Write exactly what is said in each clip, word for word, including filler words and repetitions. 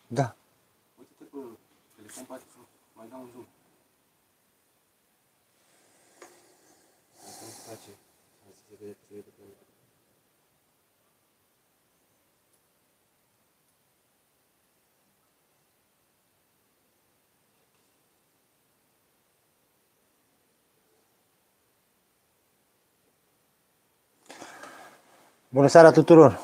Da. Uite-te pe telefon, poate să mai dau un zoom. Asta nu se face. Asta se vede, se vede pe... Bună seara tuturor!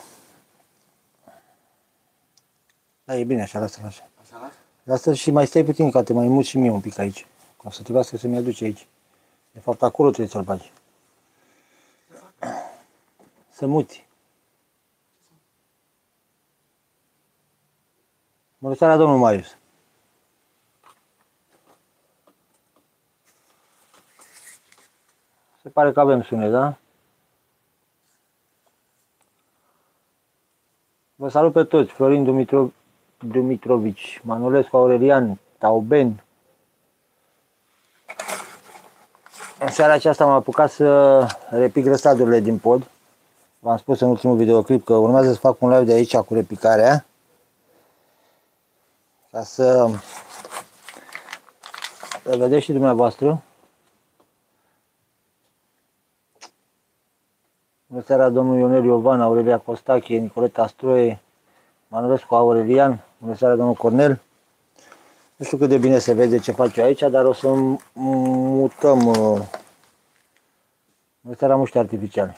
Da, e bine așa, lasă-l așa. Așa las? Lasă și mai stai puțin, ca te mai mut și mie un pic aici. O să trebuiască să-mi aduci aici. De fapt, acolo trebuie să-l bagi. Să muti. Bună seara, domnul Marius! Se pare că avem sunet, da? Vă salut pe toți, Florin Dumitro... Dumitrovici, Manolescu, Aurelian, Tauben. În seara aceasta am apucat să repic răsadurile din pod. V-am spus în ultimul videoclip că urmează să fac un live de aici cu repicarea. Ca să le vedeți și dumneavoastră. Bună seara, domnul Ionel Iovan, Aurelia Costache, Nicoleta Stroie, Manolescu Aurelian. Bună seara, domnul Cornel. Nu știu cât de bine se vede ce fac eu aici, dar o să mutăm. Bună seara, mușchi artificiale.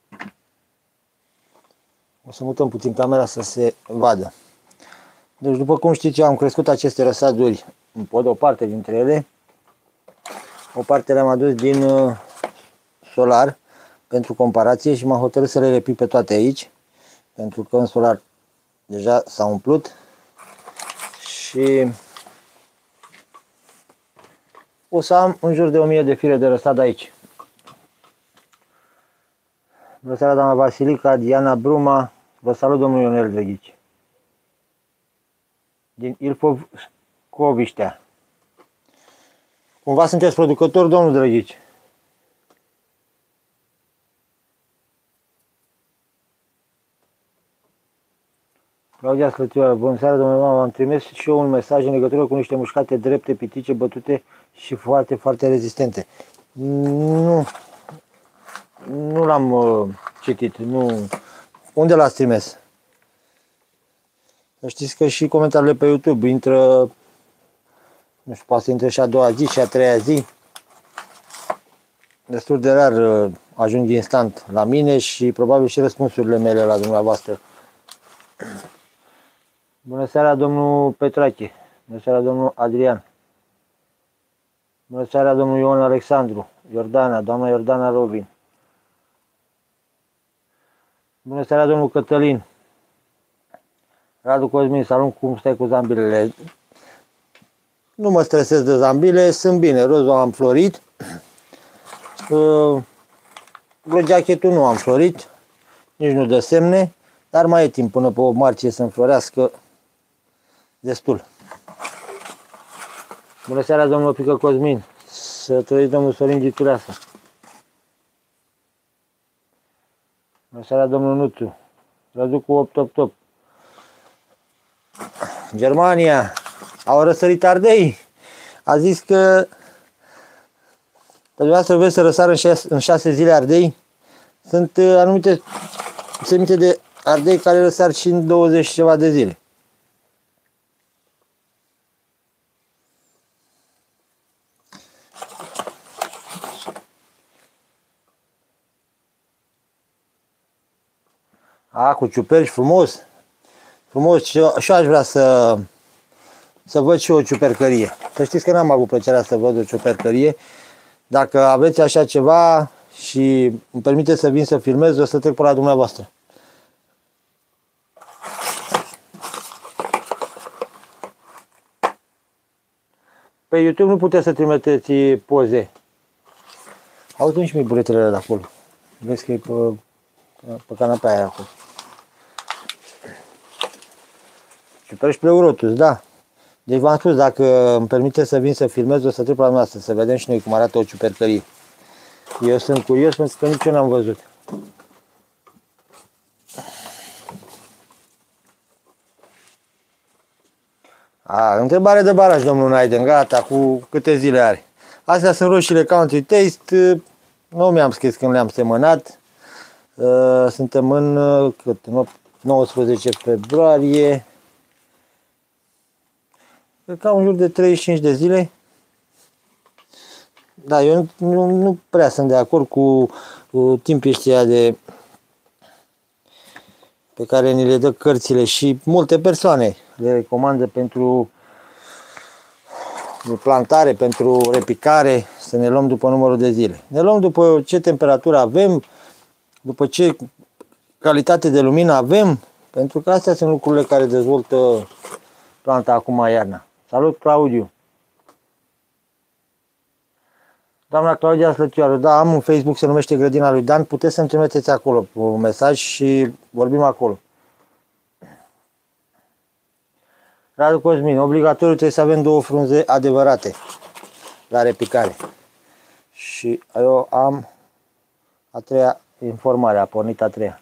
O să mutăm puțin camera să se vadă. Deci, după cum știți, eu am crescut aceste răsaduri în pod, o parte dintre ele. O parte le-am adus din solar pentru comparație și m-am hotărât să le repic pe toate aici, pentru că în solar deja s-a umplut și o să am în jur de o mie de fire de răsad aici. Bună seara, doamna Vasilica, Diana Bruma, vă salut, domnul Ionel Veghici, din Ilfov Coviștea. Cumva sunteți producător, domnul Drăghici? Claudia Slătioară, bună seara, domnule mama, am trimis și eu un mesaj în legătură cu niște mușcate drepte, pitice, bătute și foarte, foarte rezistente. Nu, nu l-am uh, citit, nu. Unde l-ați trimis? Să știți că și comentariile pe YouTube intră, nu știu, poate să intre și a doua zi și a treia zi. Destul de rar uh, ajung instant la mine și probabil și răspunsurile mele la dumneavoastră. Bună seara, domnul Petrache. Bună seara, domnul Adrian. Bună seara, domnul Ion Alexandru. Iordana, doamna Iordana Robin. Bună seara, domnul Cătălin. Radu Cosmin, salut, cum stai cu zambilele? Nu mă stresez de zambile, sunt bine. Rozul am florit. Blue jacketul nu am florit. Nici nu dă semne. Dar mai e timp până pe opt martie să înflorească destul. Bună seara, domnul Pică Cosmin. Să trăiți, domnul Sorin Gitureasă. Bună seara, domnul Nuțu. Rădu cu opt opt opt. Germania. Au răsărit ardei. A zis că dumneavoastră vreți să răsară în șase, în șase zile ardei. Sunt uh, anumite semințe de ardei care răsar și în douăzeci și ceva de zile. A, cu ciuperci, frumos. Frumos. Și eu, și eu aș vrea să, să văd și o ciupercărie. Să știți că n-am avut plăcerea să văd o ciupercărie. Dacă aveți așa ceva și îmi permite să vin să filmez, o să trec pe la dumneavoastră. Pe YouTube nu puteți să trimiteți poze. Auzi și mie buletele de acolo. Vezi că e pe, pe canapea aia acolo. Ciuperci pleurotus, da. Deci v-am spus, dacă îmi permite să vin să filmez, o să trec la noastră, să vedem și noi cum arată o ciupercărie. Eu sunt curios pentru că nici eu n-am văzut. A, întrebare de baraj, domnul Naiden, gata, cu câte zile are. Astea sunt roșiile Country Taste, nu mi-am scris când le-am semănat. Suntem în cât, nouăsprezece februarie, cred că în jur de treizeci și cinci de zile. Da, eu nu, nu prea sunt de acord cu, cu timpii ăștia de pe care ni le dă cărțile și multe persoane le recomandă pentru plantare, pentru repicare, să ne luăm după numărul de zile. Ne luăm după ce temperatură avem, după ce calitate de lumină avem, pentru că astea sunt lucrurile care dezvoltă planta acum iarna. Salut, Claudiu! Doamna Claudia Slăcioară, da, am un Facebook, se numește Grădina lui Dan, puteți să-mi trimiteți acolo un mesaj și vorbim acolo. Radu Cosmin, obligatoriu trebuie să avem două frunze adevărate la repicare. Și eu am a treia informare, a pornit a treia.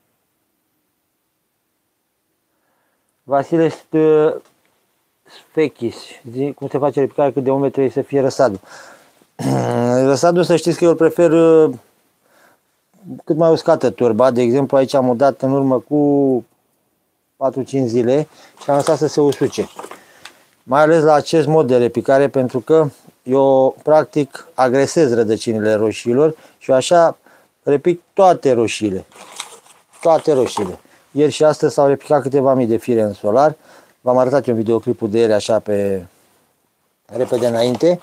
Vasile Sfechis, zi cum se face repicare, cât de umed trebuie să fie răsadul. Răsadul, să știți că eu îl prefer cât mai uscată turba. De exemplu, aici am udat în urmă cu patru cinci zile și am lăsat să se usuce. Mai ales la acest mod de repicare, pentru că eu practic agresez rădăcinile roșiilor și eu așa repic toate roșiile. Toate roșiile. Ieri și astăzi s-au repicat câteva mii de fire în solar. V-am arătat un videoclipul de ieri așa pe repede înainte.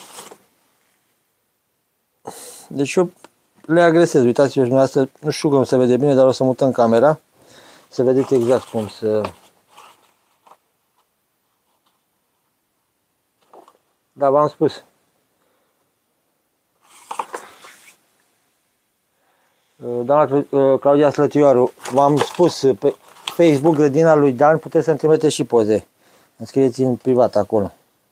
Deci eu le agresez. Uitați-vă și dumneavoastră, nu știu cum se vede bine, dar o să mutăm camera să vedeți exact cum să... Da, v-am spus. Doamna Claudia Slătioaru, v-am spus pe Facebook, Grădina lui Dan, puteți să-mi trimiteți și poze. Îmi scrieți în privat acolo.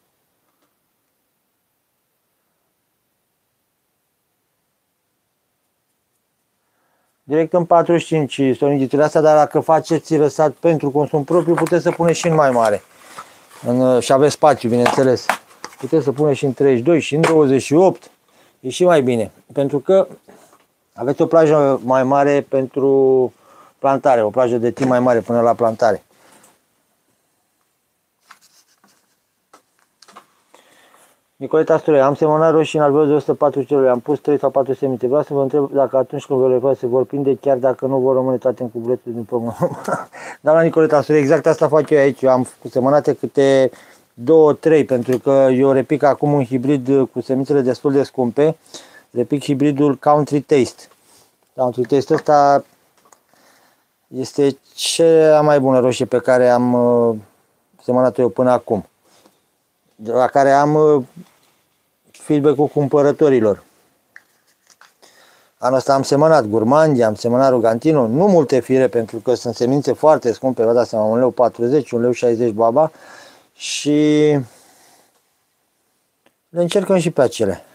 Direct în patruzeci și cinci solidituri astea, dar dacă faceți răsat pentru consum propriu, puteți să puneți și în mai mare. În, și aveți spațiu, bineînțeles. Puteți să puneți și în treizeci și doi și în douăzeci și opt. E și mai bine. Pentru că aveți o plajă mai mare pentru plantare. O plajă de timp mai mare până la plantare. Nicoleta Sturei, am semănat roșii în alveol de o sută patruzeci de lei, am pus trei sau patru seminte. Vreau să vă întreb dacă atunci când vă se vor prinde, chiar dacă nu vor rămâne toate în cubletul din pământ. Dar la Nicoleta Sturei, exact asta fac eu aici. Eu am semănate câte două, trei, pentru că eu repic acum un hibrid cu semințele destul de scumpe. Repic hibridul Country Taste. Country Taste ăsta este cea mai bună roșie pe care am uh, semănat eu până acum. La care am uh, feedback-ul cumpărătorilor. Anul ăsta am semănat Gurmandi, am semănat Rugantino, nu multe fire pentru că sunt semințe foarte scumpe, vă dați seama, un leu patruzeci, un leu șaizeci baba și le încercăm și pe acele.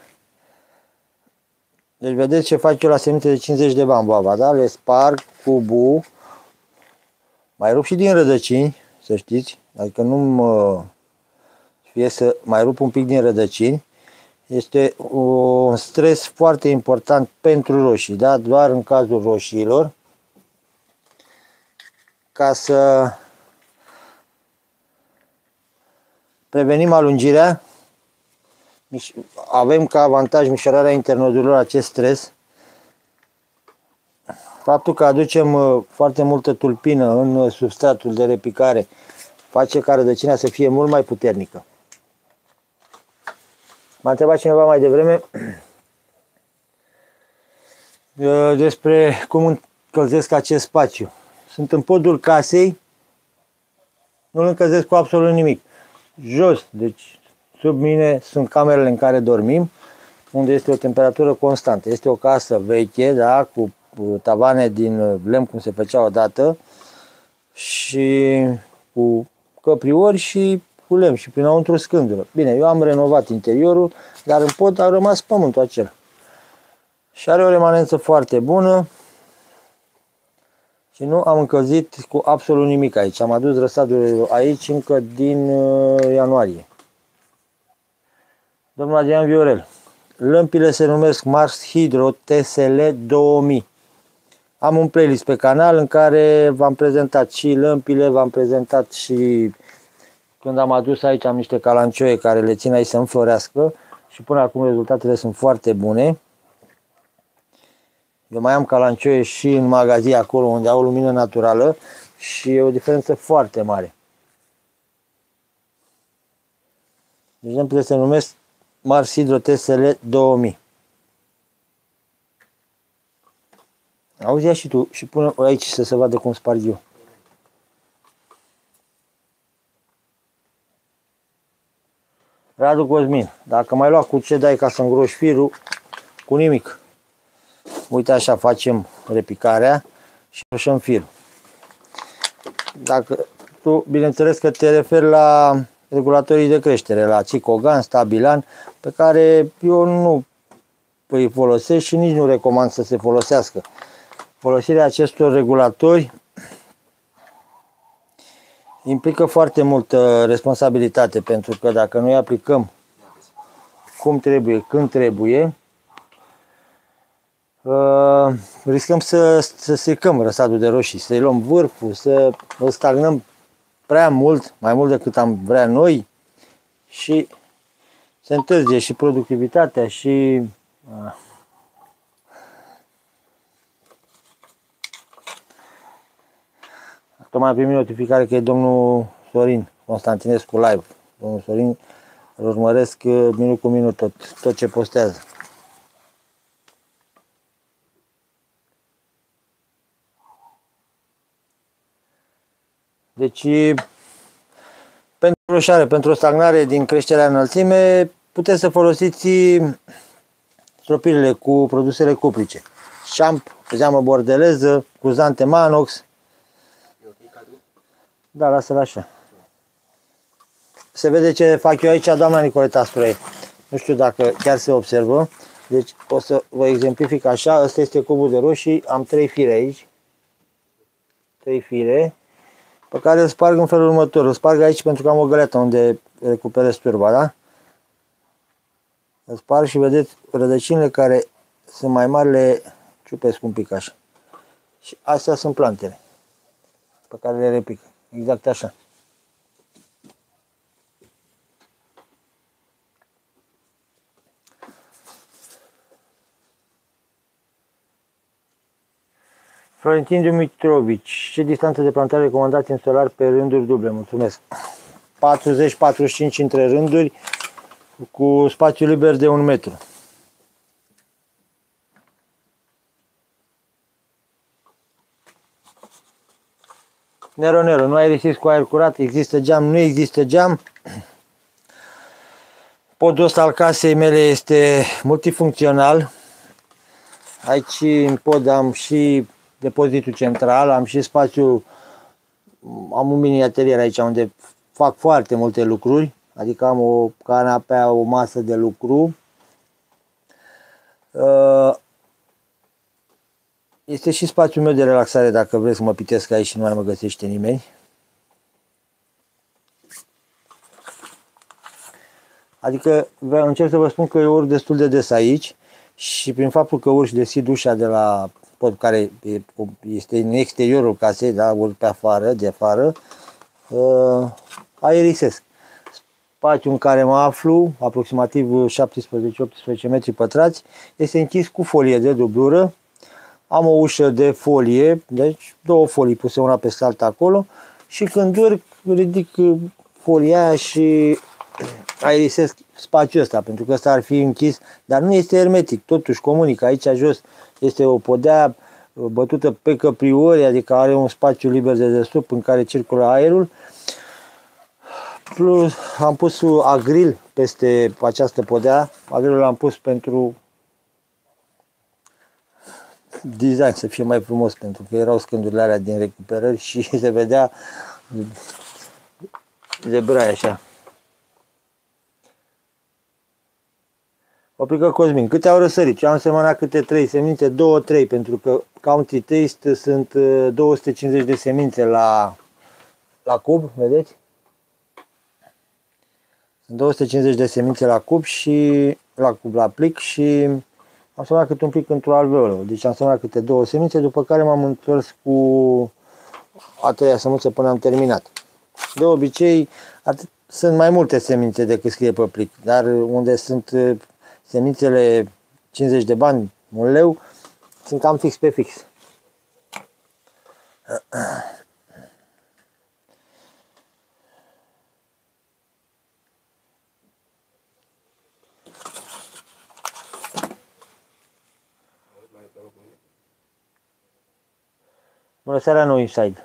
Deci vedeți ce fac eu la semințe de cincizeci de bani baba, da? Le sparg cu bu, mai rup și din rădăcini, să știți, adică nu mă fie să mai rup un pic din rădăcini. Este un stres foarte important pentru roșii, da? Doar în cazul roșiilor, ca să prevenim alungirea. Avem ca avantaj mișorarea internodurilor acest stres. Faptul că aducem foarte multă tulpină în substratul de repicare face ca rădăcina să fie mult mai puternică. M-a întrebat cineva mai devreme despre cum încălzesc acest spațiu. Sunt în podul casei, nu îl încălzesc cu absolut nimic. Jos, deci sub mine sunt camerele în care dormim, unde este o temperatură constantă. Este o casă veche, da, cu tavane din lemn cum se făcea odată și cu căpriori și cu lemn și prinăuntru scândură. Bine, eu am renovat interiorul, dar în pod a rămas pământul acela. Și are o remanență foarte bună Și nu am încălzit cu absolut nimic aici. Am adus răsadurile aici încă din uh, ianuarie. Domnul Adrian Viorel. Lămpile se numesc Mars Hydro T S L două mii. Am un playlist pe canal în care v-am prezentat și lămpile, v-am prezentat și când am adus aici, am niște calancioie care le țin aici să înflorească și până acum rezultatele sunt foarte bune. Eu mai am calancioie și în magazin acolo unde au lumină naturală și e o diferență foarte mare. De exemplu, se numesc Mars Hydro T S L două mii. Auzi, ia și tu și pune aici să se vadă cum sparg eu. Radu Cosmin, dacă mai lua cu ce dai ca să îngroși firul, cu nimic. Uite așa facem repicarea și roșăm firul. Dacă tu, bineînțeles că te referi la regulatorii de creștere, la Cicogan, Stabilan, pe care eu nu îi folosesc și nici nu recomand să se folosească. Folosirea acestor regulatori implică foarte multă responsabilitate, pentru că dacă noi aplicăm cum trebuie, când trebuie, uh, riscăm să, să secăm răsadul de roșii, să-i luăm vârful, să îl stagnăm prea mult, mai mult decât am vrea noi și se întârzie și productivitatea și... Uh, Tocmai am primit notificare că e domnul Sorin Constantinescu live. Domnul Sorin îl urmăresc minut cu minut tot, tot ce postează. Deci, pentru roșare, pentru o stagnare din creșterea înălțime, puteți să folosiți stropirile cu produsele cuprice. Șamp, zeamă bordeleză, cruzante Manox. Da, lasă-l așa. Se vede ce fac eu aici, doamna Nicoleta Sturei. Nu știu dacă chiar se observă. Deci o să vă exemplific așa. Ăsta este cubul de roșii. Am trei fire aici. Trei fire. Pe care îl sparg în felul următor. Îl sparg aici pentru că am o găleată unde recuperez turba, da? Îl sparg și vedeți rădăcinile care sunt mai mari, le ciupesc un pic așa. Și astea sunt plantele pe care le repic. Exact așa. Florentin Dumitrovici, ce distanță de plantare recomandați în solar pe rânduri duble? Mulțumesc. patruzeci patruzeci și cinci între rânduri cu spațiu liber de un metru. Nero Nero, nu ai risc cu aer curat, există geam, nu există geam. Podul ăsta al casei mele este multifuncțional. Aici în pod am și depozitul central, am și spațiu, am un mini atelier aici unde fac foarte multe lucruri, adică am o canapea, o masă de lucru. Este și spațiul meu de relaxare dacă vreți să mă pitesc aici și nu mai mă găsește nimeni. Adică încerc să vă spun că eu urc destul de des aici și prin faptul că urc și deschid ușa de la pod care este în exteriorul casei, da, urc pe afară, de afară, uh, aerisesc. Spațiul în care mă aflu, aproximativ șaptesprezece optsprezece metri pătrați, este închis cu folie de dublură. Am o ușă de folie, deci două folii puse una pe alta acolo și când urc ridic folia aia și aerisesc spațiul ăsta, pentru că ăsta ar fi închis, dar nu este hermetic, totuși comunică. Aici jos este o podea bătută pe căpriori, adică are un spațiu liber de desubt în care circulă aerul. Plus am pus agril peste această podea, agrilul l-am pus pentru design, să fie mai frumos, pentru că erau scândurile alea din recuperări și se vedea de brai așa. Paprika Cosmin, câte au răsărit? Eu am semănat câte trei semințe, două trei, pentru că Country Taste sunt două sute cincizeci de semințe la, la cub, vedeți? Sunt două sute cincizeci de semințe la cub și la cub, la plic, și am semănat câte un plic într-o alveolă. Deci am semănat câte două semințe, după care m-am întors cu a treia semință până am terminat. De obicei, atât, sunt mai multe semințe decât scrie pe plic, dar unde sunt semințele cincizeci de bani, un leu, sunt cam fix pe fix. Bună seara, No Inside.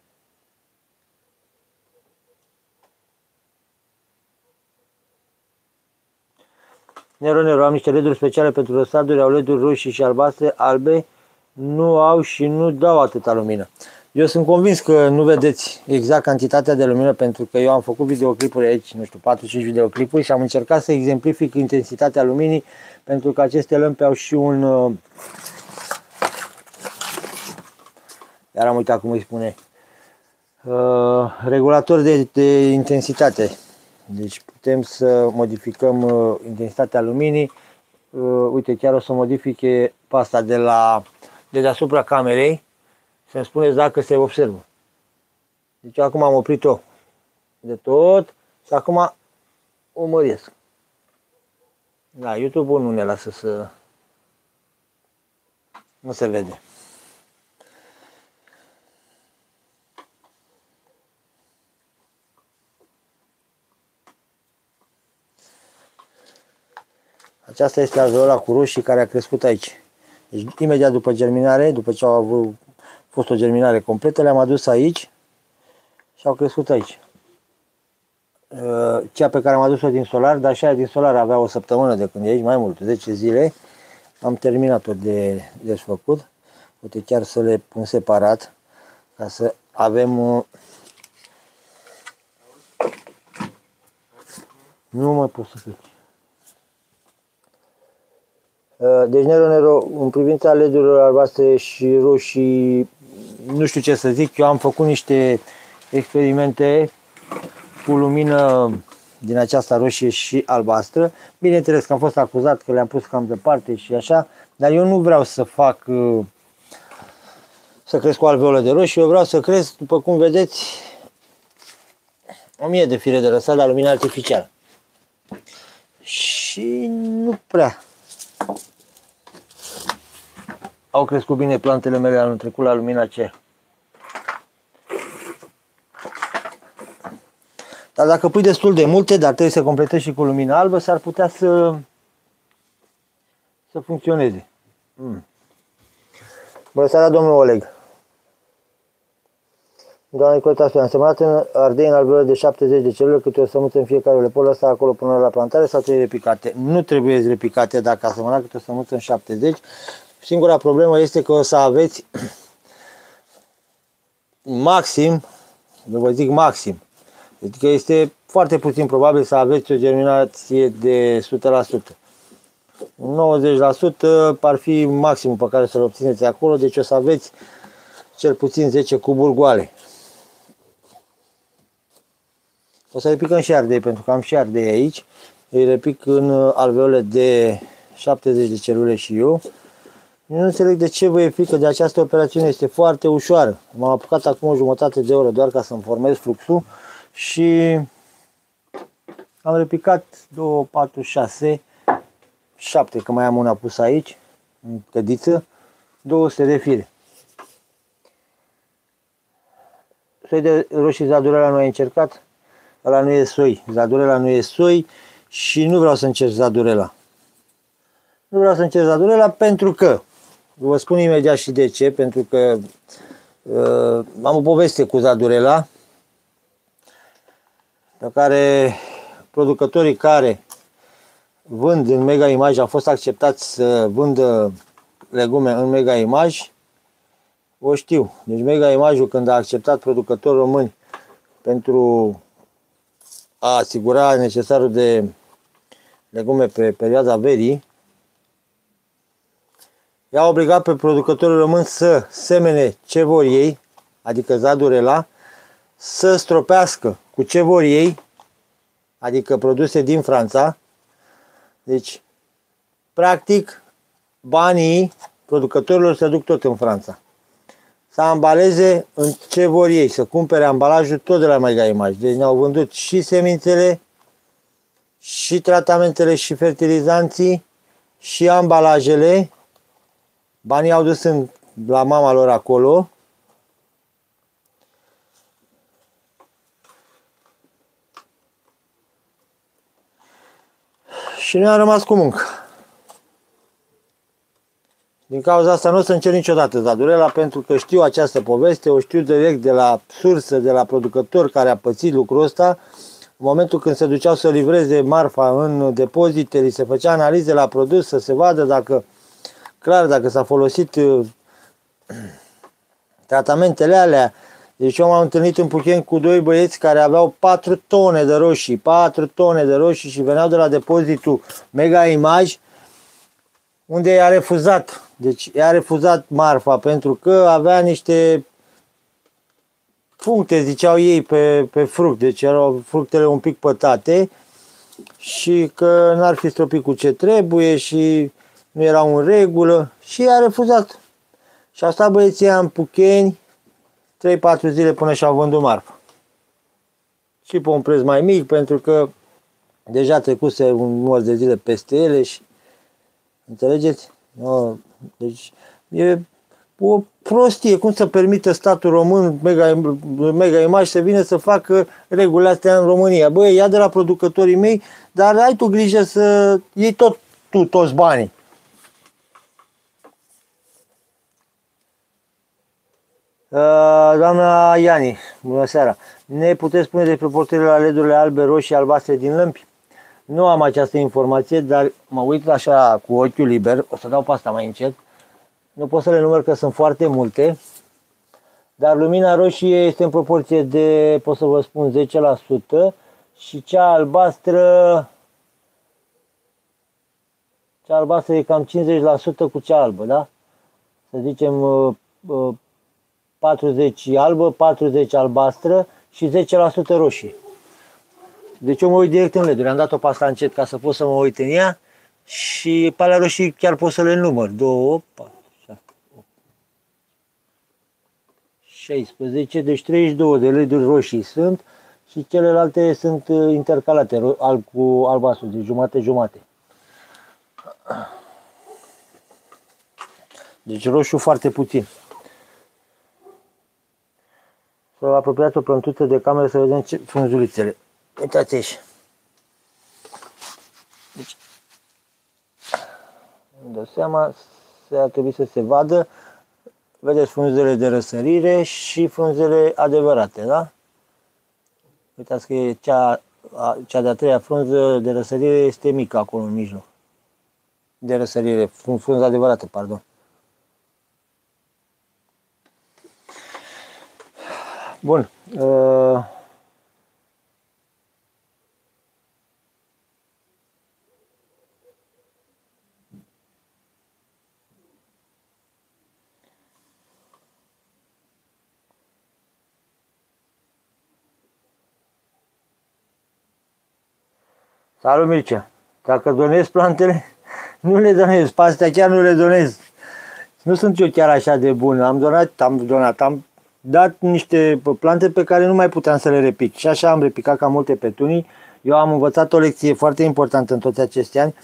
Nero Nero, am niște leduri speciale pentru răsaduri, au leduri roșii și albastre, albe, nu au și nu dau atâta lumină. Eu sunt convins că nu vedeți exact cantitatea de lumină, pentru că eu am făcut videoclipuri aici, nu știu, patru cinci videoclipuri și am încercat să exemplific intensitatea luminii, pentru că aceste lămpi au și un... Iar am uitat cum îi spune. Uh, regulator de, de intensitate. Deci putem să modificăm uh, intensitatea luminii. Uh, uite, chiar o să modifice pasta de la de deasupra camerei. Să-mi spuneți dacă se observă. Deci acum am oprit-o de tot și acum o măresc. Da, YouTube-ul nu ne lasă să... Nu se vede. Aceasta este alveola cu roșii care a crescut aici. Deci imediat după germinare, după ce au avut, fost o germinare completă, le-am adus aici și au crescut aici. Cea pe care am adus-o din solar, dar și aia din solar avea o săptămână de când e aici, mai mult, zece zile. Am terminat-o de desfăcut. Uite, chiar să le pun separat, ca să avem... Nu mai pot să plec. Deci Nero Nero, în privința ledurilor albastre și roșii, nu știu ce să zic, eu am făcut niște experimente cu lumină din aceasta roșie și albastră. Bineînțeles că am fost acuzat că le-am pus cam departe și așa, dar eu nu vreau să fac, să cresc o alveolă de roșii, eu vreau să cresc, după cum vedeți, o mie de fire de răsad la lumină artificială. Și nu prea au crescut bine plantele mele anul trecut la lumina aceea. Dar dacă pui destul de multe, dar trebuie să completezi și cu lumina albă, s-ar putea să să funcționeze. Mm. Bună seara, domnul Oleg. Doamne Nicoleta, am semănat în ardei în alveolă de șaptezeci de celule, câte o sămânță în fiecare lepol, ăsta acolo până la plantare, sau trebuie repicate? Nu trebuie repicate dacă a semănat câte o sămânță în șaptezeci. Singura problemă este că o să aveți maxim, eu vă zic maxim, adică este foarte puțin probabil să aveți o germinație de o sută la sută. nouăzeci la sută ar fi maximul pe care să-l obțineți acolo, deci o să aveți cel puțin zece cuburi goale. O să repicăm și ardei, pentru că am și ardei aici. Îi repic în alveole de șaptezeci de celule și eu. Eu nu înțeleg de ce vă e frică de această operațiune, este foarte ușoară. M-am apucat acum o jumătate de oră doar ca să-mi formez fluxul și am repicat doi, patru, șase, șapte, că mai am una pus aici, în cădiță, două sute de fire. Soi de roșii Zadurela nu ai încercat? Ăla nu e soi, Zadurela nu e soi și nu vreau să încerc Zadurela. Nu vreau să încerc Zadurela pentru că, vă spun imediat și de ce, pentru că uh, am o poveste cu Zadurela, pe care producătorii care vând în Mega Image, au fost acceptați să vândă legume în Mega Image, o știu. Deci Mega Image-ul, când a acceptat producători români pentru a asigura necesarul de legume pe perioada verii, i-a obligat pe producătorul român să semene ce vor ei, adică Zadurela, să stropească cu ce vor ei, adică produse din Franța. Deci, practic, banii producătorilor se duc tot în Franța. Să ambaleze în ce vor ei, să cumpere ambalajul tot de la Mega Image. Deci ne-au vândut și semințele, și tratamentele, și fertilizanții, și ambalajele. Banii au dus în, la mama lor acolo. Și noi am rămas cu muncă. Din cauza asta nu o să încerc niciodată Zadurela, pentru că știu această poveste, o știu direct de la sursă, de la producător care a pățit lucrul ăsta. În momentul când se duceau să livreze marfa în depozite, li se făcea analize la produs să se vadă dacă, clar, dacă s-a folosit uh, tratamentele alea. Deci eu m-am întâlnit în Pucheni cu doi băieți care aveau patru tone de roșii, patru tone de roșii și veneau de la depozitul Mega Image, unde i-a refuzat. Deci i-a refuzat marfa pentru că avea niște puncte, ziceau ei, pe, pe fruct. Deci erau fructele un pic pătate și că n-ar fi stropit cu ce trebuie și nu erau în regulă și i-a refuzat. Și a stat băieții în Pucheni trei patru zile până și-au vândut marfa. Și pe un preț mai mic, pentru că deja trecuse un număr de zile peste ele și înțelegeți? No, deci e o prostie. Cum să permită statul român, Mega, Mega Image, să vină să facă regulile astea în România? Băi, ia de la producătorii mei, dar ai tu grijă să iei tot tu, toți banii. Doamna Iani, bună seara. Ne puteți spune despre portările la ledurile albe, roșii, albastre din lămpi? Nu am această informație, dar mă uit așa cu ochiul liber, o să dau pe asta mai încet. Nu pot să le număr că sunt foarte multe, dar lumina roșie este în proporție de, pot să vă spun, zece la sută și cea albastră, cea albastră e cam cincizeci la sută cu cea albă, da? Să zicem patruzeci albă, patruzeci albastră și zece la sută roșie. Deci eu mă uit direct în leduri, am dat-o pe asta încet ca să pot să mă uit în ea și pe alea roșii chiar pot să le număr. doi, patru, șase, opt, șaisprezece, deci treizeci și două de leduri roșii sunt și celelalte sunt intercalate, alb cu albastru, deci jumate-jumate. Deci roșu foarte puțin. S-a apropiat o plântuță de cameră să vedem ce frunzulițele. Uitați aici. Deci, îmi dau seama, ar trebui să se vadă. Vedeți frunzele de răsărire și frunzele adevărate, da? Uitați că e cea, cea de-a treia frunză de răsărire este mică acolo în mijloc. De răsărire, frunză adevărată, pardon. Bun. Uh... Salut, Mircea! Dacă donezi plantele, nu le donezi. Pe astea chiar nu le donezi. Nu sunt eu chiar așa de bun. Am donat, am donat, am dat niște plante pe care nu mai puteam să le repic. Și așa am repicat ca multe petunii. Eu am învățat o lecție foarte importantă în toți acești ani.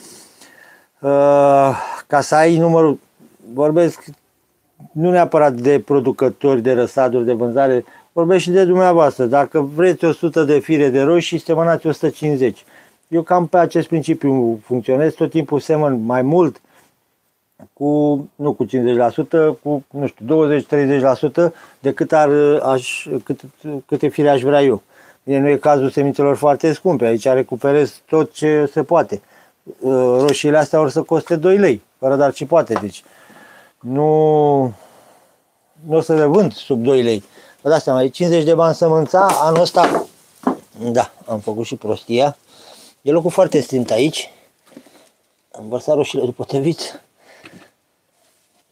Ca să ai numărul, vorbesc nu neapărat de producători, de răsaduri, de vânzare, vorbesc și de dumneavoastră. Dacă vreți o sută de fire de roșii, semănați o sută cincizeci. Eu cam pe acest principiu funcționez, tot timpul semăn mai mult, cu, nu cu cincizeci la sută, cu, nu știu, douăzeci treizeci la sută decât ar, aș, cât, câte fire aș vrea eu. Bine, nu e cazul semințelor foarte scumpe, aici recuperez tot ce se poate. Roșiile astea or să coste doi lei, fără dar ce poate, deci nu, nu o să le vând sub doi lei. Vă dați seama, e cincizeci de bani sămânța, anul ăsta, da, am făcut și prostia. E locul foarte strâmt aici. Am vărsat roșiile după tăviță.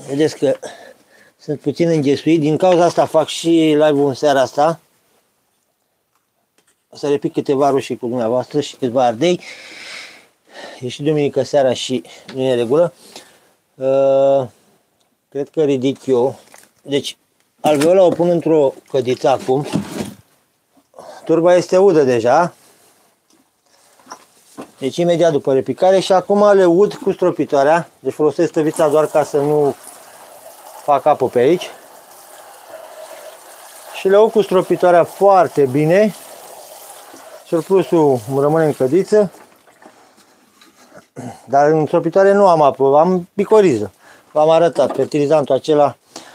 Vedeți că sunt puțin înghesuit, din cauza asta fac și live-ul în seara asta. O să repic câteva roșii cu dumneavoastră și câteva ardei. E și duminică seara și nu e în regulă. Uh, cred că ridic eu. Deci, alveola o pun într-o cădiță acum. Turba este udă deja. Deci imediat după repicare și acum le ud cu stropitoarea. Deci folosesc tăvița doar ca să nu fac apă pe aici. Și le ud cu stropitoarea foarte bine. Surplusul rămâne în cădiță. Dar în stropitoare nu am apă, am picoriză. V-am arătat fertilizantul acela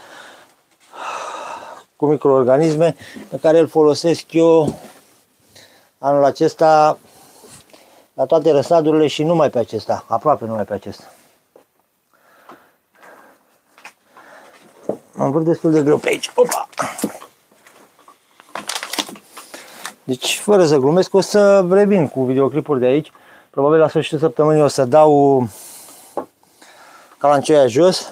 cu microorganisme pe care îl folosesc eu anul acesta la toate răsadurile și numai pe acesta, aproape numai pe acesta. Am vrut destul de greu pe aici. Opa! Deci, fără să glumesc, o să revin cu videoclipuri de aici. Probabil la sfârșitul săptămânii o să dau calancioia jos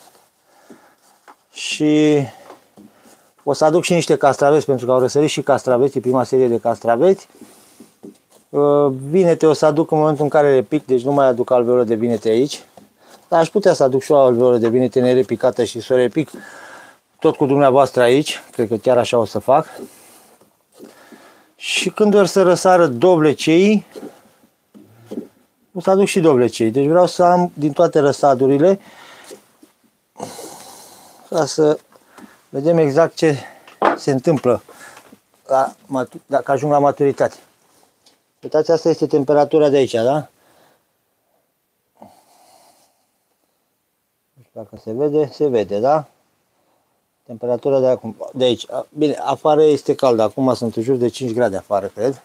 și o să aduc și niște castraveți, pentru că au răsărit și castraveții, prima serie de castraveți. Vinete o să aduc în momentul în care le pic, deci nu mai aduc alveolă de vinete aici. Dar aș putea să aduc și o alveolă de vinete nerepicată și să o repic tot cu dumneavoastră aici. Cred că chiar așa o să fac. Și când or să răsară dovlecei, o să aduc și dovlecei. Deci vreau să am din toate răsadurile ca să vedem exact ce se întâmplă la, dacă ajung la maturitate. Uitați, asta este temperatura de aici, da? Nu știu dacă se vede, se vede, da? Temperatura de, acum, de aici. Bine, afară este cald, acum sunt în jur de cinci grade afară, cred.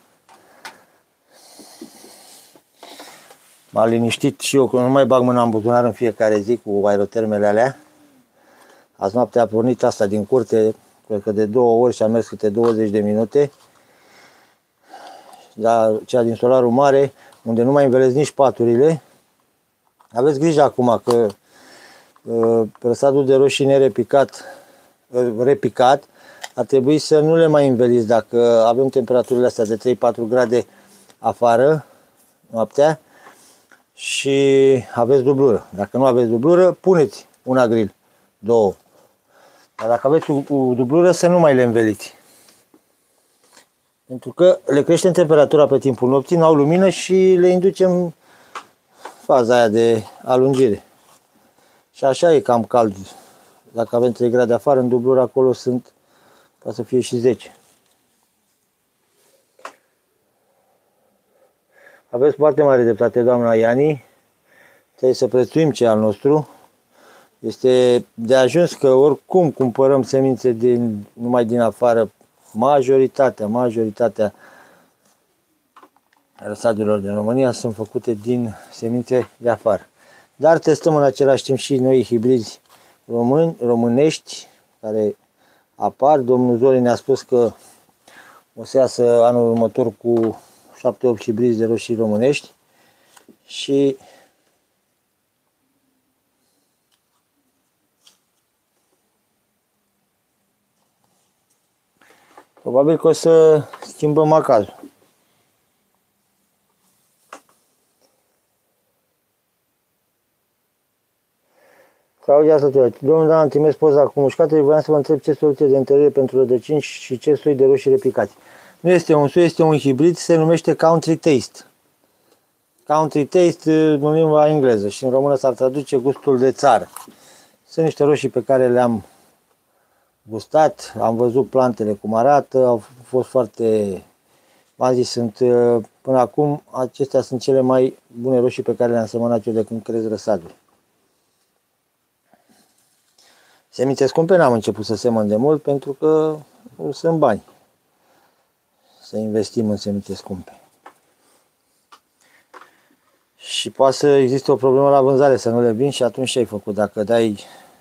M-a liniștit și eu că nu mai bag mâna în buzunar în fiecare zi cu aerotermele alea. Azi noapte a pornit asta din curte, cred că de două ori și a mers câte douăzeci de minute. Dar cea din solarul mare, unde nu mai învelesc nici paturile. Aveți grijă acum că uh, răsadul de roșii nerepicat, uh, repicat, ar trebui să nu le mai înveliți dacă avem temperaturile astea de trei patru grade afară, noaptea, și aveți dublură. Dacă nu aveți dublură, puneți un agril, două. Dar dacă aveți o, o dublură, să nu mai le înveliți. Pentru că le creștem temperatura pe timpul nopții, n-au lumină și le inducem faza aia de alungire. Și așa e cam cald. Dacă avem trei grade afară, în dublură acolo sunt, poate să fie și zece. Aveți foarte mare dreptate, doamna Iani. Trebuie să prețuim ce al nostru. Este de ajuns că oricum cumpărăm semințe din, numai din afară. Majoritatea, majoritatea răsadurilor din România sunt făcute din semințe de afară. Dar testăm în același timp și noi hibrizi români, românești care apar. Domnul Zoli ne-a spus că o să iasă anul următor cu șapte opt hibrizi de roșii românești și probabil că o să schimbăm macazul. Claudia Sătuia, domnul Dan, am trimis poza cu mușcate, voiam să vă întreb ce soluție de întărire pentru rădăcini și ce soi de roșii repicați. Nu este un soi, este un hibrid, se numește Country Taste. Country Taste în limba engleză și în română s-ar traduce gustul de țară. Sunt niște roșii pe care le-am gustat, am văzut plantele cum arată, au fost foarte, v-am zis, sunt, până acum acestea sunt cele mai bune roșii pe care le-am semănat eu de când cresc răsaduri. Semințe scumpe n-am început să semăn de mult pentru că sunt bani să investim în semințe scumpe. Și poate să existe o problemă la vânzare, să nu le vin și atunci ce ai făcut? Dacă dai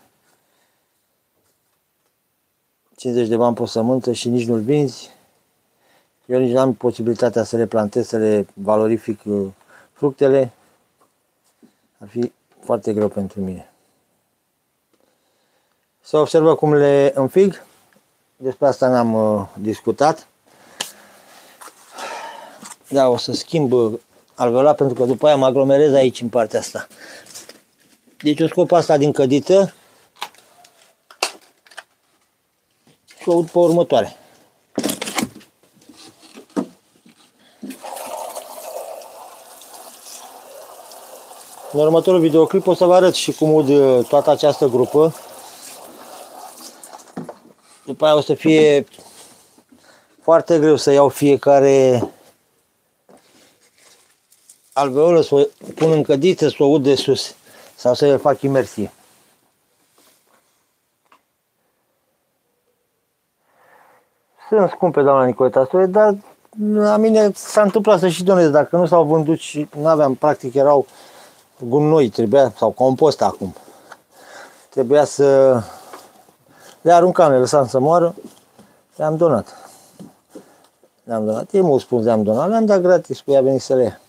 cincizeci de bani pe sămânță și nici nu-l vinzi, eu nici n-am posibilitatea să le plantez, să le valorific fructele, ar fi foarte greu pentru mine. Se observă cum le înfig. Despre asta n-am uh, discutat. Da, o să schimb alveola pentru că după aia mă aglomerez aici în partea asta. Deci o scop asta din cădiță și o ud pe următoare. În următorul videoclip o să vă arăt și cum ud toată această grupă. După aia o să fie foarte greu să iau fiecare alveolă, să o pun în cădiță, să o ud de sus sau să le fac imersie. Sunt scumpe, doamna Nicoleta Sture, dar la mine s-a întâmplat să și donez. Dacă nu s-au vândut și nu aveam, practic erau gunoi, trebuia, sau compost acum. Trebuia să le aruncam, le lăsam să moară, le-am donat. Le-am donat, ei m-au spus, le-am donat, le-am dat gratis, cu ea a venit să le ia.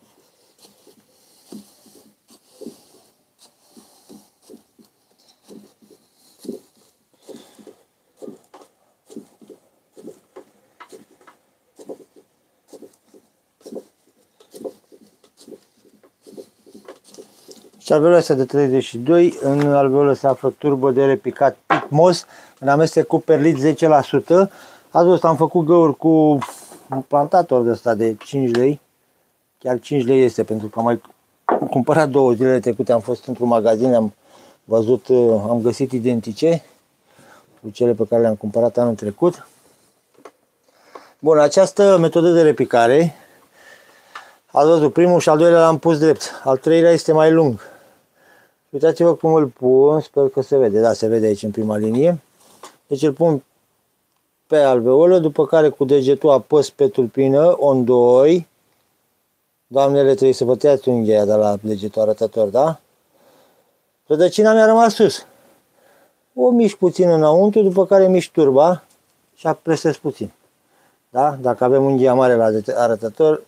Și alveola este de treizeci și doi, în alveolă se află turbă de repicat Pitmos, în amestec cu perlit zece la sută. Azi văzut, am făcut găuri cu un plantator de ăsta de cinci lei, chiar cinci lei este, pentru că am mai cumpărat două zilele trecute, am fost într-un magazin, am văzut, am găsit identice cu cele pe care le-am cumpărat anul trecut. Bun, această metodă de repicare, ați văzut, primul și al doilea l-am pus drept, al treilea este mai lung. Uitați-vă cum îl pun, sper că se vede, da, se vede aici în prima linie. Deci îl pun pe alveolă, după care cu degetul apăs pe tulpină, on doi. Doamnele, trebuie să vă tăiați unghia de la degetul arătător, da? Rădăcina mi-a rămas sus. O mișc puțin înăuntru, după care mișc turba și apresez puțin. Da? Dacă avem unghia mare la arătător,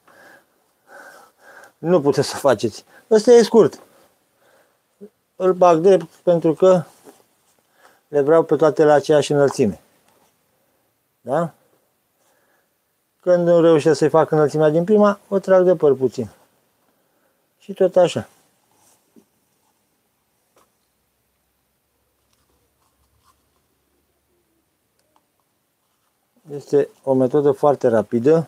nu puteți să faceți. Ăsta e scurt. Îl bag drept pentru că le vreau pe toate la aceeași înălțime. Da? Când nu reușesc să-i fac înălțimea din prima, o trag de păr puțin. Și tot așa. Este o metodă foarte rapidă.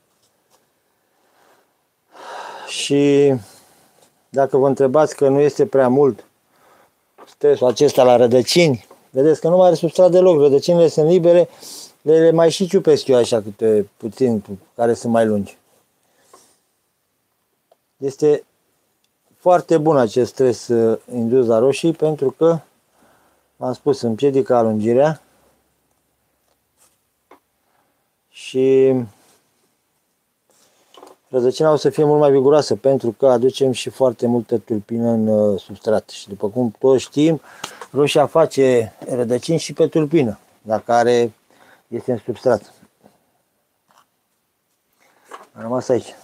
Și dacă vă întrebați că nu este prea mult stresul acesta la rădăcini, vedeți că nu mai are substrat deloc, rădăcinile sunt libere, le, le mai și ciupesc eu așa câte puțin, care sunt mai lungi. Este foarte bun acest stres indus la roșii pentru că, v-am spus, împiedică alungirea și rădăcina o să fie mult mai viguroasă pentru că aducem și foarte multă tulpină în substrat. Și după cum toți știm, roșia face rădăcini și pe tulpină, la care este în substrat. Am rămas aici.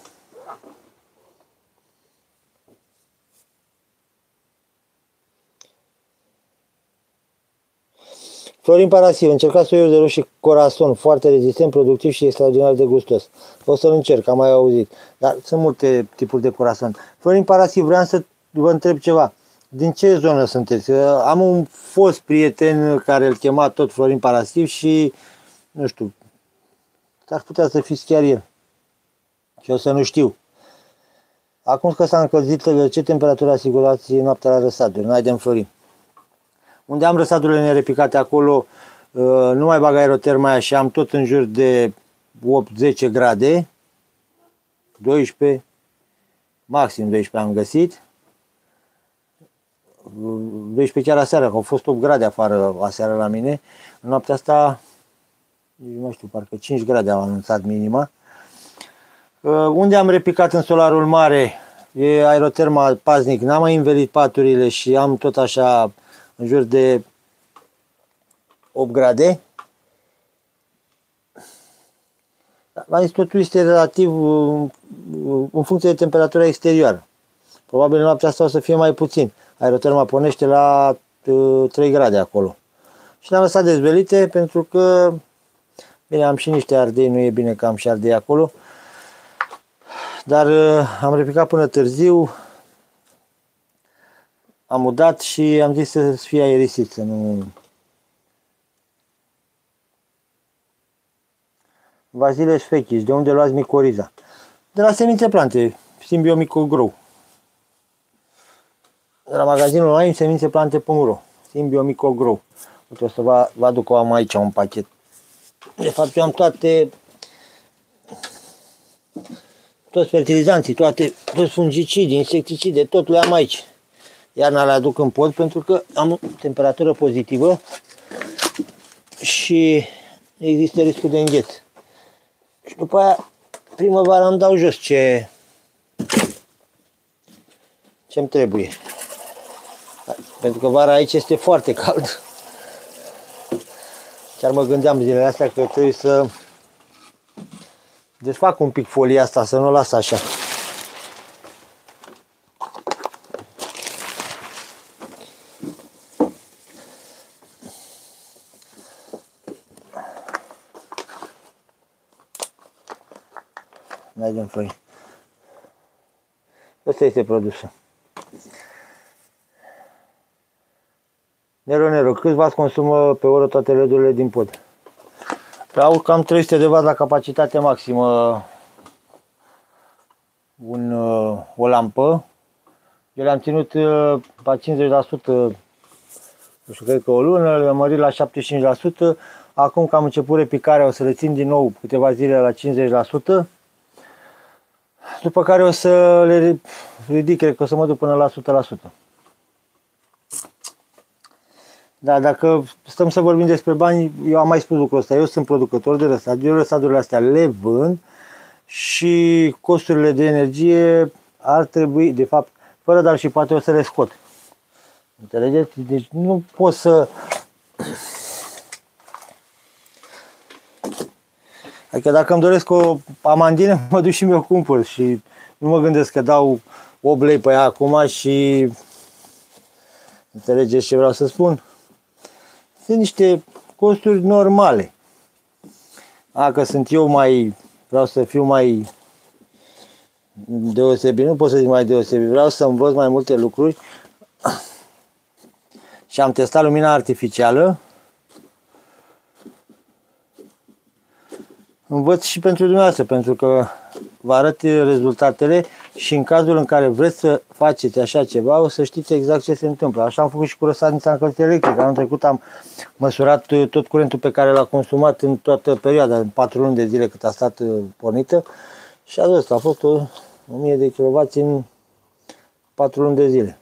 Florin Parasiv, încercați soiul de roșii Corazon, foarte rezistent, productiv și extraordinar de gustos. O să-l încerc, am mai auzit. Dar sunt multe tipuri de Corazon. Florin Parasiv, vreau să vă întreb ceva. Din ce zonă sunteți? Am un fost prieten care îl chema tot Florin Parasiv și, nu știu, ar putea să fiți chiar el. Și o să nu știu. Acum că s-a încălzit, ce temperatură asigurați noaptea la răsaduri? N-ai de Florin. Unde am răsadurile nerepicate acolo, nu mai bag aeroterma și am tot în jur de opt zece grade, doisprezece, maxim doisprezece am găsit. doisprezece chiar aseară, că au fost opt grade afară aseară la mine. În noaptea asta, nu știu, parcă cinci grade au anunțat minima. Unde am repicat în solarul mare, e aeroterma paznic, n-am mai învelit paturile și am tot așa în jur de opt grade. V-am zis, totul este relativ în funcție de temperatura exterioară. Probabil noaptea asta o să fie mai puțin. Aeroterma pornește la trei grade acolo. Și le-am lăsat dezvelite pentru că, bine, am și niște ardei, nu e bine că am și ardei acolo. Dar am repicat până târziu, am udat și am zis să fie aerisit, să nu... Vasile Sfechis, de unde luați micoriza? De la Semințe Plante, Symbio Microgrow. De la magazinul online semințe plante punct ro, Symbio Microgrow. Uite, o să vă, vă aduc, am aici un pachet. De fapt, eu am toate, toți fertilizanții, toate, toți fungicidi, insecticide, totul le am aici. Iarna le aduc în pod pentru că am temperatură pozitivă și există riscul de îngheț. Și după aia, primăvara îmi dau jos ce ce-mi trebuie. Pentru că vara aici este foarte cald. Chiar mă gândeam zilele astea că trebuie să desfac un pic folia asta, să nu o las așa. Mergem foi. Ăsta este produsul. Nero Nero, câți vați consumă pe oră toate L E D-urile din pod? Au cam trei sute de watt la capacitate maximă un, o lampă. Eu le-am ținut la cincizeci la sută, nu știu, cred că o lună, le-am mărit la șaptezeci și cinci la sută. Acum că am început repicarea, o să le țin din nou câteva zile la cincizeci la sută. După care o să le ridic, cred că o să mă duc până la o sută la sută. Da, dacă stăm să vorbim despre bani, eu am mai spus lucrul ăsta, eu sunt producător de răsad, eu răsadurile astea le vând și costurile de energie ar trebui, de fapt, fără dar și poate o să le scot. Înțelegeți? Deci nu pot să... Adică dacă îmi doresc o amandină, mă duc și mi-o cumpăr și nu mă gândesc că dau opt lei pe ea acum și... Înțelegeți ce vreau să spun? Sunt niște costuri normale. Dacă sunt eu mai, vreau să fiu mai deosebit, nu pot să zic mai deosebit, vreau să învăț mai multe lucruri și am testat lumina artificială. Învăț și pentru dumneavoastră, pentru că vă arăt rezultatele și în cazul în care vreți să faceți așa ceva, o să știți exact ce se întâmplă. Așa am făcut și cu răsadnița încălzită electrică. Anul trecut am măsurat tot curentul pe care l-a consumat în toată perioada, în patru luni de zile cât a stat pornită și asta a fost o o mie de kilowați în patru luni de zile.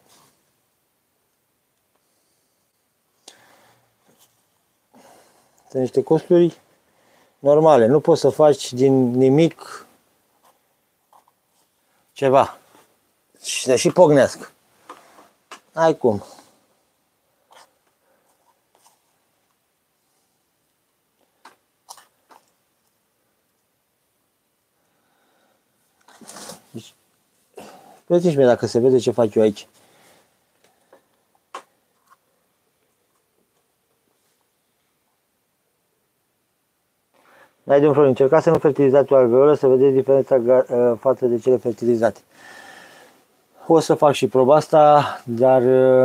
Sunt niște costuri normale. Nu poți să faci din nimic ceva și să și pocnească. N-ai cum. Deci, vedeți-mi dacă se vede ce fac eu aici. N-ai de un flor, încercați să nu fertilizați o alveolă, să vedeți diferența față de cele fertilizate. O să fac și proba asta, dar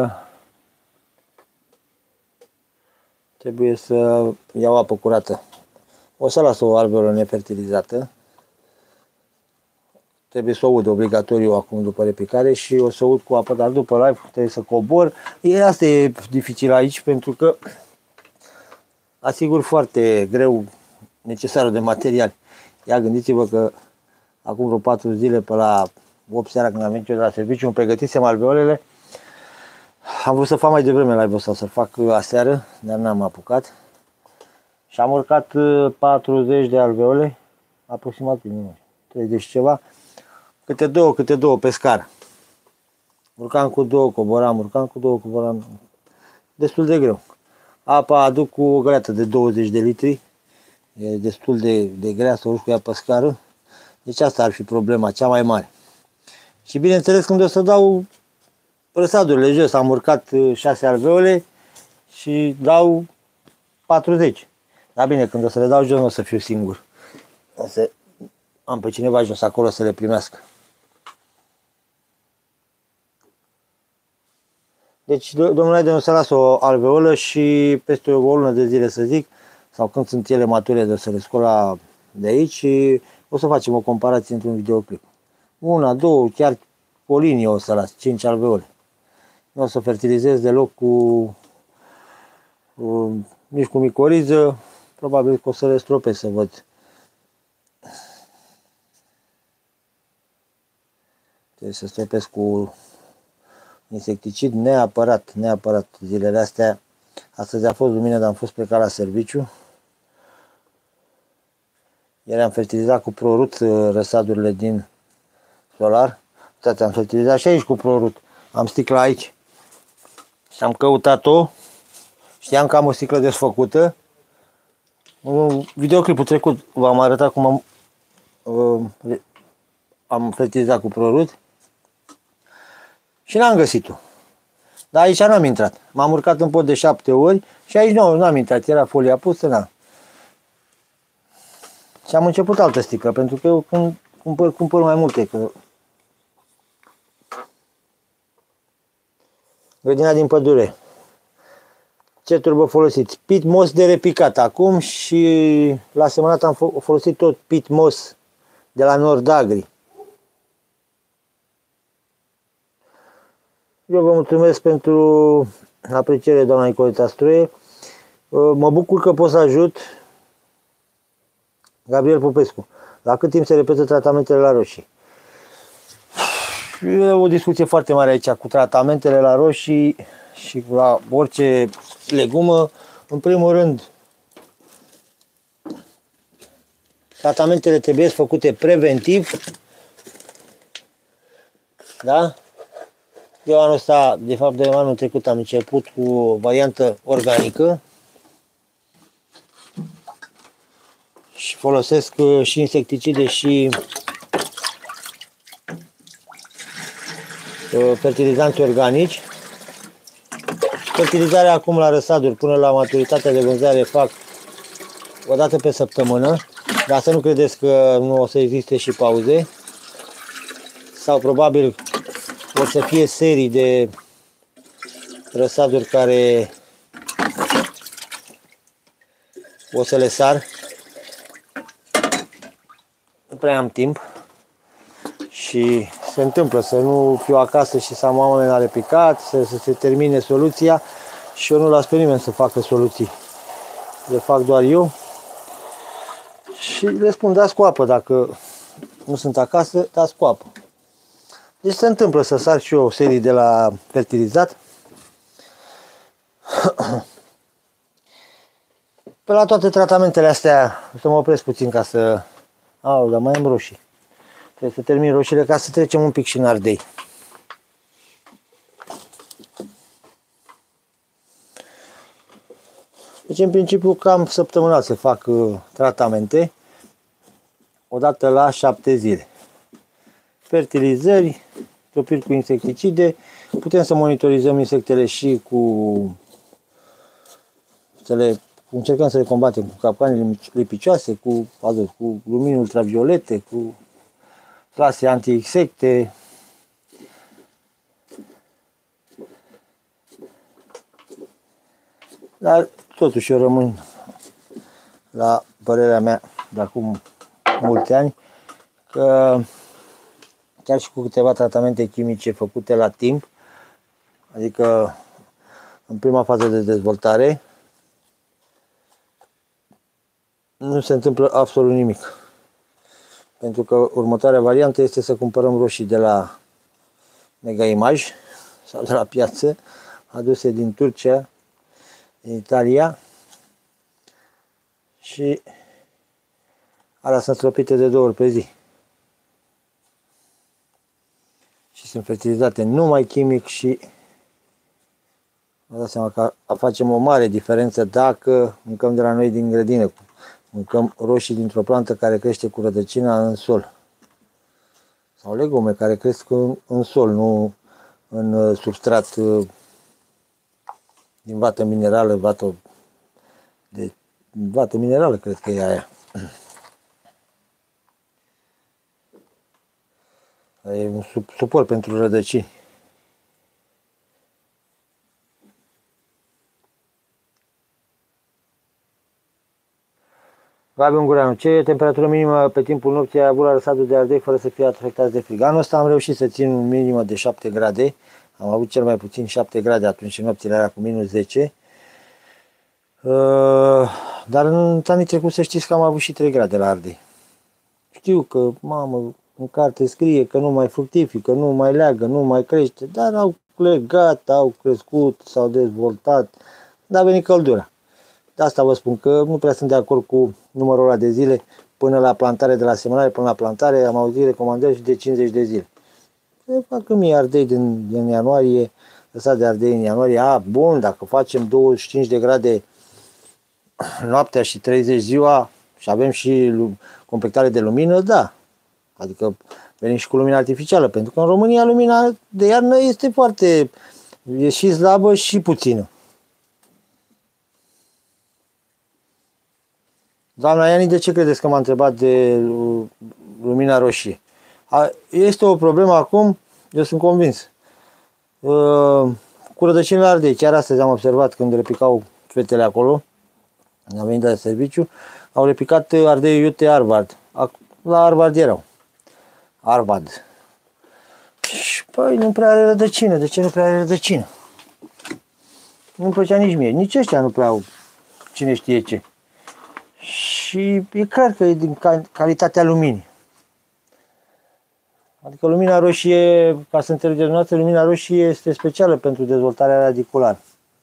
trebuie să iau apă curată. O să las o alveolă nefertilizată. Trebuie să o ud obligatoriu acum după repicare și o să ud cu apă, dar după live trebuie să cobor. E, asta e dificil aici pentru că asigur foarte greu necesarul de material. Ia gândiți-vă că acum vreo patru zile pe la opt seara când am venit eu de la serviciu, îmi pregătisem alveolele. Am vrut să fac mai devreme live-ul ăsta, să-l fac aseară, dar n-am apucat. Și am urcat patruzeci de alveole, aproximativ, nu, treizeci ceva, câte două, câte două pe scară. Urcam cu două, coboram, urcam cu două, coboram. Destul de greu. Apa aduc cu o găleată de douăzeci de litri. E destul de, de grea să urc cu ea pe scară. Deci asta ar fi problema cea mai mare. Și bineînțeles când o să dau răsadurile jos, am urcat șase alveole și dau patruzeci. Dar bine, când o să le dau jos, nu o să fiu singur. O să am pe cineva jos acolo să le primească. Deci, domnul Aiden o să lasă o alveolă și peste o lună de zile, să zic, sau când sunt ele mature, de o să le scol la de aici și o să facem o comparație într-un videoclip. Una, două, chiar o linie o să las, cinci alveole. Nu o să fertilizez deloc cu, cu nici cu micoriză, probabil că o să le stropesc să văd. Trebuie să stropesc cu insecticid neapărat, neapărat zilele astea. Astăzi a fost lumină, dar am fost plecat la serviciu. Ieri am fertilizat cu prorut răsadurile din solar. Uitați, am fertilizat și aici cu prorut. Am sticla aici. Și am căutat-o. Știam că am o sticlă desfăcută. În videoclipul trecut v-am arătat cum am, uh, am fertilizat cu prorut. Și n-am găsit-o. Dar aici n-am intrat. M-am urcat în pod de șapte ori și aici nu, n-am intrat. Era folia pusă, n-am. Și am început altă sticlă, pentru că eu când cumpăr, cumpăr mai multe. Că... Grădina din pădure. Ce turbă folosit? Pit moss de repicat acum și la semănat am folosit tot pit moss de la Nordagri. Eu vă mulțumesc pentru apreciere, doamna Nicoleta Struie. Mă bucur că pot să ajut. Gabriel Popescu. La cât timp se repetă tratamentele la roșii? E o discuție foarte mare aici cu tratamentele la roșii și la orice legumă. În primul rând, tratamentele trebuie făcute preventiv. Da? Eu anul ăsta, de fapt de anul trecut, am început cu o variantă organică și folosesc și insecticide și fertilizanți organici. Fertilizarea acum la răsaduri până la maturitatea de vânzare fac o dată pe săptămână, dar să nu credeți că nu o să existe și pauze, sau probabil o să fie serii de răsaduri care o să le sar. Nu prea am timp și se întâmplă să nu fiu acasă și să am oameni la repicat, să, să se termine soluția și eu nu las pe nimeni să facă soluții. Le fac doar eu și le spun dați cu apă, dacă nu sunt acasă, dați cu apă. Deci se întâmplă să sar și eu o serie de la fertilizat. Pe la toate tratamentele astea, o să mă opresc puțin ca să... Au, dar mai am roșii. Trebuie să termin roșiile ca să trecem un pic și în ardei. Deci în principiu cam săptămânal se fac uh, tratamente. Odată la șapte zile. Fertilizări, topiri cu insecticide. Putem să monitorizăm insectele și cu... Să le... Încercăm să le combatem cu capcanele lipicioase, cu, cu lumini ultraviolete, cu clase anti-insecte. Dar totuși eu rămân la părerea mea de acum mulți ani că chiar și cu câteva tratamente chimice făcute la timp, adică în prima fază de dezvoltare, nu se întâmplă absolut nimic. Pentru că următoarea variantă este să cumpărăm roșii de la Mega Image sau de la piață, aduse din Turcia, din Italia, și alea sunt stropite de două ori pe zi. Și sunt fertilizate numai chimic și vă dați seama că facem o mare diferență dacă mâncăm de la noi din grădină. Mâncăm roșii dintr-o plantă care crește cu rădăcina în sol. Sau legume care cresc în, în sol, nu în substrat din vată minerală, vată de vată minerală, cred că e aia. E un suport pentru rădăcini. Gabi Ungureanu, ce temperatură minimă pe timpul nopții ai avut la răsadul de ardei fără să fie afectați de frig? Anul ăsta am reușit să țin un minimă de șapte grade. Am avut cel mai puțin șapte grade atunci, în nopțile alea cu minus zece. Dar în anii trecut să știți că am avut și trei grade la ardei. Știu că, mamă, în carte scrie că nu mai fructifică, nu mai leagă, nu mai crește, dar au legat, au crescut, s-au dezvoltat, dar a venit căldura. De asta vă spun că nu prea sunt de acord cu numărul ăla de zile până la plantare, de la semănare până la plantare, am auzit recomandări și de cincizeci de zile. Se fac mie ardei din, din ianuarie, lăsat de ardei în ianuarie, a, bun, dacă facem douăzeci și cinci de grade noaptea și treizeci ziua și avem și completare de lumină, da. Adică venim și cu lumina artificială, pentru că în România lumina de iarnă este foarte, e și slabă și puțină. Doamna Iani, de ce credeți că m-a întrebat de lumina roșie? Este o problemă acum, eu sunt convins. Cu rădăcinile ardei, chiar astăzi am observat când repicau fetele acolo, am venit de serviciu, au repicat ardei iute Harvard. La Harvard erau. Harvard. Și păi nu prea are rădăcină. De ce nu prea are rădăcină? Nu-mi plăcea nici mie. Nici ăștia nu prea au cine știe ce. Și e clar că e din calitatea luminii. Adică lumina roșie, ca să înțelegeți dumneavoastră, lumina roșie este specială pentru dezvoltarea radiculară.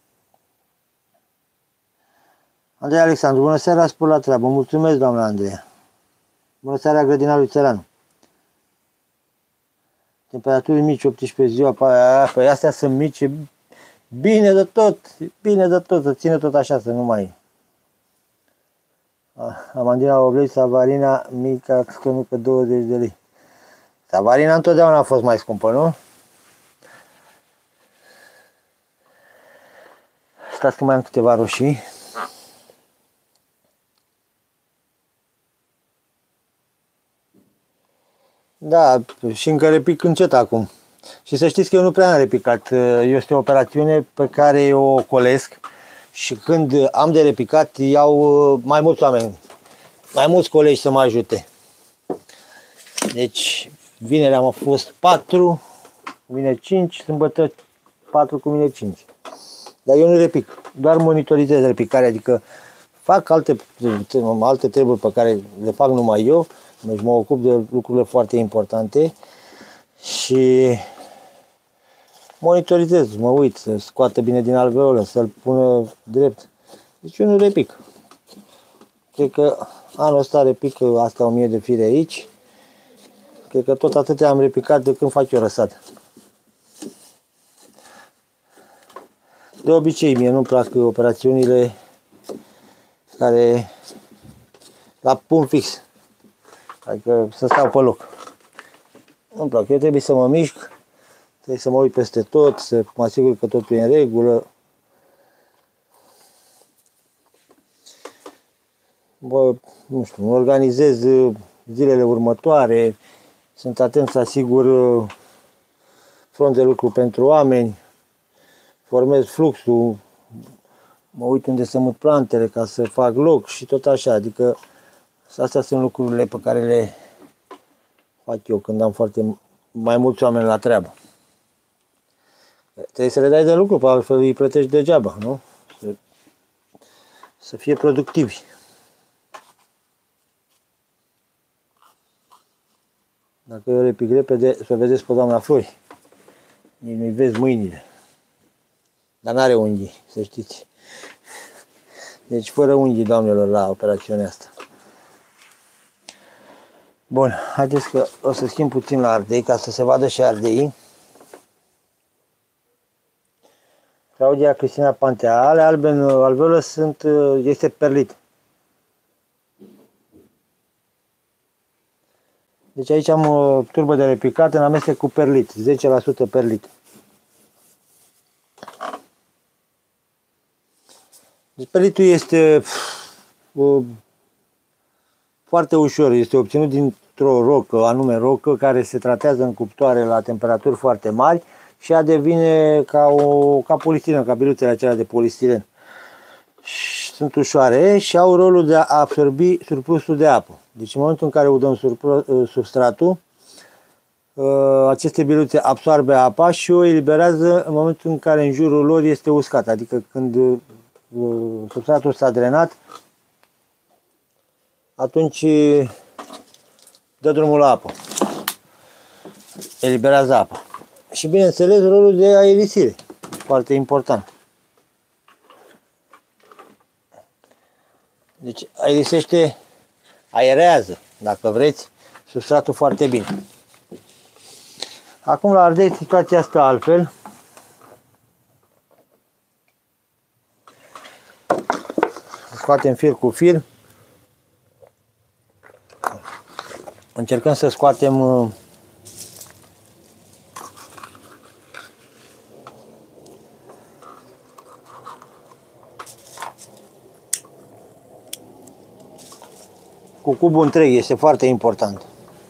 Andrei Alexandru, bună seara, spor la treabă. Mulțumesc, doamna Andreea. Bună seara, grădina lui Țăranu. Temperaturi mici, optsprezece ziua, păi astea sunt mici, bine de tot, bine de tot, să ține tot așa, să nu mai... Amandina Oblei, Savarina, mica, că nu pe douăzeci de lei. Savarina întotdeauna a fost mai scumpă, nu? Stați că mai am câteva roșii. Da, și încă repic încet acum. Și să știți că eu nu prea am repicat. Este o operațiune pe care eu o colesc și când am de repicat iau mai mulți oameni, mai mulți colegi să mă ajute. Deci, vineri am fost patru, cu mine cinci, sâmbătă patru, cu mine cinci. Dar eu nu repic, doar monitorizez repicarea, adică fac alte, alte treburi pe care le fac numai eu. Deci mă ocup de lucrurile foarte importante și monitorizez, mă uit să scoată bine din alveolă, să-l pună drept. Deci eu nu repic. Cred că anul ăsta repic asta o mie de fire aici. Cred că tot atâtea am repicat de când fac eu răsad. De obicei mie nu-mi plac operațiunile care la punct fix. Adică să stau pe loc. Nu-mi plac. Eu trebuie să mă mișc, trebuie să mă uit peste tot, să mă asigur că totul e în regulă. Bă, nu știu, mă organizez zilele următoare, sunt atent să asigur front de lucru pentru oameni, formez fluxul, mă uit unde să mut plantele ca să fac loc și tot așa. Adică astea sunt lucrurile pe care le fac eu când am foarte mai mulți oameni la treabă. Trebuie să le dai de lucru, pentru că îi plătești degeaba, nu? Să, să fie productivi. Dacă eu repic repede, să vedeți pe doamna Flori. Nici nu-i vezi mâinile. Dar n-are unghii, să știți. Deci fără unghii, doamnelor, la operațiunea asta. Bun, haideți că o să schimb puțin la ardei, ca să se vadă și ardeii. Claudia Cristina Pantea, ale albe în alveolă sunt, este perlit. Deci aici am o turbă de repicat în amestec cu perlit, zece la sută perlit. Deci perlitul este uh, foarte ușor, este obținut dintr-o rocă, anume rocă, care se tratează în cuptoare la temperaturi foarte mari și ea devine ca, o, ca polistiren, ca biluțele acelea de polistiren. Sunt ușoare și au rolul de a absorbi surplusul de apă. Deci în momentul în care udăm substratul, aceste biluțe absorbe apa și o eliberează în momentul în care în jurul lor este uscat. Adică când substratul s-a drenat, atunci dă drumul la apă. Eliberează apa. Și bineînțeles rolul de aerisire. Foarte important. Deci aerisește, aerează, dacă vreți, substratul foarte bine. Acum la ardei situația stă altfel. Scoatem fir cu fir. Încercăm să scoatem cu cubul întreg, este foarte important.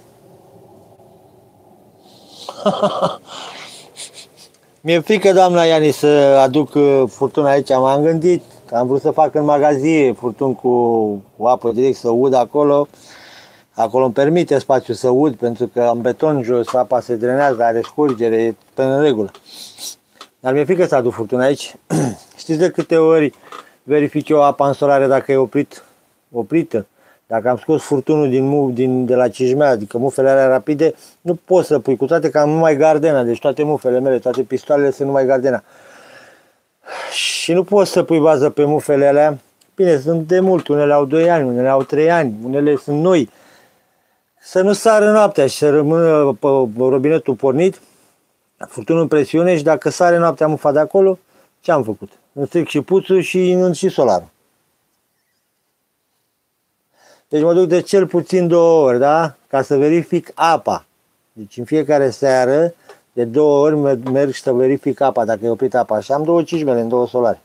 Mi-e frică, doamna Iani, să aduc furtuna aici. M-am gândit că am vrut să fac în magazie furtun cu, cu apă direct, să ud acolo. Acolo îmi permite spațiu să ud, pentru că am beton jos, apa se drenează, are scurgere, e pe în regulă. Dar mi-e frică să aduc furtuna aici. Știți de câte ori verific eu apa în solare dacă e oprit, oprită? Dacă am scos furtunul din, din, de la cijmea, adică mufele alea rapide, nu pot să pui, cu toate că am numai gardena, deci toate mufele mele, toate pistoalele sunt numai gardena. Și nu poți să pui bază pe mufele alea. Bine, sunt de mult, unele au doi ani, unele au trei ani, unele sunt noi. Să nu sară noaptea și să rămână pe robinetul pornit, furtunul în presiune, și dacă sare noaptea mufa de acolo, ce am făcut? Îmi stric și puțul și înunț și solarul. Deci mă duc de cel puțin două ori, da? Ca să verific apa. Deci în fiecare seară, de două ori merg să verific apa, dacă e oprit apa. Și am două cijmele în două solare.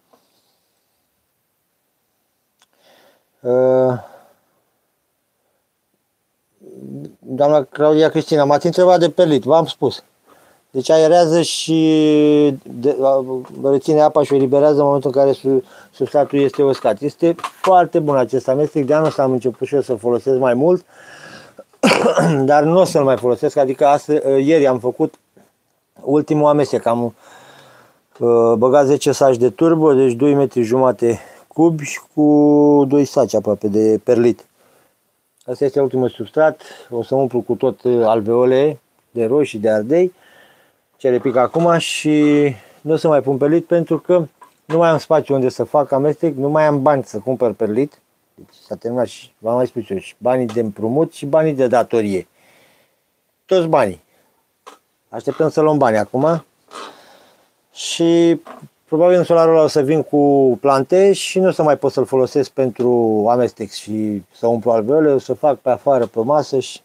Doamna Claudia Cristina, m-ați întrebat de perlit, v-am spus. Deci aerează și de, reține apa și o eliberează în momentul în care substratul este uscat. Este foarte bun acest amestec, de anul ăsta am început și eu să folosesc mai mult, dar nu o să-l mai folosesc, adică astăzi, ieri am făcut ultimul amestec, am uh, băgat zece saci de turbo, deci doi metri jumate cubi și cu doi saci aproape de perlit. Asta este ultimul substrat, o să umplu cu tot alveole de roșii, de ardei, ce le pic acum, și nu o să mai pun perlit pentru că nu mai am spațiu unde să fac amestec, nu mai am bani să cumpăr perlit. Deci s-a terminat și v-am mai spus eu, și banii de împrumut și banii de datorie. Toți banii. Așteptăm să luăm bani acum și probabil în solarul ăla o să vin cu plante și nu o să mai pot să-l folosesc pentru amestec și să umplu alveole, o să fac pe afară pe masă și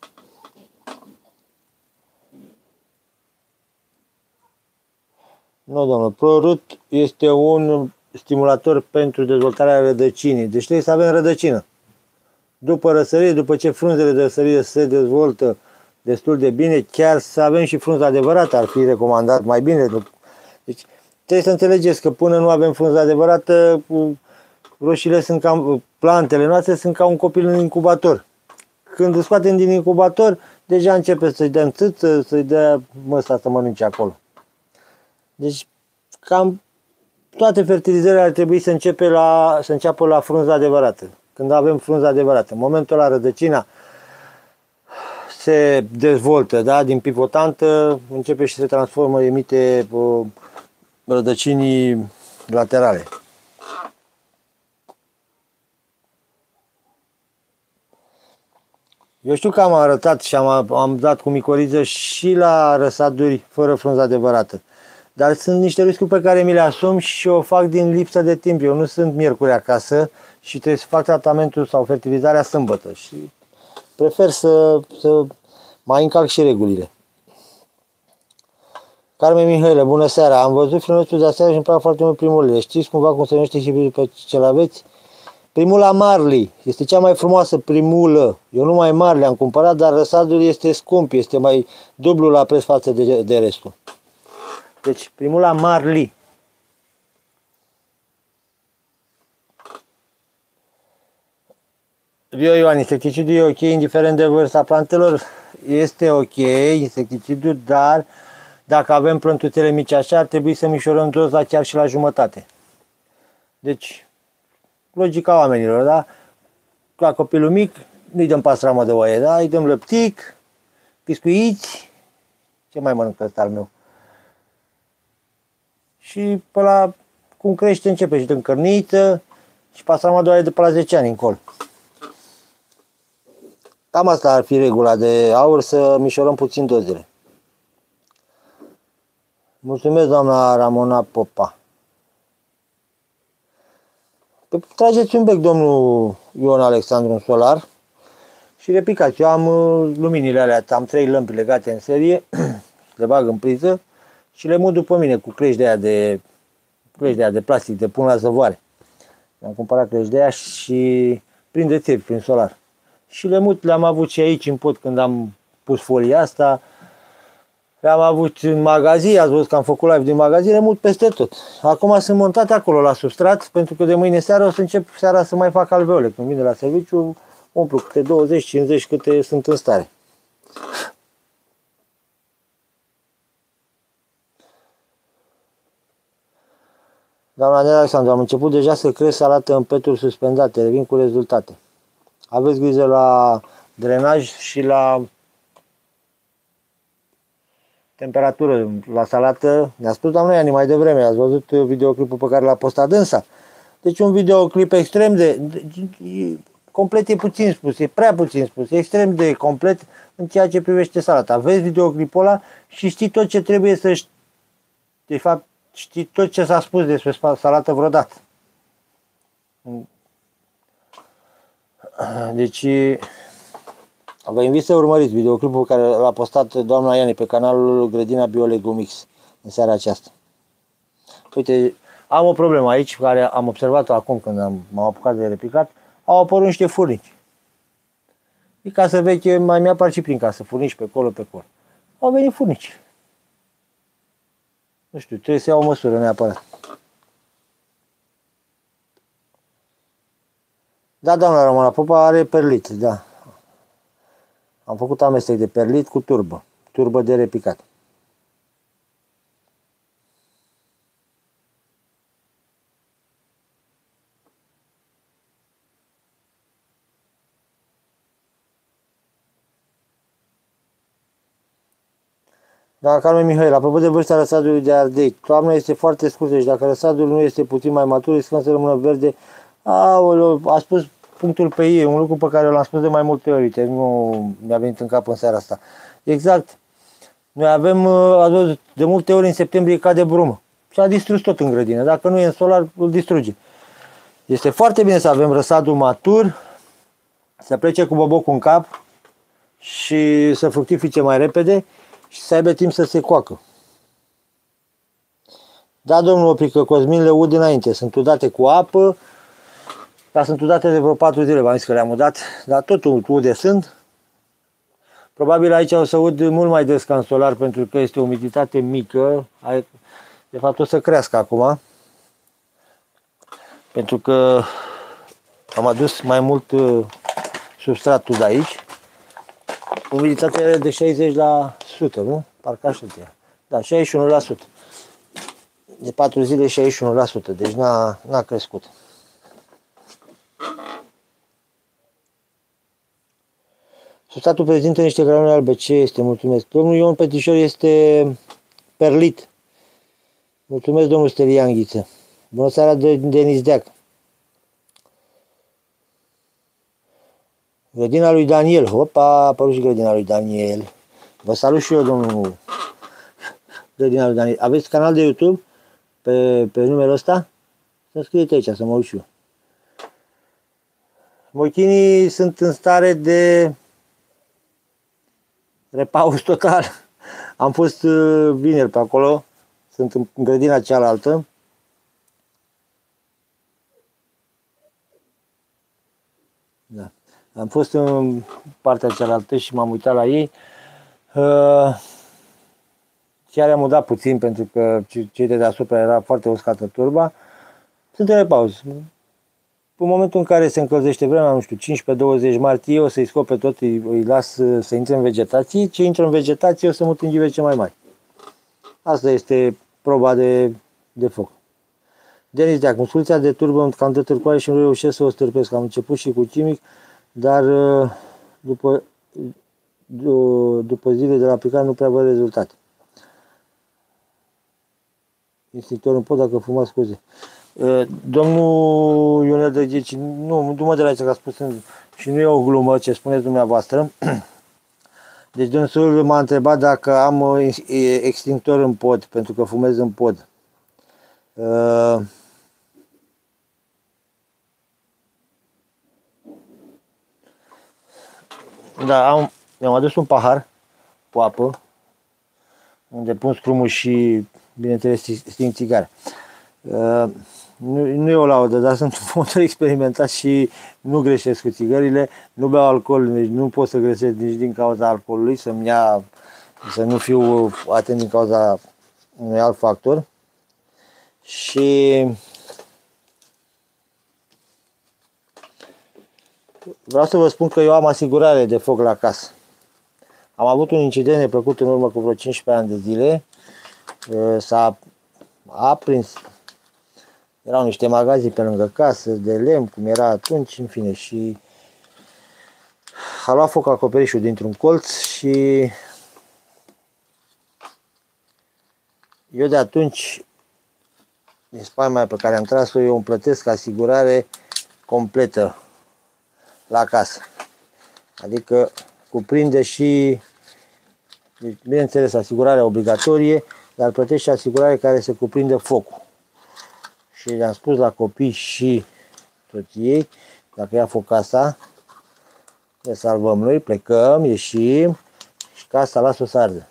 nu, domnule, ProRoot este un stimulator pentru dezvoltarea rădăcinii. Deci trebuie să avem rădăcină. După răsărire, după ce frunzele de răsărire se dezvoltă destul de bine, chiar să avem și frunza adevărată, ar fi recomandat mai bine. Deci trebuie să înțelegeți că până nu avem frunza adevărată, roșiile sunt ca, plantele noastre sunt ca un copil în incubator. Când îl scoatem din incubator, deja începe să-i dăm țâță, să-i dea măsa să mănânce acolo. Deci cam toate fertilizările ar trebui să, începe la, să înceapă la frunza adevărată. Când avem frunza adevărată. În momentul ăla rădăcina se dezvoltă, da? Din pivotantă începe și se transformă, emite uh, rădăcinii laterale. Eu știu că am arătat și am, am dat cu micoriză și la răsaduri fără frunza adevărată. Dar sunt niște riscuri pe care mi le asum și o fac din lipsă de timp. Eu nu sunt miercuri acasă și trebuie să fac tratamentul sau fertilizarea sâmbătă. Și prefer să, să mai încalc și regulile. Carmen Mihailă, bună seara. Am văzut filmul de aseară și îmi plac foarte mult primurile. Știți cumva cum se numește și pe ce-l aveți? Primula Marley. Este cea mai frumoasă primulă. Eu numai Marley am cumpărat, dar răsadul este scump. Este mai dublu la preț față de, de restul. Deci, primula Marley. Vio Ioan, insecticidul e ok, indiferent de vârsta plantelor. Este ok, insecticidul, dar dacă avem plântuțele mici așa, ar trebui să mișorăm doza chiar și la jumătate. Deci, logica oamenilor, da? La copilul mic, nu-i dăm pastramă de oaie, da? Îi dăm lăptic, biscuiți, ce mai mănâncă ăsta al meu? Și pe la cum crește, începe și dăm cărniță și pastramă de oaie de pe la zece ani încolo. Cam asta ar fi regula de aur, să mișorăm puțin dozele. Mulțumesc, doamna Ramona Popa. Trageți un bec, domnul Ion Alexandru, în solar și replicați. Eu am luminile alea, am trei lămpi legate în serie, le bag în priză și le mut după mine cu clești de aia de, clești de, aia de plastic, de pun la zăvoare. Am cumpărat clești de aia și prinde țevi prin solar. Și le mut, le-am avut și aici în pod când am pus folia asta. Le-am avut în magazin, ați văzut că am făcut live din magazin, le mut peste tot. Acum sunt montate acolo la substrat, pentru că de mâine seara o să încep seara să mai fac alveole. Când vin de la serviciu, umplu câte douăzeci cincizeci câte sunt în stare. Doamna Nea Alexandru, am început deja să cresc salată în peturi suspendate, revin cu rezultate. Aveți grijă la drenaj și la temperatură. La salată, ne-a spus doamna Iani mai devreme, ați văzut videoclipul pe care l-a postat dânsa? Deci un videoclip extrem de, de, de, complet e puțin spus, e prea puțin spus, e extrem de complet în ceea ce privește salata. Vezi videoclipul ăla și știi tot ce trebuie să știi. De fapt, știi tot ce s-a spus despre salată vreodată. Deci, vă invit să urmăriți videoclipul care l-a postat doamna Iani pe canalul Grădina Biolegumix în seara aceasta. Uite, am o problemă aici, care am observat-o acum când am, m-am apucat de replicat. Au apărut niște furnici. E casă veche, mai mi-apar și prin casă, furnici pe acolo, pe acolo. Au venit furnici. Nu știu, trebuie să iau o măsură neapărat. Da, doamna Ramona Popa are perlit, da. Am făcut amestec de perlit cu turbă, turbă de repicat. Da, Carmen Mihail, apropo de vârsta răsadului de ardei, toamna este foarte scurtă și dacă răsadul nu este puțin mai matur, riscăm să rămână verde. Aoleu, a spus punctul pe ei, un lucru pe care l-am spus de mai multe ori, uite, nu mi-a venit în cap în seara asta. Exact. Noi avem, ați văzut, de multe ori în septembrie cade brumă și a distrus tot în grădină. Dacă nu e în solar, îl distruge. Este foarte bine să avem răsadul matur, să plece cu bobocul în cap și să fructifice mai repede și să aibă timp să se coacă. Da, domnul Oprică, Cosmin le ud dinainte, sunt udate cu apă, dar sunt udate de vreo patru zile, v-am zis că le-am udat, dar tot ude sunt. Probabil aici o să ud mult mai des ca în solar, pentru că este o umiditate mică, de fapt o să crească acum, pentru că am adus mai mult substratul de aici. Umiditatea e de șaizeci la sută, nu? Parcă așa e. Da, șaizeci și unu la sută. De patru zile șaizeci și unu la sută, deci n-a, n-a crescut. Substratul prezintă niște granule albe. Ce este? Mulțumesc. Domnul Ion Petrișor este perlit. Mulțumesc, domnul Stelian Ghiță. Bună seara, Denis Deac. Grădina lui Daniel. Opa, a apărut și grădina lui Daniel. Vă salut și eu, domnul. Grădina lui Daniel. Aveți canal de YouTube pe, pe numele ăsta? Să scrieți aici, să mă uit și eu. Mochinii sunt în stare de repaus total. Am fost uh, vineri pe acolo, sunt în grădina cealaltă. Da. Am fost în partea cealaltă și m-am uitat la ei. Uh, chiar am udat puțin pentru că cei de deasupra era foarte uscată turba. Suntem pe pauză. În momentul în care se încălzește vremea, nu știu, cincisprezece douăzeci martie, o să-i scop pe tot, îi, îi las să intre în vegetație. Ce intră în vegetație o să mut în givece mai mari. Asta este proba de, de foc. Denis Deac, musulița de turbă cam de târcoare și nu reușesc să o stârpesc. Am început și cu chimic, dar după, după zile de la aplicare nu prea văd rezultate. Instinctor în pod dacă fumați scuze. Domnul Ionel Dăgici, nu, nu mă deraiți că a spus și nu e o glumă ce spuneți dumneavoastră. Deci dânsul m-a întrebat dacă am extintor în pod, pentru că fumez în pod. Da, am, mi-am adus un pahar cu apă, unde pun scrumul și, bineînțeles, sting țigare. Nu, nu e o laudă, dar sunt un motor experimentat și nu greșesc cu țigările, nu beau alcool, deci nu pot să greșesc nici din cauza alcoolului, să-mi ia, să nu fiu atent din cauza unui alt factor. Și vreau să vă spun că eu am asigurare de foc la casă. Am avut un incident neplăcut în urmă cu vreo cincisprezece ani de zile, s-a aprins. Erau niște magazii pe lângă casă, de lemn, cum era atunci, în fine, și a luat foc acoperișul dintr-un colț și eu de atunci, din spaima pe care am tras-o, eu îmi plătesc asigurare completă la casă. Adică cuprinde și, bineînțeles, asigurarea obligatorie, dar plătești și asigurare care se cuprinde focul. Și le-am spus la copii și toți ei, dacă ia foc casa, le salvăm noi, plecăm, ieșim și casa lasă-o să ardă.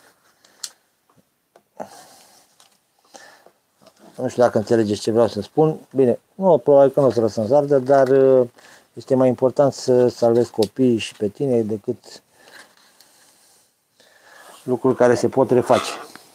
Nu știu dacă înțelegeți ce vreau să spun. Bine, nu, probabil că nu o să lăsăm să ardă, dar este mai important să salvezi copiii și pe tine decât lucruri care se pot reface.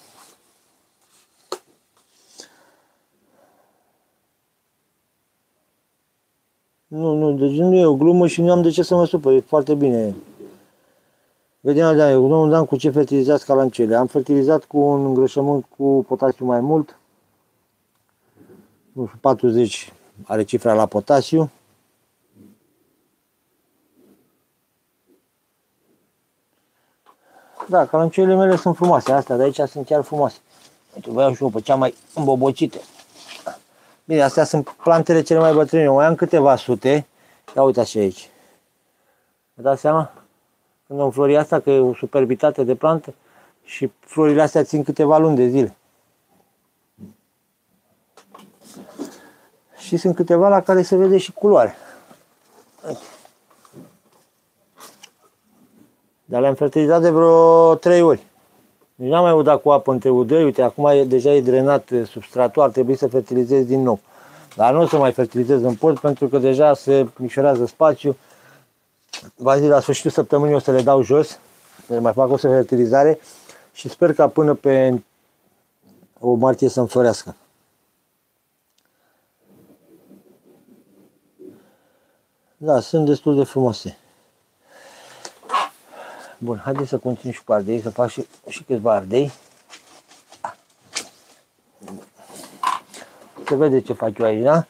Nu, nu, deci nu e o glumă și nu am de ce să mă supăr, e foarte bine. Vedem, da, eu nu am cu ce fertilizați calancele. Am fertilizat cu un îngrășământ cu potasiu mai mult. Nu știu, patruzeci are cifra la potasiu. Da, calancelele mele sunt frumoase, astea de aici sunt chiar frumoase. Uite, vă iau și eu pe cea mai îmbobocită. Bine, astea sunt plantele cele mai bătrâne. Eu mai am câteva sute. Ia uitați și aici. Vă dați seama? Când am florit asta, că e o superbitate de plantă și florile astea țin câteva luni de zile. Și sunt câteva la care se vede și culoare. Dar le-am fertilizat de vreo trei ori. Deci n-am mai udat cu apă între udăi. Uite, acum e, deja e drenat substratul, ar trebui să fertilizez din nou. Dar nu o să mai fertilizez în pod pentru că deja se micșorează spațiu. V-am zis, la sfârșitul săptămânii o să le dau jos, să mai fac o fertilizare și sper ca până pe o martie să înflorească. Da, sunt destul de frumoase. Bun, haideți să continui și cu ardei, să fac și, și câțiva ardei. Se vede ce fac eu aici, da?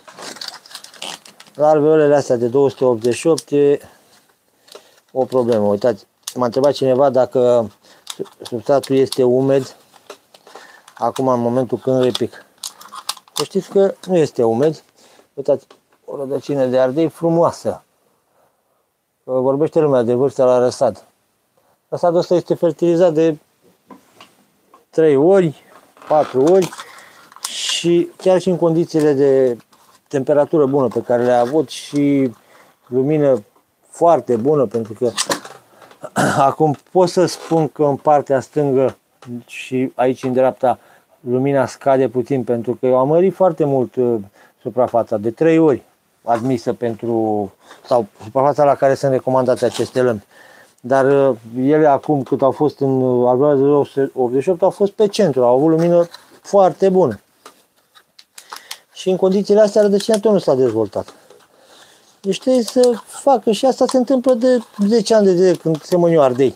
La alveolele astea de două sute optzeci și opt e o problemă. Uitați, m-a întrebat cineva dacă substratul este umed acum în momentul când repic. Să știți că nu este umed. Uitați, o rădăcină de ardei frumoasă. Vorbește lumea de vârsta la răsad. Răsadul ăsta este fertilizat de trei ori, patru ori și chiar și în condițiile de temperatură bună pe care le-a avut și lumină foarte bună, pentru că Acum pot să spun că în partea stângă și aici în dreapta lumina scade puțin, pentru că eu am mărit foarte mult uh, suprafața, de trei ori admisă pentru, sau suprafața la care sunt recomandate aceste lămpi. Dar uh, ele acum, cât au fost în uh, alveola optzeci și opt, au fost pe centru, au avut lumină foarte bună. Și în condițiile astea rădăcina tot nu s-a dezvoltat. Deci trebuie să facă, și asta se întâmplă de zece ani de zile când se măniu ardei.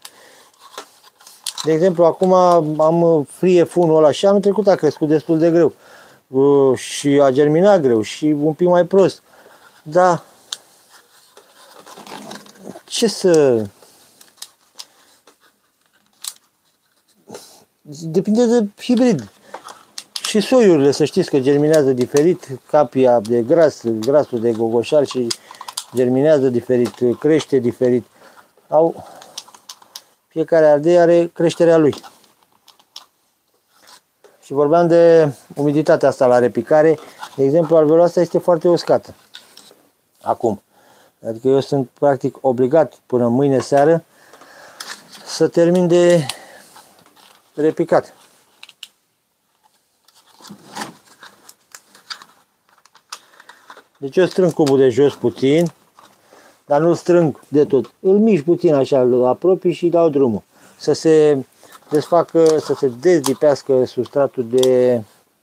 De exemplu, acum am frie funul ăla și anul trecut a crescut destul de greu. Uh, și a germinat greu și un pic mai prost. Da. Ce să... Depinde de hibrid. Și soiurile, să știți că germinează diferit, capia de gras, grasul de gogoșar și germinează diferit, crește diferit. Au, fiecare ardei are creșterea lui. Și vorbeam de umiditatea asta la repicare. De exemplu, alveola asta este foarte uscată. Acum. Adică eu sunt practic obligat până mâine seară să termin de repicat. Deci eu strâng cubul de jos puțin, dar nu strâng de tot. Îl mișc puțin așa, îl apropii și dau drumul. Să se desfacă, să se dezlipească substratul de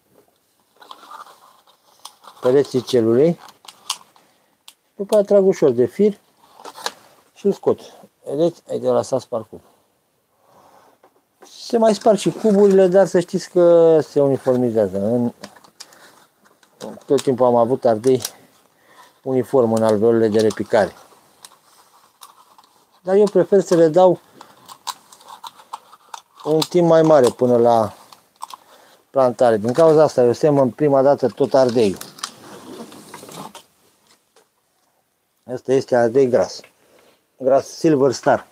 pereții celulei. După aceea trag ușor de fir și îl scot. Vedeți? Aici de la s-a spart cubul. Se mai sparg și cuburile, dar să știți că se uniformizează. În tot timpul am avut ardei uniform în alveolele de repicare. Dar eu prefer să le dau un timp mai mare până la plantare. Din cauza asta eu semăn prima dată tot ardeiul. Asta este ardei gras. Gras Silver Star.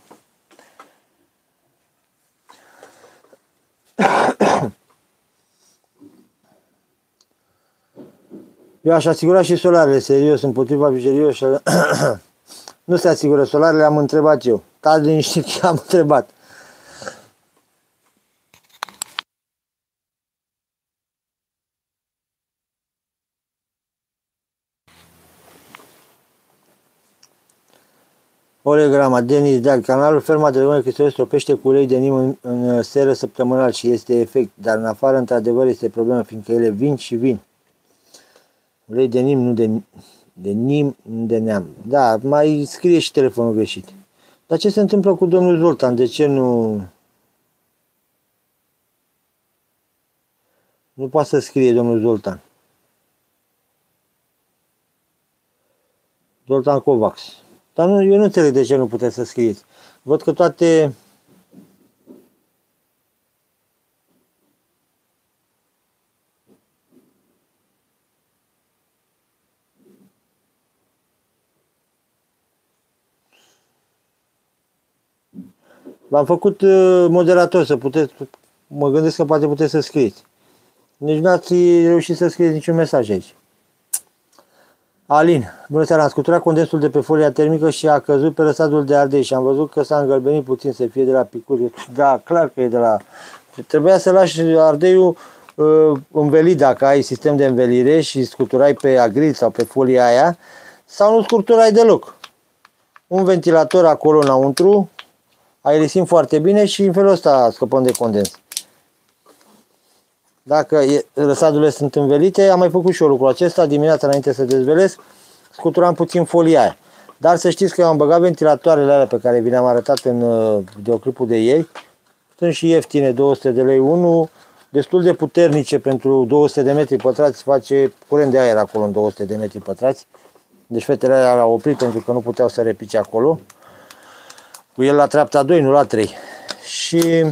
Eu aș asigura și solarele, serios, împotriva vigilioșilor. Nu se asigură solarele, am întrebat eu. Stați liniștit că am întrebat. Olegrama, Denis Deag, canalul Ferma de Leone Cristoiu stropește cu ulei de nim în, în seră săptămânal și este efect, dar în afară, într-adevăr, este problemă, fiindcă ele vin și vin. Ulei de nim, nu de, de nim, nu de neam. Da, mai scrie și telefonul greșit. Dar ce se întâmplă cu domnul Zoltan? De ce nu... Nu poate să scrie domnul Zoltan. Zoltan Covax. Dar nu, eu nu înțeleg de ce nu puteți să scrieți. Văd că toate... V-am făcut moderator să puteți... Mă gândesc că poate puteți să scrieți. Nici nu ați reușit să scrieți niciun mesaj aici. Alin, bună seara, am scuturat condensul de pe folia termică și a căzut pe răsadul de ardei și am văzut că s-a îngălbenit puțin, să fie de la picuri. Da, clar că e de la... Trebuia să lași ardeiul uh, învelit dacă ai sistem de învelire și scuturai pe agril sau pe folia aia, sau nu scuturai deloc. Un ventilator acolo înăuntru, aerisim foarte bine și în felul ăsta scăpăm de condens. Dacă răsadurile sunt învelite, am mai făcut și eu lucrul acesta dimineața înainte să dezvelesc, scuturam puțin folia aia. Dar să știți că eu am băgat ventilatoarele alea pe care vi le-am arătat în videoclipul de ieri. Sunt și ieftine, două sute de lei unul, destul de puternice pentru două sute de metri pătrați, face curent de aer acolo în două sute de metri pătrați. Deci fetele alea l-au oprit pentru că nu puteau să repice acolo. Cu el la treapta doi, nu la trei. Și...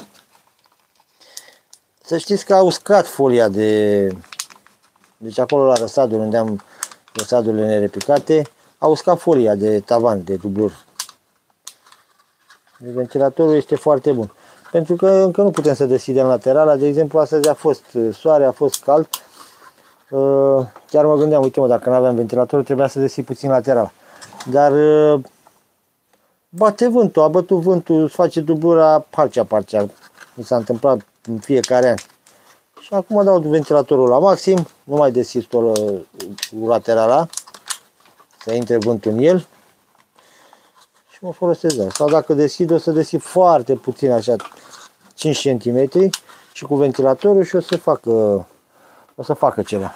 Să știți că a uscat folia de... Deci acolo la răsadul, unde am răsadurile nerepicate, a uscat folia de tavan, de dublur. Deci ventilatorul este foarte bun. Pentru că încă nu putem să deschidem laterala. De exemplu, astăzi a fost soare, a fost cald. Chiar mă gândeam, uite mă, dacă nu aveam ventilator, trebuia să deschid puțin laterala. Dar bate vântul, a bătut vântul, îți face dublura parcea-parcea. Mi s-a întâmplat în fiecare an. Și acum dau ventilatorul la maxim, nu mai deschid laterala, să intre vântul în el. Și mă folosesc de sau dacă deschid, o să deschid foarte puțin, așa, cinci centimetri și cu ventilatorul și o să facă, o să facă ceva.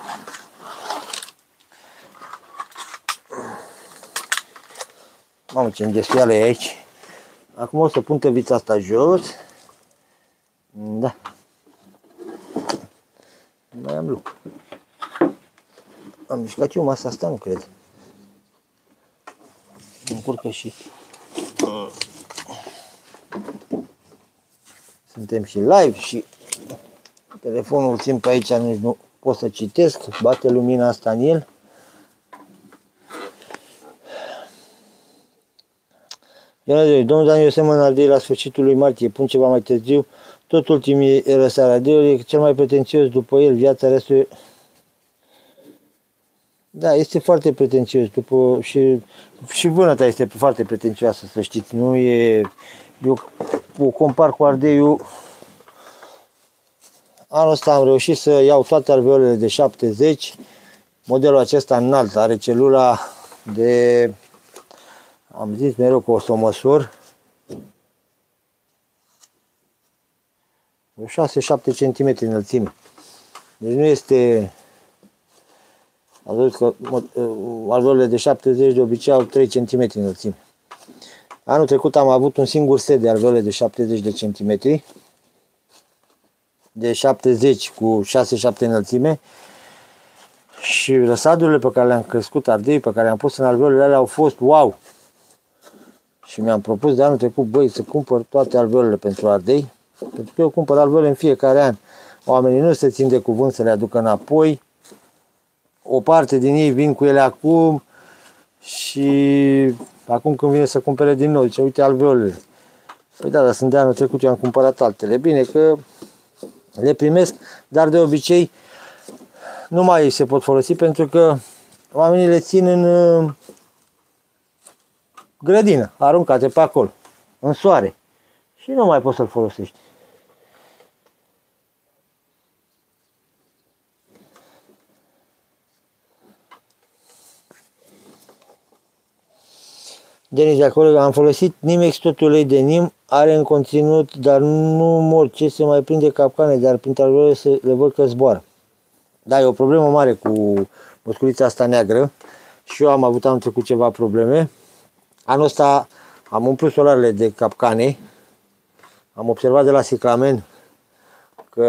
Mamă, ce înghesuială e aici. Acum o să pun tăvița asta jos. Da. Mai am lucru. Am mișcat eu masa asta, nu cred. Încurcă și... Suntem și live și telefonul îl țin pe aici, nici nu pot să citesc, bate lumina asta în el. Domnul Dan, eu semăn ardei la sfârșitul lui martie, pun ceva mai târziu, tot ultimii răsar ardeiul e cel mai pretențios după el, viața restul... Da, este foarte pretențios, după și, și vânăta este foarte pretențioasă, să știți, nu e... Eu o compar cu ardeiul. Anul ăsta am reușit să iau toate alveolele de șaptezeci, modelul acesta înalt, are celula de... Am zis mereu că o să o măsor. șase șapte centimetri înălțime. Deci nu este... Am văzut că alveolele de șaptezeci de obicei au trei centimetri înălțime. Anul trecut am avut un singur set de alveole de șaptezeci de centimetri. De șaptezeci cu șase șapte înălțime. Și răsadurile pe care le-am crescut, ardei pe care le-am pus în alveolele alea au fost wow! Și mi-am propus de anul trecut, băi, să cumpăr toate alveolele pentru ardei. Pentru că eu cumpăr alveole în fiecare an. Oamenii nu se țin de cuvânt să le aducă înapoi. O parte din ei vin cu ele acum și acum când vine să cumpere din nou, zice, uite alveolele. Păi da, dar sunt de anul trecut, eu am cumpărat altele. Bine că le primesc, dar de obicei nu mai se pot folosi pentru că oamenii le țin în grădină, aruncate pe acolo, în soare. Și nu mai poți să-l folosești. Denis de acolo, am folosit Nimex, tot ulei de nim, are în conținut, dar nu mor, ce se mai prinde capcane, dar prin alveole se le văd că zboară. Da, e o problemă mare cu musculița asta neagră și eu am avut anul trecut ceva probleme. Anul ăsta am umplut solarele de capcane, am observat de la Ciclamen că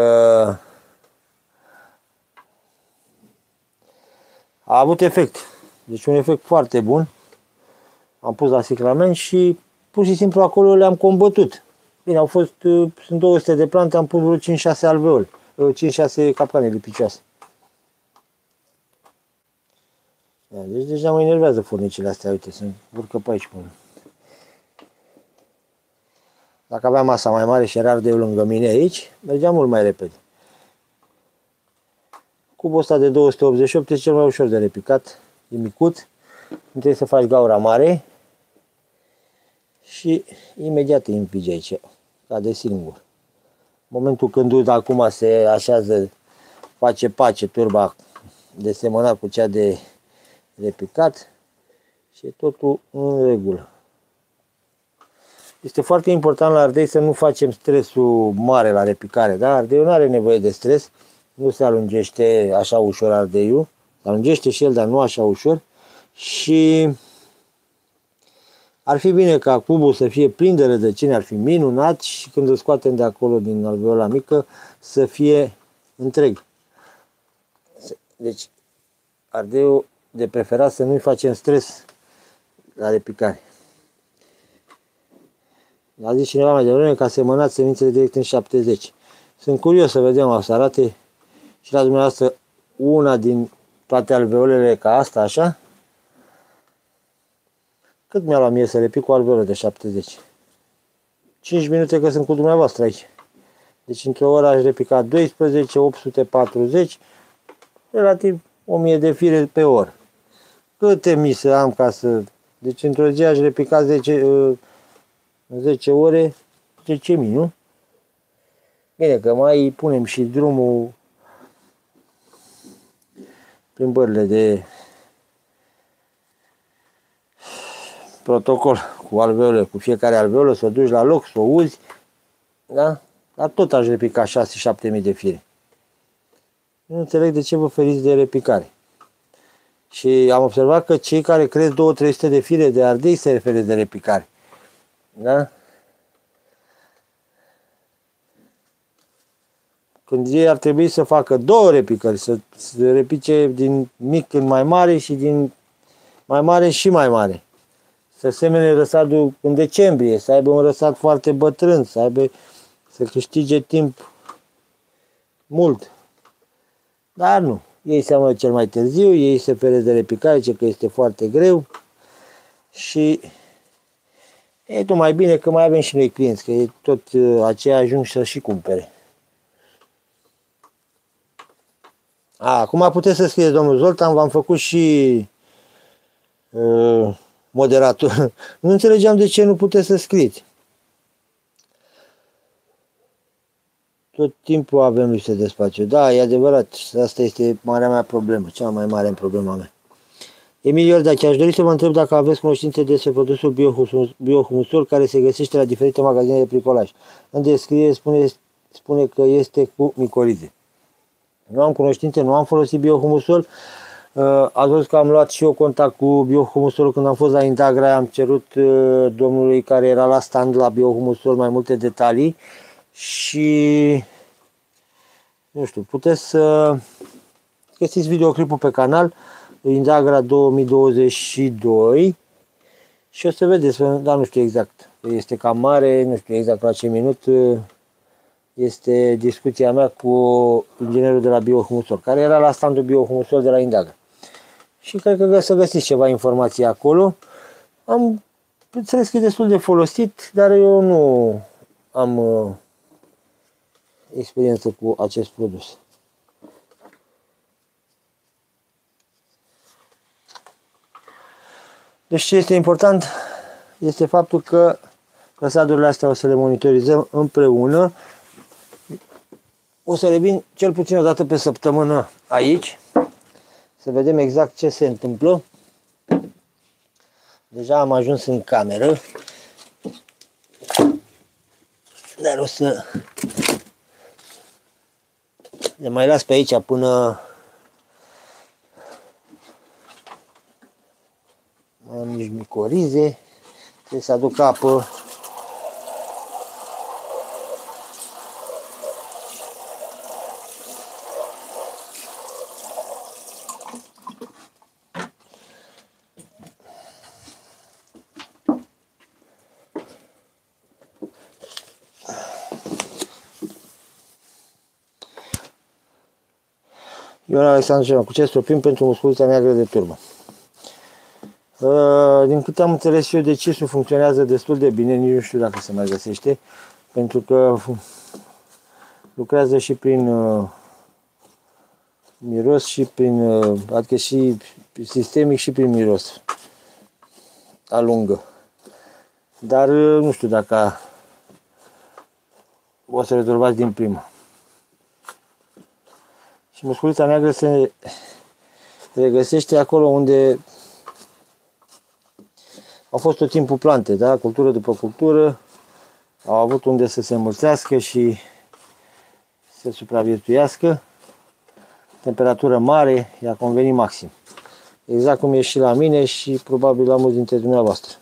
a avut efect, deci un efect foarte bun. Am pus la Ciclamen și pur și simplu acolo le-am combătut. Bine, au fost, sunt două sute de plante, am pus vreo cinci șase alveole, cinci șase capcane lipicioase. Deci deja mă enervează furnicile astea, uite, sunt urcă pe aici până. Dacă aveam masa mai mare și era ardeiul lângă mine aici, mergea mult mai repede. Cubul ăsta de două sute optzeci și opt este cel mai ușor de repicat, e micuț, nu trebuie să faci gaura mare și imediat îi împingi aici, cade singur. În momentul când ud acum se așează, face pace turba de semănat cu cea de repicat și e totul în regulă. Este foarte important la ardei să nu facem stresul mare la repicare, da? Ardeiul nu are nevoie de stres, nu se alungește așa ușor ardeiul, se alungește și el, dar nu așa ușor. Și ar fi bine ca cubul să fie plin de rădăcini, ar fi minunat, și când îl scoatem de acolo din alveola mică să fie întreg. Deci ardeiul de preferat să nu-i facem stres la repicare. A zis cineva mai devreme că a semănat semințele direct în șaptezeci. Sunt curios să vedem o să arate și la dumneavoastră una din toate alveolele ca asta, așa. Cât mi-a luat mie să repic cu alveole de șaptezeci? cinci minute că sunt cu dumneavoastră aici. Deci într-o oră aș repica doisprezece, opt sute patruzeci, relativ o mie de fire pe oră. Câte mise am ca să... Deci într-o zi aș repica zece, în zece ore, zece mii, nu? Bine, că mai punem și drumul, plimbările de protocol cu alveole, cu fiecare alveolă, să o duci la loc, să o uzi, da? Dar tot aș repica șase șapte mii de fire. Nu înțeleg de ce vă feriți de repicare. Și am observat că cei care cresc două trei sute de fire de ardei se referă de repicare. Da? Când ei ar trebui să facă două repicări, să, să repice din mic în mai mare și din mai mare și mai mare. Să semene răsadul în decembrie, să aibă un răsad foarte bătrân, să aibă, să câștige timp mult. Dar nu. Ei seamănă cel mai târziu, ei se feră de repicare, zice că este foarte greu și e tot mai bine că mai avem și noi clienți, că e tot aceia ajung să și cumpere. A, acum puteți să scrieți, domnul Zoltan, v-am făcut și uh, moderator. Nu înțelegeam de ce nu puteți să scrieți. Tot timpul avem lipsă de spațiu. Da, e adevărat. Asta este marea mea problemă, cea mai mare problemă a mea. Emil Iordache, aș dori să vă întreb dacă aveți cunoștințe despre produsul biohumusol care se găsește la diferite magazine de bricolaj. În descriere spune, spune că este cu micorize. Nu am cunoștințe, nu am folosit biohumusol. Ați văzut că am luat și eu contact cu biohumusolul când am fost la Indagra. Am cerut domnului care era la stand la biohumusol mai multe detalii. Și nu știu, puteți să găsiți videoclipul pe canal Indagra două mii douăzeci și doi și o să vedeți, dar nu știu exact, este cam mare, nu știu exact la ce minut este discuția mea cu inginerul de la biohumusol, care era la standul biohumusol de la Indagra. Și cred că să găsiți ceva informații acolo. Am înțeles că e destul de folosit, dar eu nu am experiență cu acest produs. Deci ce este important este faptul că răsadurile astea o să le monitorizăm împreună. O să revin cel puțin o dată pe săptămână aici, să vedem exact ce se întâmplă. Deja am ajuns în cameră, dar o să le mai las pe aici până mai am nici micorize, trebuie să aduc apă. Ion Alexandru, cu ce stropim pentru musculița neagră de turmă? Din câte am înțeles eu, decisul funcționează destul de bine, nici nu știu dacă se mai găsește, pentru că lucrează și prin uh, miros și prin, uh, adică și sistemic și prin miros, alungă. Dar uh, nu știu dacă o să rezolvați din prima. Și musculița neagră se regăsește acolo unde au fost tot timpul plante, da? Cultură după cultură, au avut unde să se înmulțească și să supraviețuiască. Temperatură mare, i-a convenit maxim. Exact cum e și la mine și probabil la mulți dintre dumneavoastră.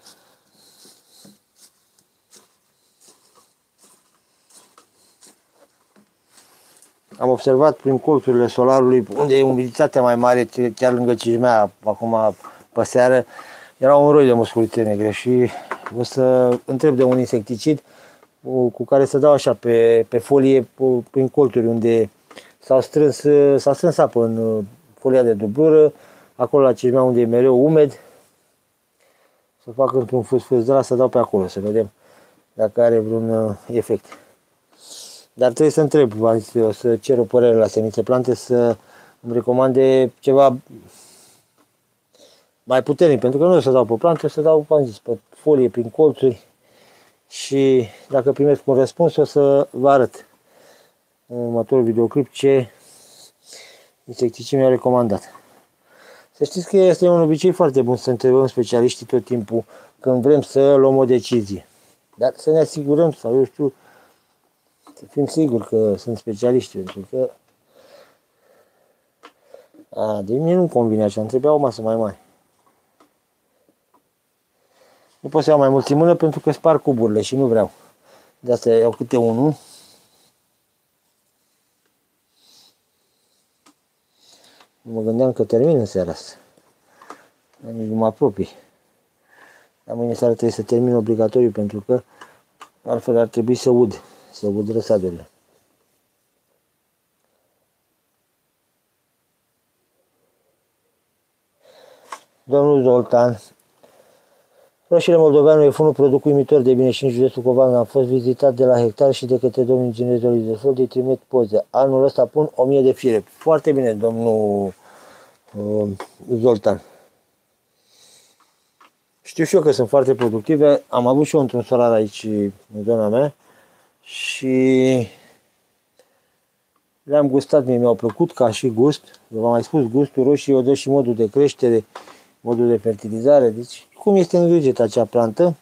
Am observat prin colțurile solarului, unde e umiditatea mai mare, chiar lângă Cijmea, acum pe seară, era un roi de musculițe negre și o să întreb de un insecticid cu care să dau așa pe, pe folie, prin colțuri, unde s-a strâns, s-a strâns apă în folia de dublură, acolo la Cijmea unde e mereu umed, să fac într-un fâs-fâs de la, să dau pe acolo, să vedem dacă are vreun efect. Dar trebuie să întreb, o să cer o părere la Semințe Plante să îmi recomande ceva mai puternic, pentru că nu o să dau pe plante, o să dau, am zis, pe folie, prin colțuri, și dacă primesc un răspuns o să vă arăt în următorul videoclip ce insecticid mi-a recomandat. Să știți că este un obicei foarte bun să întrebăm specialiștii tot timpul când vrem să luăm o decizie. Dar să ne asigurăm, sau eu știu, să fim siguri că sunt specialiști, pentru că a, de mine nu-mi convine așa, îmi trebuia o masă mai mare. Nu pot să iau mai mulți în mână pentru că spar cuburile și nu vreau. De asta iau câte unul. Mă gândeam că termin în seara asta. Dar nici nu mă apropii. Dar mâine seara trebuie să termin obligatoriu pentru că altfel ar trebui să ud. Să ud răsadurile. Domnul Zoltan. Roșiile moldoveanu e funul produc uimitor de bine și în județul Covasna. Am fost vizitat de la hectar și de către domnul inginer de Olizefol, de trimit poze. Anul ăsta pun o mie de fire. Foarte bine, domnul uh, Zoltan. Știu și eu că sunt foarte productive. Am avut și eu într-un solar aici în zona mea și le-am gustat, mie mi-au plăcut ca și gust. V-am mai spus, gustul roșii o dă și modul de creștere, modul de fertilizare. Deci, cum este îngrijită acea plantă.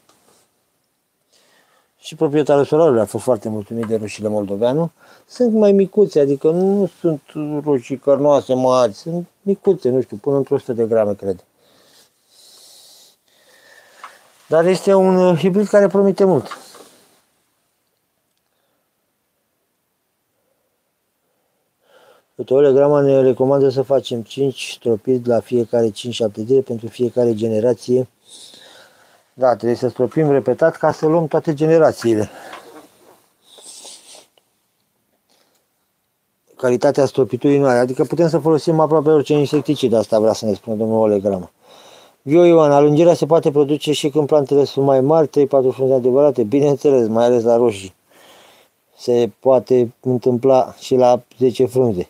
Și proprietarul solarului a fost foarte mulțumit de roșiile moldoveanu. Sunt mai micuțe, adică nu sunt roșii cărnoase mari, sunt micuțe, nu știu, până într-o sută de grame, cred. Dar este un hibrid care promite mult. Telegrama ne recomandă să facem cinci stropiri la fiecare cinci șapte zile pentru fiecare generație. Da, trebuie să stropim repetat ca să luăm toate generațiile. Calitatea stropiturii nu are, adică putem să folosim aproape orice insecticid, asta vrea să ne spună domnul Olegrama. Viu Ioan, alungirea se poate produce și când plantele sunt mai mari, trei patru frunze adevărate, bineînțeles, mai ales la roșii. Se poate întâmpla și la zece frunze.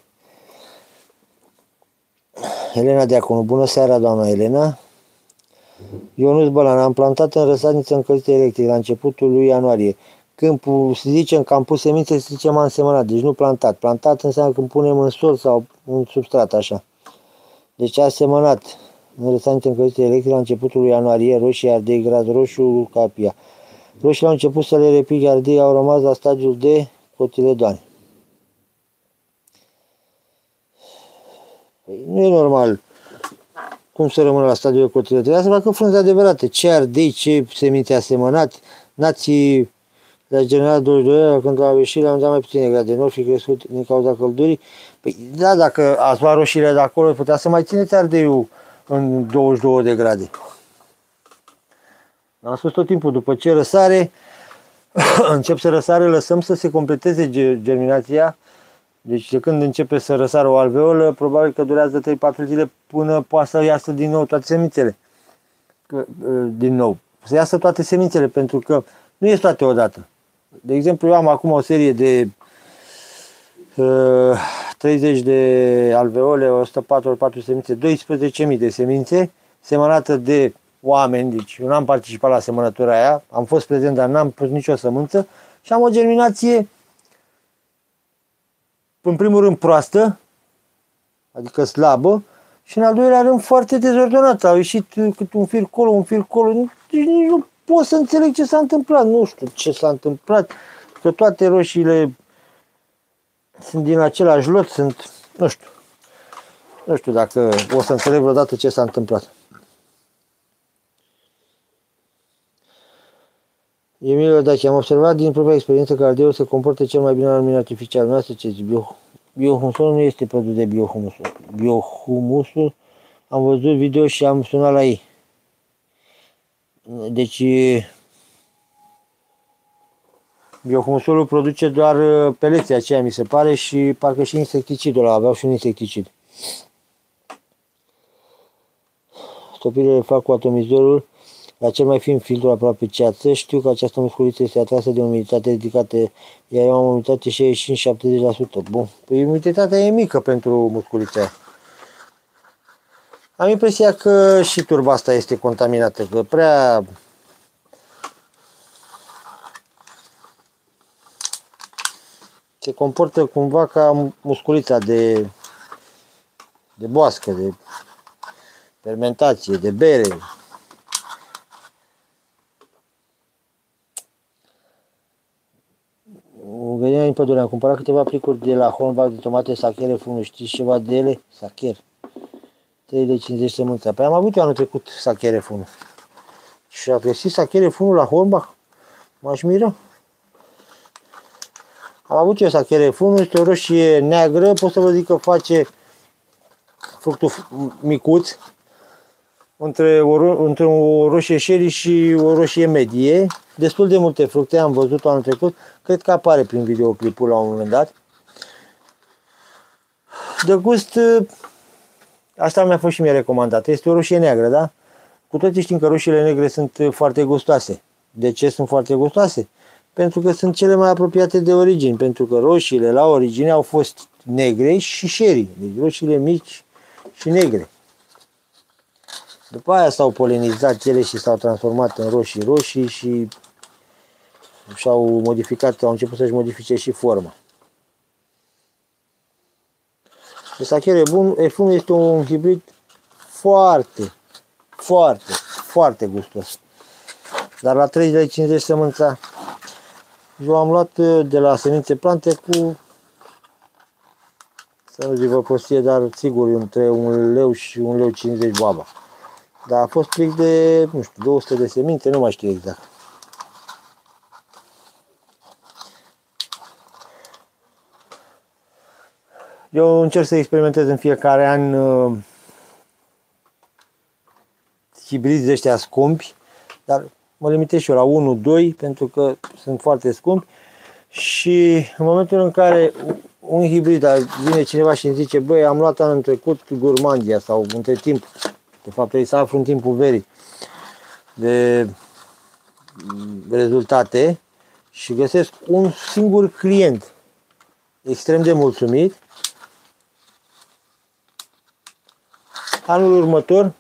Elena Deaconu, bună seara, doamna Elena. Ionuț Bălan, am plantat în răsadniță încălzită electric la începutul lui ianuarie. Când să zicem că am pus semințe, să zicem am semănat, deci nu plantat. Plantat înseamnă când punem în sol sau în substrat, așa. Deci a semănat în răsadniță încălzită electric la începutul lui ianuarie, roșii, ardei, gras roșu, capia. Roșii au început să le repighe, ardei au rămas la stadiul de cotiledoane. Păi nu e normal. Cum să rămână la stadiul de cotiledoane? Trebuie să facă frunze adevărate. Ce ardei, ce semințe a semănat. Nații la general douăzeci și doi, când au ieșit, le-am dat mai puține grade. Nu ar fi crescut din cauza căldurii. Păi da, dacă ați luat roșiile de acolo, putea să mai țineți ardeiul în douăzeci și două de grade. Am spus tot timpul, după ce răsare, încep să răsare, lăsăm să se completeze germinația. Deci de când începe să răsară o alveolă, probabil că durează trei patru zile până poate să iasă din nou toate semințele. Din nou. Să iasă toate semințele, pentru că nu ies toate odată. De exemplu, eu am acum o serie de uh, treizeci de alveole, o sută patru ori patru semințe, doisprezece mii de semințe, semănată de oameni, deci eu n-am participat la semănătura aia, am fost prezent, dar n-am pus nicio sămânță și am o germinație în primul rând proastă, adică slabă, și în al doilea rând foarte dezordonată. Au ieșit cât un fir colo, un fir colo, deci nici nu pot să înțeleg ce s-a întâmplat, nu știu ce s-a întâmplat, că toate roșiile sunt din același lot, sunt, nu știu, nu știu dacă o să înțeleg vreodată ce s-a întâmplat. Emilio Daci, am observat din propria experiență că ardeiul se comportă cel mai bine la lumină artificială. Nu asta ce bio, biohumusul nu este produs de biohumusul. Biohumusul, am văzut video și am sunat la ei. Deci, biohumusul produce doar peleția aceea, mi se pare, și parcă și insecticidul ăla, aveau și un insecticid. Stopirile fac cu atomizorul la cel mai fin filtru aproape ceață. Știu că această musculiță este atrasă de umiditate ridicată, iar eu am o umiditate șaizeci și cinci șaptezeci la sută. Bun, păi umiditatea e mică pentru musculița aia. Am impresia că și turba asta este contaminată, că prea se comportă cumva ca musculița de, de boască, de fermentație, de bere. Veneam în pădure, am cumpărat câteva plicuri de la Hornbach de tomate sachere funu, știți ceva de ele? Sacher. trei de cincizeci sămânța. Păi am avut eu anul trecut sachere funu. Și a găsit sachere funu la Hornbach. M-aș miră. Am avut eu sachere funu, este o roșie neagră, pot să vă zic că face fructul micuț, între o, între o roșie sherry și o roșie medie. Destul de multe fructe, am văzut anul trecut, cred că apare prin videoclipul la un moment dat. De gust, asta mi-a fost și mie recomandată, este o roșie neagră, da? Cu toții știm că roșiile negre sunt foarte gustoase. De ce sunt foarte gustoase? Pentru că sunt cele mai apropiate de origini, pentru că roșiile la origine au fost negre și sherry, deci roșiile mici și negre. După aia s-au polenizat ele și s-au transformat în roșii roșii și și-au modificat, au început să-și modifice și forma. Sachere funu este un hibrid foarte, foarte, foarte gustos. Dar la trei de cincizeci sămânța, eu am luat de la Semințe Plante cu, să nu zic vă prostie, dar sigur între un leu și un leu cincizeci boaba. Dar a fost plic de, nu știu, două sute de semințe, nu mai știu exact. Eu încerc să experimentez în fiecare an uh, hibrizi de ăștia scumpi, dar mă limitez și eu la unu doi pentru că sunt foarte scumpi și în momentul în care un hibrid vine cineva și îmi zice băi, am luat anul trecut Gurmandia sau între timp, de fapt ei să aflu în timpul verii de rezultate și găsesc un singur client extrem de mulțumit, anul următor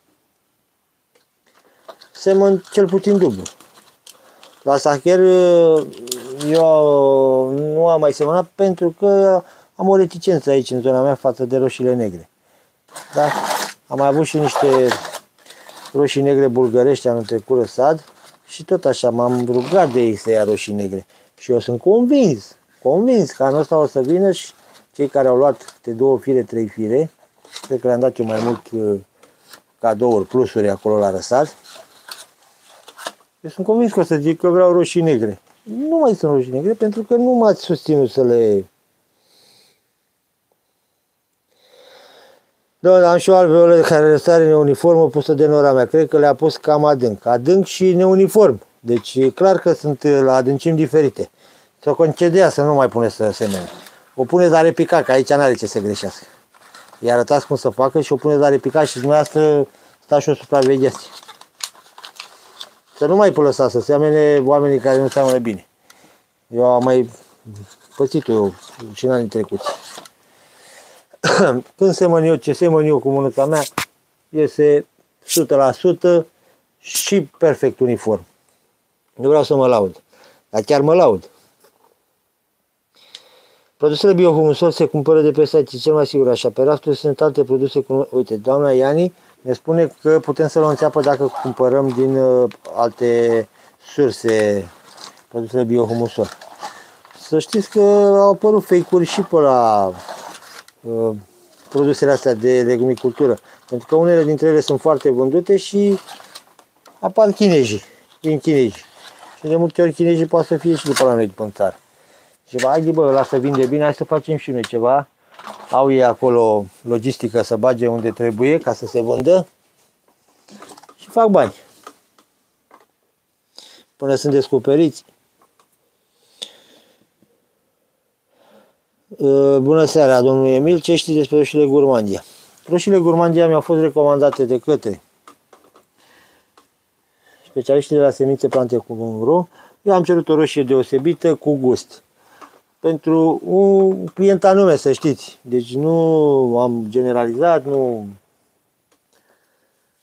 semăn cel puțin dublu. La sacher eu nu am mai semănat pentru că am o reticență aici în zona mea față de roșiile negre. Da? Am mai avut și niște roșii negre bulgărești anul trecut răsad și tot așa m-am rugat de ei să ia roșii negre. Și eu sunt convins, convins că anul ăsta o să vină și cei care au luat câte două fire, trei fire, cred că le-am dat eu mai mult uh, cadouri, plusuri acolo la răsad. Eu sunt convins că o să zic că vreau roșii negre. Nu mai sunt roșii negre pentru că nu m-ați susținut să le... Da, am și o alveolă care răsare neuniformă pusă de nora mea. Cred că le-a pus cam adânc. Adânc și neuniform. Deci e clar că sunt la adâncimi diferite. Să o concedea să nu mai puneți să semene. O puneți la repicat, că aici n-are ce să greșească. I arătați cum să facă și o puneți la repicat și dumneavoastră stați și o supravegheați. Să nu mai lăsați să semene oamenii care nu seamănă bine. Eu am mai pățit eu și în anii trecuți. Când semăn eu, ce semăn eu cu mânuța mea, iese o sută la sută și perfect uniform. Nu vreau să mă laud, dar chiar mă laud. Produsele biohumusol se cumpără de pe site, cel mai sigur așa. Pe rafturi sunt alte produse cu... Uite, doamna Iani ne spune că putem să luăm țeapă dacă cumpărăm din uh, alte surse produsele biohumusol. Să știți că au apărut fake-uri și pe la uh, produsele astea de legumicultură. Pentru că unele dintre ele sunt foarte vândute și apar chinezii, din chinezi. Și de multe ori chinezii poate să fie și după la noi după în țară. Și hai bă, lasă vinde bine, hai să facem și noi ceva. Au ei acolo logistică să bage unde trebuie ca să se vândă și fac bani. Până sunt descoperiți. Bună seara, domnul Emil, ce știți despre roșiile Gurmandia? Roșiile Gurmandia mi-au fost recomandate de către specialiștii de la Semințe Plante punct ro. Eu am cerut o roșie deosebită cu gust. Pentru un client anume, să știți. Deci nu am generalizat, nu...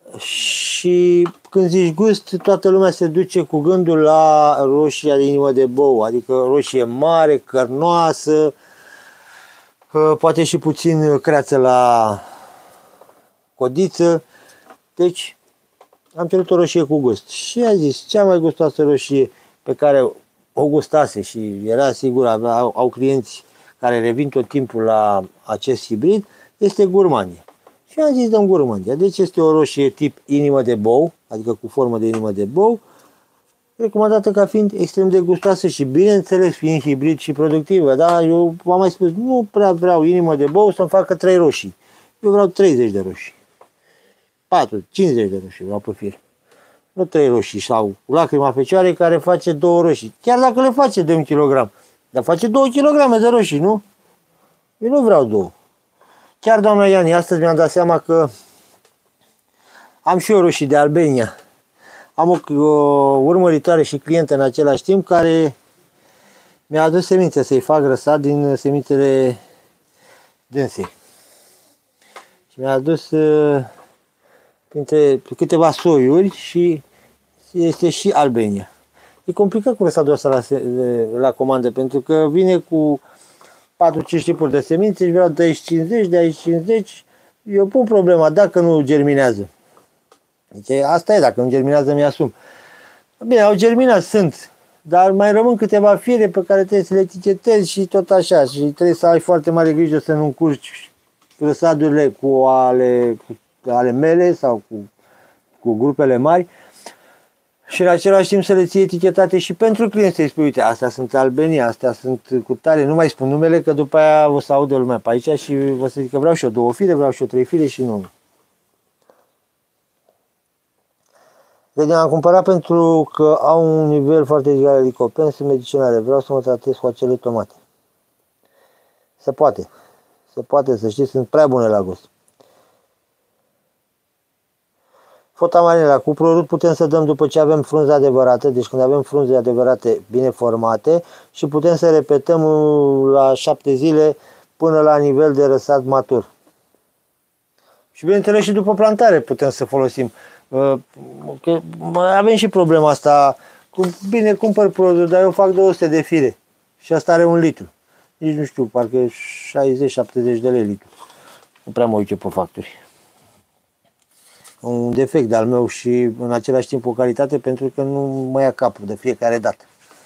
Și când zici gust, toată lumea se duce cu gândul la roșia de inimă de bou, adică roșie mare, cărnoasă, poate și puțin creață la codiță. Deci am cerut o roșie cu gust și a zis cea mai gustoasă roșie pe care o gustase și era sigur, au, au clienți care revin tot timpul la acest hibrid, este Gurmandia. Și am zis dăm Gurmandia. Deci este o roșie tip inimă de bou, adică cu formă de inimă de bou, recomandată ca fiind extrem de gustoasă și bineînțeles fiind hibrid și productivă. Dar eu v-am mai spus, nu prea vreau inimă de bou să-mi facă trei roșii. Eu vreau treizeci de roșii. patru, cincizeci de roșii vreau pe fir. Nu trei roșii sau lacrima fecioare care face două roșii. Chiar dacă le face de un kilogram. Dar face două kilograme de roșii, nu? Eu nu vreau două. Chiar, doamna Iani, astăzi mi-am dat seama că am și eu roșii de Albania. Am o, o urmăritoare și clientă în același timp care mi-a adus semințe să-i fac răsat din semințele dânsei. Și mi-a adus uh, printre câteva soiuri și este și Albania. E complicat cu răsatul ăsta la, la comandă, pentru că vine cu patru cinci tipuri de semințe și vreau de aici cincizeci, de aici cincizeci. Eu pun problema dacă nu germinează. Deci asta e, dacă nu germinează mi-asum. Bine, au germinat, sunt, dar mai rămân câteva fire pe care trebuie să le etichetezi și tot așa. Și trebuie să ai foarte mare grijă să nu încurci răsadurile cu ale, cu ale mele sau cu, cu grupele mari. Și în același timp să le ții etichetate și pentru clienți, să-i spui, uite, astea sunt Albania, astea sunt cu tare, nu mai spun numele, că după aia o să audă lumea pe aici și vă să zic că vreau și eu două fire, vreau și eu trei fire și nu. Deci am cumpărat pentru că au un nivel foarte ridicat de licopeni, sunt medicinale, vreau să mă tratez cu acele tomate. Se poate, se poate, să știți, sunt prea bune la gust. Fotamarina, cu prorut putem să dăm după ce avem frunze adevărate, deci când avem frunze adevărate bine formate și putem să repetăm la șapte zile până la nivel de răsat matur. Și bineînțeles și după plantare putem să folosim. Că avem și problema asta, cu, bine cumpăr produs, dar eu fac două sute de fire și asta are un litru. Nici nu știu, parcă e șaizeci șaptezeci de lei litru. Nu prea mă uit eu pe facturi. Un defect de-al meu și în același timp o calitate pentru că nu mă ia capul de fiecare dată.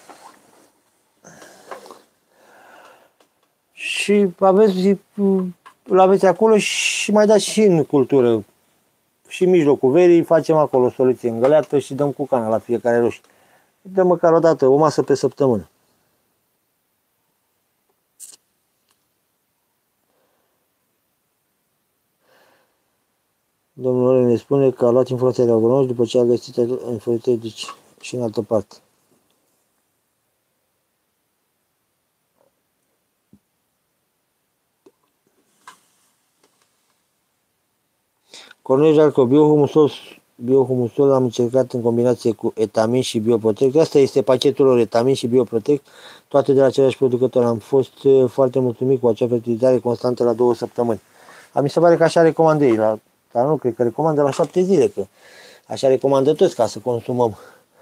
Și aveți, îl aveți acolo și mai dați și în cultură. Și în mijlocul verii facem acolo o soluție îngăleată și dăm cu cana la fiecare roșie. Dăm măcar o dată, o masă pe săptămână. Domnul Oren ne spune că a luat informația de agronomi după ce a găsit informația deci, și în altă parte. Cornel Jarco, biohumusol, biohumusol am încercat în combinație cu Etamin și Bioprotect. Asta este pachetul lor, Etamin și Bioprotect, toate de la același producător. Am fost foarte mulțumit cu acea fertilizare constantă la două săptămâni. A, mi se pare că așa recomandă ei, la, dar nu cred că recomandă la șapte zile, că așa recomandă toți ca să consumăm.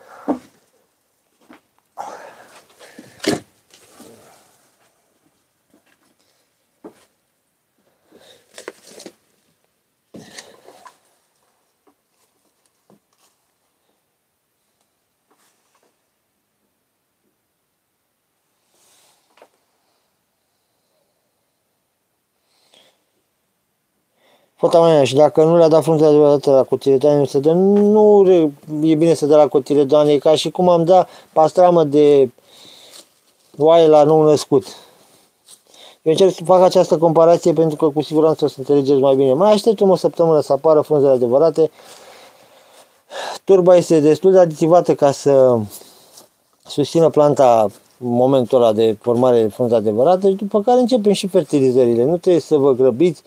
Fotamarina, și dacă nu le-a dat frunze adevărate la cotiledone, să dă, nu e bine să dă la cotiledone, e ca și cum am dat pastramă de oaie la nou născut. Eu încerc să fac această comparație pentru că cu siguranță o să înțelegeți mai bine. Mai așteptăm o săptămână să apară frunzele adevărate. Turba este destul de aditivată ca să susțină planta în momentul ăla de formare de frunze adevărate și după care începem și fertilizările. Nu trebuie să vă grăbiți.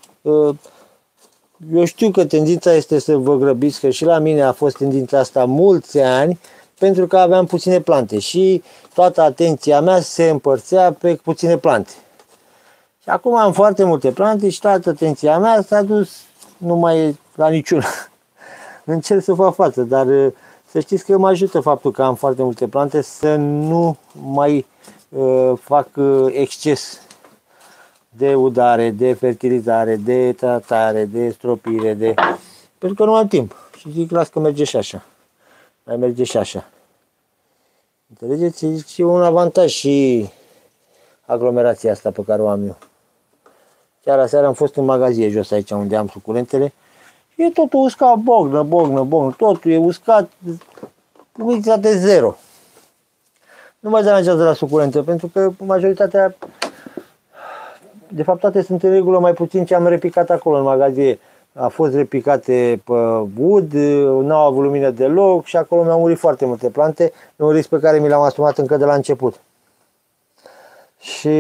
Eu știu că tendința este să vă grăbiți, că și la mine a fost tendința asta mulți ani, pentru că aveam puține plante și toată atenția mea se împărțea pe puține plante. Și acum am foarte multe plante și toată atenția mea s-a dus numai la niciuna. încerc să fac față, dar să știți că mă ajută faptul că am foarte multe plante să nu mai uh, fac uh, exces de udare, de fertilizare, de tratare, de stropire, de... pentru că nu am timp. Și zic, las că merge și așa. Mai merge și așa. Înțelegeți? Și un avantaj și aglomerația asta pe care o am eu. Chiar aseară am fost în magazie jos aici unde am suculentele. E totul uscat, bognă, bognă, bognă. Totul e uscat, umiditatea de zero. Nu mă deranjează la suculente, pentru că majoritatea, de fapt toate sunt în regulă, mai puțin ce am repicat acolo în magazie. A fost repicate pe ud, n-au avut lumină deloc și acolo mi-au murit foarte multe plante. E un risc pe care mi l-am asumat încă de la început. Și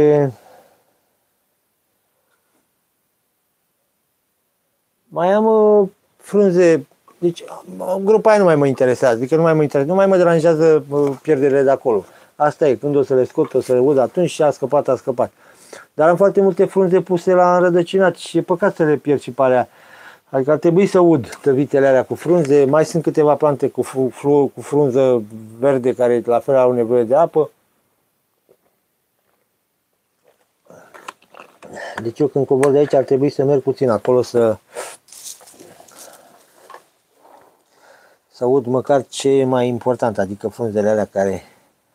mai am uh, frunze, deci grupa aia nu mai mă interesează, adică nu mai mă interesează, nu mai mă deranjează uh, pierderile de acolo. Asta e, când o să le scot, o să le ud atunci și a scăpat, a scăpat. Dar am foarte multe frunze puse la înrădăcinat și e păcat să le pierd și pe alea. Adică ar trebui să ud tăvitele alea cu frunze, mai sunt câteva plante cu, fru, cu frunză verde care la fel au nevoie de apă. Deci eu când cobor de aici ar trebui să merg puțin acolo să să aud măcar ce e mai important, adică frunzele alea care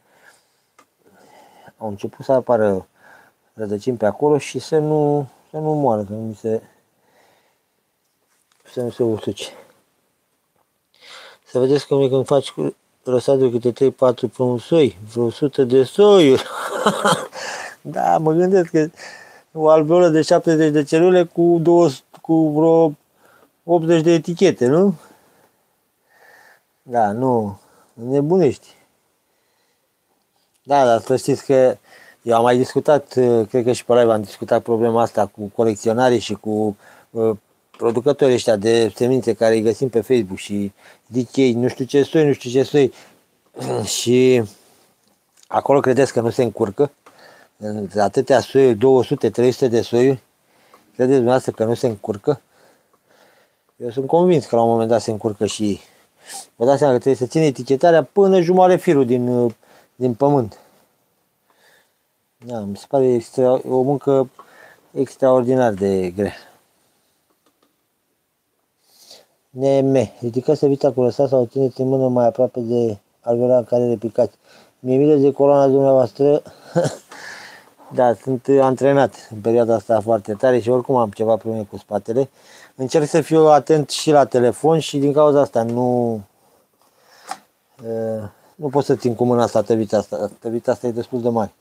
au început să apară rădăcini pe acolo și să nu, să nu moară, să nu mi se, să nu se usuce. Să vedeți cum e când faci răsaduri câte trei patru pe un soi, vreo o sută de soiuri. Da, mă gândesc că o alveolă de șaptezeci de celule cu, două, cu vreo optzeci de etichete, nu? Da, nu, nebunești. Da, dar să știți că eu am mai discutat, cred că și pe live am discutat problema asta cu colecționarii și cu uh, producătorii ăștia de semințe care îi găsim pe Facebook și zic ei, nu știu ce soi, nu știu ce soi. Și acolo credeți că nu se încurcă? În atâtea soiuri, două sute trei sute de soiuri, credeți dumneavoastră că nu se încurcă? Eu sunt convins că la un moment dat se încurcă și ei. Vă dați seama că trebuie să ține etichetarea până jumare firul din, din pământ. Da, mi se pare extra, o muncă extraordinar de grea. Neme, ridicați evita cu lăsați sau țineți în mână mai aproape de alveola care repicați. Mi-e milă de coloana dumneavoastră. Da, sunt antrenat în perioada asta foarte tare și oricum am ceva probleme cu spatele. Încerc să fiu atent și la telefon și din cauza asta nu nu pot să țin cu mâna asta tăvita asta. Tăvita asta e destul de mare.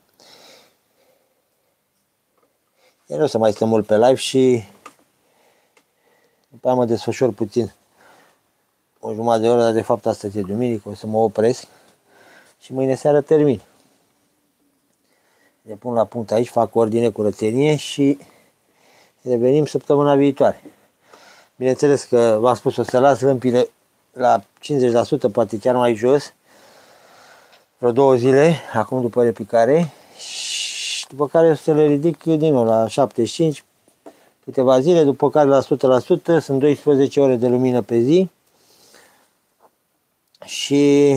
Eu nu o să mai stăm mult pe live și după aia mă desfășor puțin. O jumătate de oră, dar de fapt astăzi e duminică, o să mă opresc și mâine seară termin. Le pun la punct aici, fac ordine, curățenie și revenim săptămâna viitoare. Bineînțeles că v-am spus, o să las lămpile la cincizeci la sută, poate chiar mai jos, vreo două zile, acum după repicare, și după care o să le ridic din nou la șaptezeci și cinci, câteva zile, după care la o sută la sută, sunt doisprezece ore de lumină pe zi și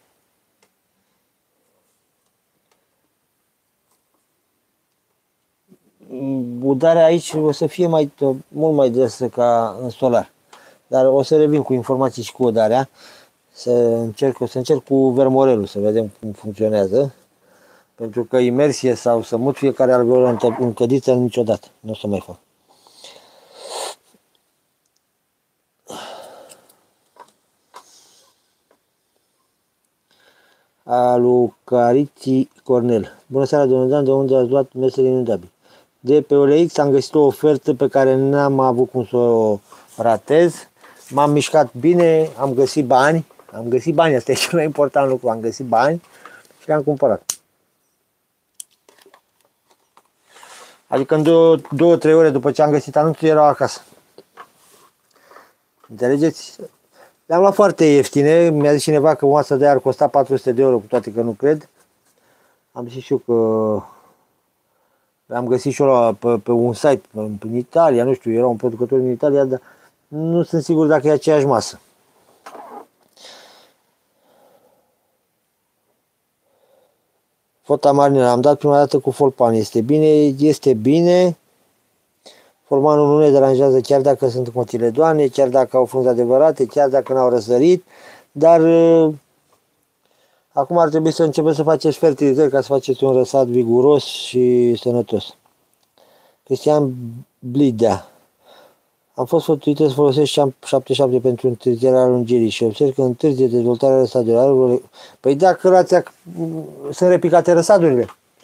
udarea aici o să fie mai, mult mai des ca în solar. Dar o să revin cu informații și cu udarea. Să încerc, o să încerc cu vermorelul să vedem cum funcționează. Pentru că imersie sau să mut fiecare alveolă în cădiță niciodată. Nu o să mai fac. Alucariții Cornel. Bună seara, domnul Dan, de unde ați luat mesele inundabile? De pe O L X am găsit o ofertă pe care n-am avut cum să o ratez. M-am mișcat bine, am găsit bani. Am găsit bani, asta e cel mai important lucru. Am găsit bani și le-am cumpărat. Adică în două, două, trei ore după ce am găsit anunțul erau acasă. Înțelegeți? Le-am luat foarte ieftine. Mi-a zis cineva că o de ar costa patru sute de euro, cu toate că nu cred. Am zis și eu că am găsit și eu la, pe, pe un site în Italia, nu știu, era un producător în Italia, dar nu sunt sigur dacă e aceeași masă. Fota Marina, am dat prima dată cu Folpan. Este bine? Este bine. Folmanul nu ne deranjează chiar dacă sunt cotiledoane, chiar dacă au frunze adevărate, chiar dacă n-au răsărit, dar uh, acum ar trebui să începem să faceți fertilizări ca să faceți un răsad viguros și sănătos. Cristian Blidea. Am fost sfătuită să folosesc șaptezeci și șapte pentru întârzierea lungirii și observ că întârzie dezvoltarea răsadurilor. Păi dacă rația, sunt repicate răsadurile.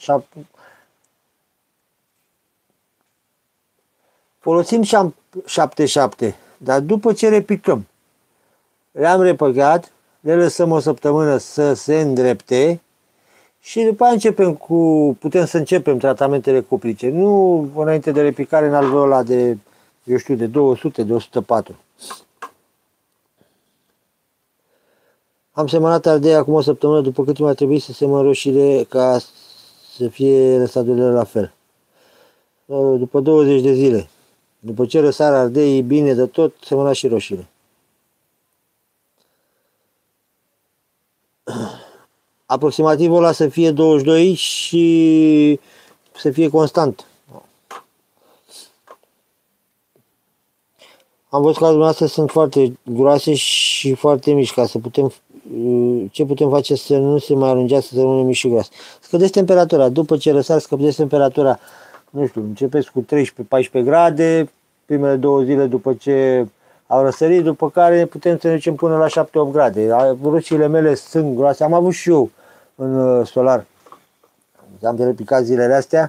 Folosim șaptezeci și șapte, dar după ce repicăm, le-am repicat, le lăsăm o săptămână să se îndrepte și după aia începem cu, putem să începem tratamentele cuplice. Nu înainte de repicare în alveola de, eu știu, de două sute, de o sută patru. Am semănat ardei acum o săptămână, după cât mai trebuie să semăn roșiile ca să fie răsadurile la fel. După douăzeci de zile. După ce răsar ardeii bine de tot, semăna și roșiile. Aproximativ ăla să fie douăzeci și doi și să fie constant. Am văzut că dumneavoastră sunt foarte groase și foarte mici, ca să putem, ce putem face să nu se mai alungească, să rămână mici și groase. Scădeți temperatura, după ce răsar, scădeți temperatura, nu știu, începeți cu treisprezece paisprezece grade, primele două zile după ce au răsărit, după care putem să ne ducem până la șapte opt grade. Roșiile mele sunt groase, am avut și eu în solar, am repicat zilele astea,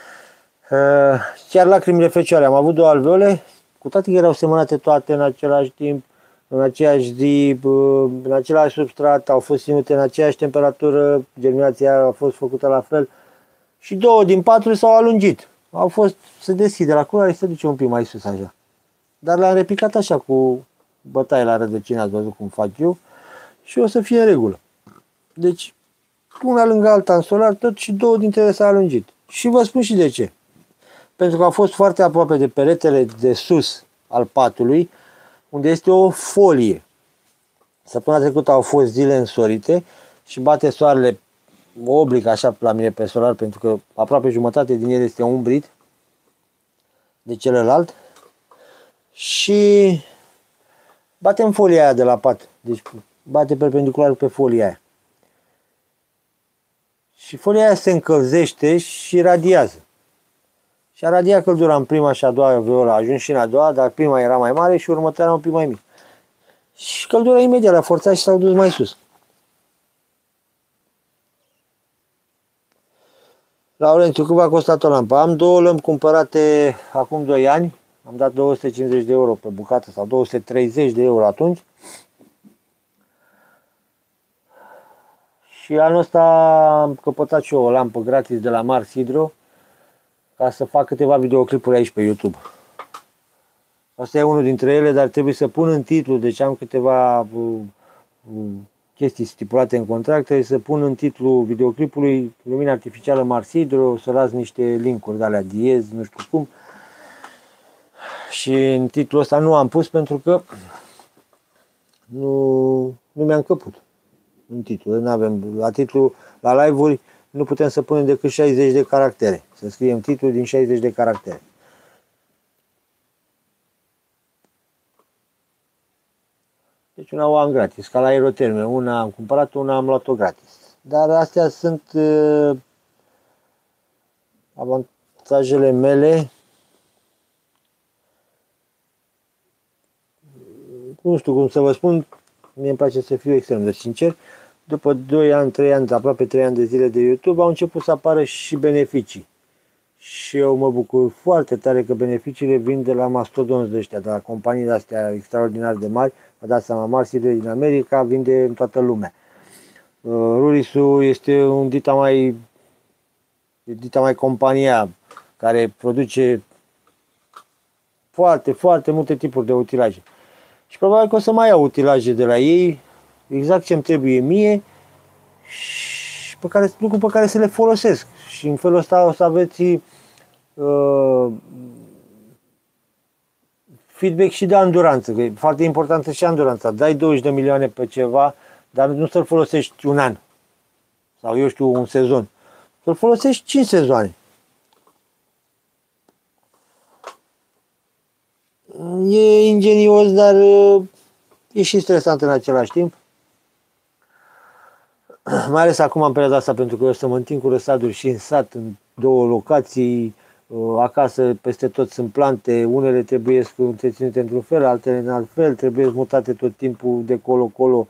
chiar lacrimile fecioare, am avut două alveole, cu toate că erau semănate toate în același timp, în aceeași zi, în același substrat, au fost ținute în aceeași temperatură, germinația a fost făcută la fel și două din patru s-au alungit. Au fost, se deschide la culoare și se duce un pic mai sus așa. Dar le-am repicat așa cu bătaie la rădăcină, ați văzut cum fac eu, și o să fie în regulă. Deci, una lângă alta în solar, tot și două dintre ele s-au alungit. Și vă spun și de ce. Pentru că a fost foarte aproape de peretele de sus al patului, unde este o folie. Săptămâna trecută au fost zile însorite și bate soarele oblic așa la mine pe solar, pentru că aproape jumătate din el este umbrit de celălalt și batem folia aia de la pat, deci bate perpendicular pe folia aia și folia aia se încălzește și radiază și a radiat căldura în prima și a doua alveolă, a ajuns și în a doua, dar prima era mai mare și următoarea un pic mai mic și căldura imediat a forțat și s-au dus mai sus. Laurențiu, cât v-a costat o lampă? Am două lămpi cumpărate acum doi ani. Am dat două sute cincizeci de euro pe bucată sau două sute treizeci de euro atunci. Și anul ăsta am căpătat și eu o lampă gratis de la Mars Hydro ca să fac câteva videoclipuri aici pe YouTube. Asta e unul dintre ele, dar trebuie să pun în titlu, deci am câteva uh, uh, chestii stipulate în contract, trebuie să pun în titlu videoclipului lumină artificială Mars Hydro, să las niște linkuri de alea diez, nu știu cum. Și în titlul ăsta nu am pus pentru că nu, nu mi-am căput în titlu. N-avem, la titlu, la live-uri nu putem să punem decât șaizeci de caractere. Să scriem titlul din șaizeci de caractere. Deci una o am gratis, ca la Aeroterme. Una am cumpărat, una am luat-o gratis. Dar astea sunt uh, avantajele mele. Nu știu cum să vă spun, mie îmi place să fiu extrem de sincer. După doi ani, trei ani, aproape trei ani de zile de YouTube, au început să apară și beneficii. Și eu mă bucur foarte tare că beneficiile vin de la mastodonți de ăștia, de la companii de astea extraordinar de mari. Vă dați seama, Mars Hydro din America vinde în toată lumea. Rurisu este un dita mai, dita mai compania care produce foarte, foarte multe tipuri de utilaje. Și probabil că o să mai iau utilaje de la ei, exact ce îmi trebuie mie și pe care, lucru pe care să le folosesc. Și în felul ăsta o să aveți uh, feedback și de anduranță, că e foarte importantă și anduranța. Dai douăzeci de milioane pe ceva, dar nu să-l folosești un an sau eu știu un sezon. Să-l folosești cinci sezoane. E ingenios, dar e și stresant în același timp. Mai ales acum în perioada asta, pentru că eu să mă întind cu răsaduri și în sat, în două locații, acasă peste tot sunt plante, unele trebuie întreținute într-un fel, altele în alt fel, trebuie mutate tot timpul de colo-colo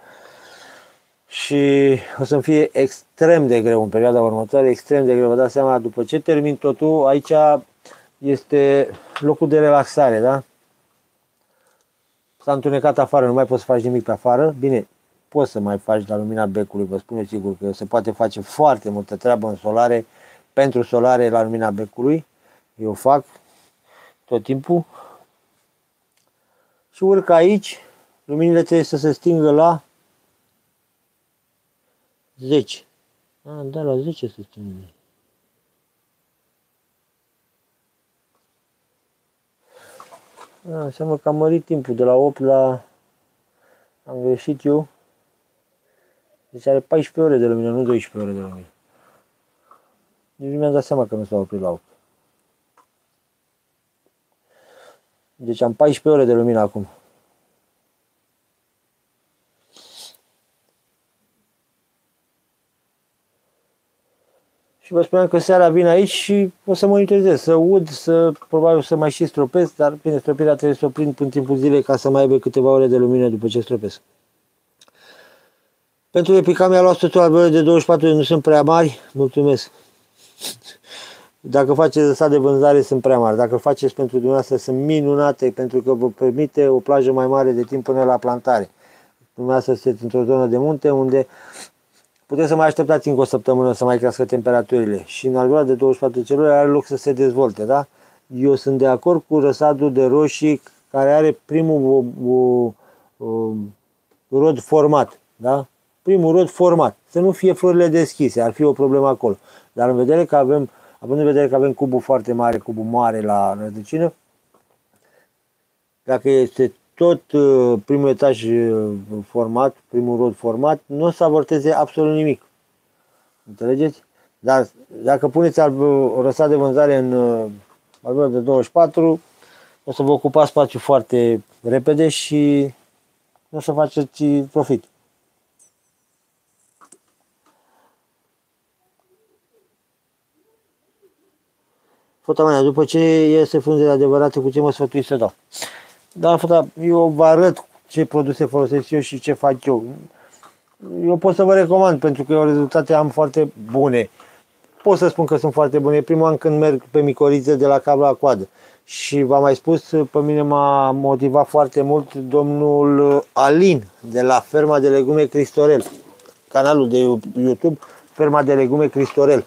și o să-mi fie extrem de greu în perioada următoare, extrem de greu. Vă dați seama, după ce termin totul, aici este locul de relaxare, da? S-a întunecat afară, nu mai poți să faci nimic pe afară, bine, poți să mai faci la lumina becului, vă spun eu sigur că se poate face foarte multă treabă în solare, pentru solare la lumina becului, eu fac tot timpul și urc aici, luminile trebuie să se stingă la zece. A, da, la zece se stingă. A, înseamnă că am mărit timpul de la opt la... am greșit eu. Deci are paisprezece ore de lumină, nu doisprezece ore de lumină. Deci nu mi-am dat seama că nu s-a oprit la opt. Deci am paisprezece ore de lumină acum. Și vă spuneam că seara vin aici și o să monitorizez, să ud, să probabil să mai și stropesc, dar bine, stropirea trebuie să o prind în timpul zilei ca să mai aibă câteva ore de lumină după ce stropesc. Pentru Epica mi-a luat totul albele de douăzeci și patru, nu sunt prea mari, mulțumesc. Dacă faceți sat de vânzare sunt prea mari, dacă faceți pentru dumneavoastră sunt minunate, pentru că vă permite o plajă mai mare de timp până la plantare. Dumneavoastră sunteți într-o zonă de munte unde puteți să mai așteptați încă o săptămână să mai crească temperaturile și în albula de douăzeci și patru celule are loc să se dezvolte, da? Eu sunt de acord cu răsadul de roșii care are primul o, o, o, rod format, da? Primul rod format, să nu fie florile deschise, ar fi o problemă acolo. Dar în vedere că avem, având în vedere că avem cubul foarte mare, cubul mare la rădăcină, dacă este tot primul etaj format, primul rod format, nu o să avorteze absolut nimic. Înțelegeți? Dar dacă puneți o răsat de vânzare în albula de douăzeci și patru, o să vă ocupați spațiu foarte repede și nu o să faceți profit. Fota mea, după ce iese frunzele adevărate, cu ce mă sfătui să dau? Da, fata, eu vă arăt ce produse folosesc eu și ce fac eu. Eu pot să vă recomand, pentru că eu rezultate am foarte bune. Pot să spun că sunt foarte bune. Primul an când merg pe micorițe de la cap la coadă. Și v-am mai spus, pe mine m-a motivat foarte mult domnul Alin, de la Ferma de Legume Cristorel. Canalul de YouTube, Ferma de Legume Cristorel.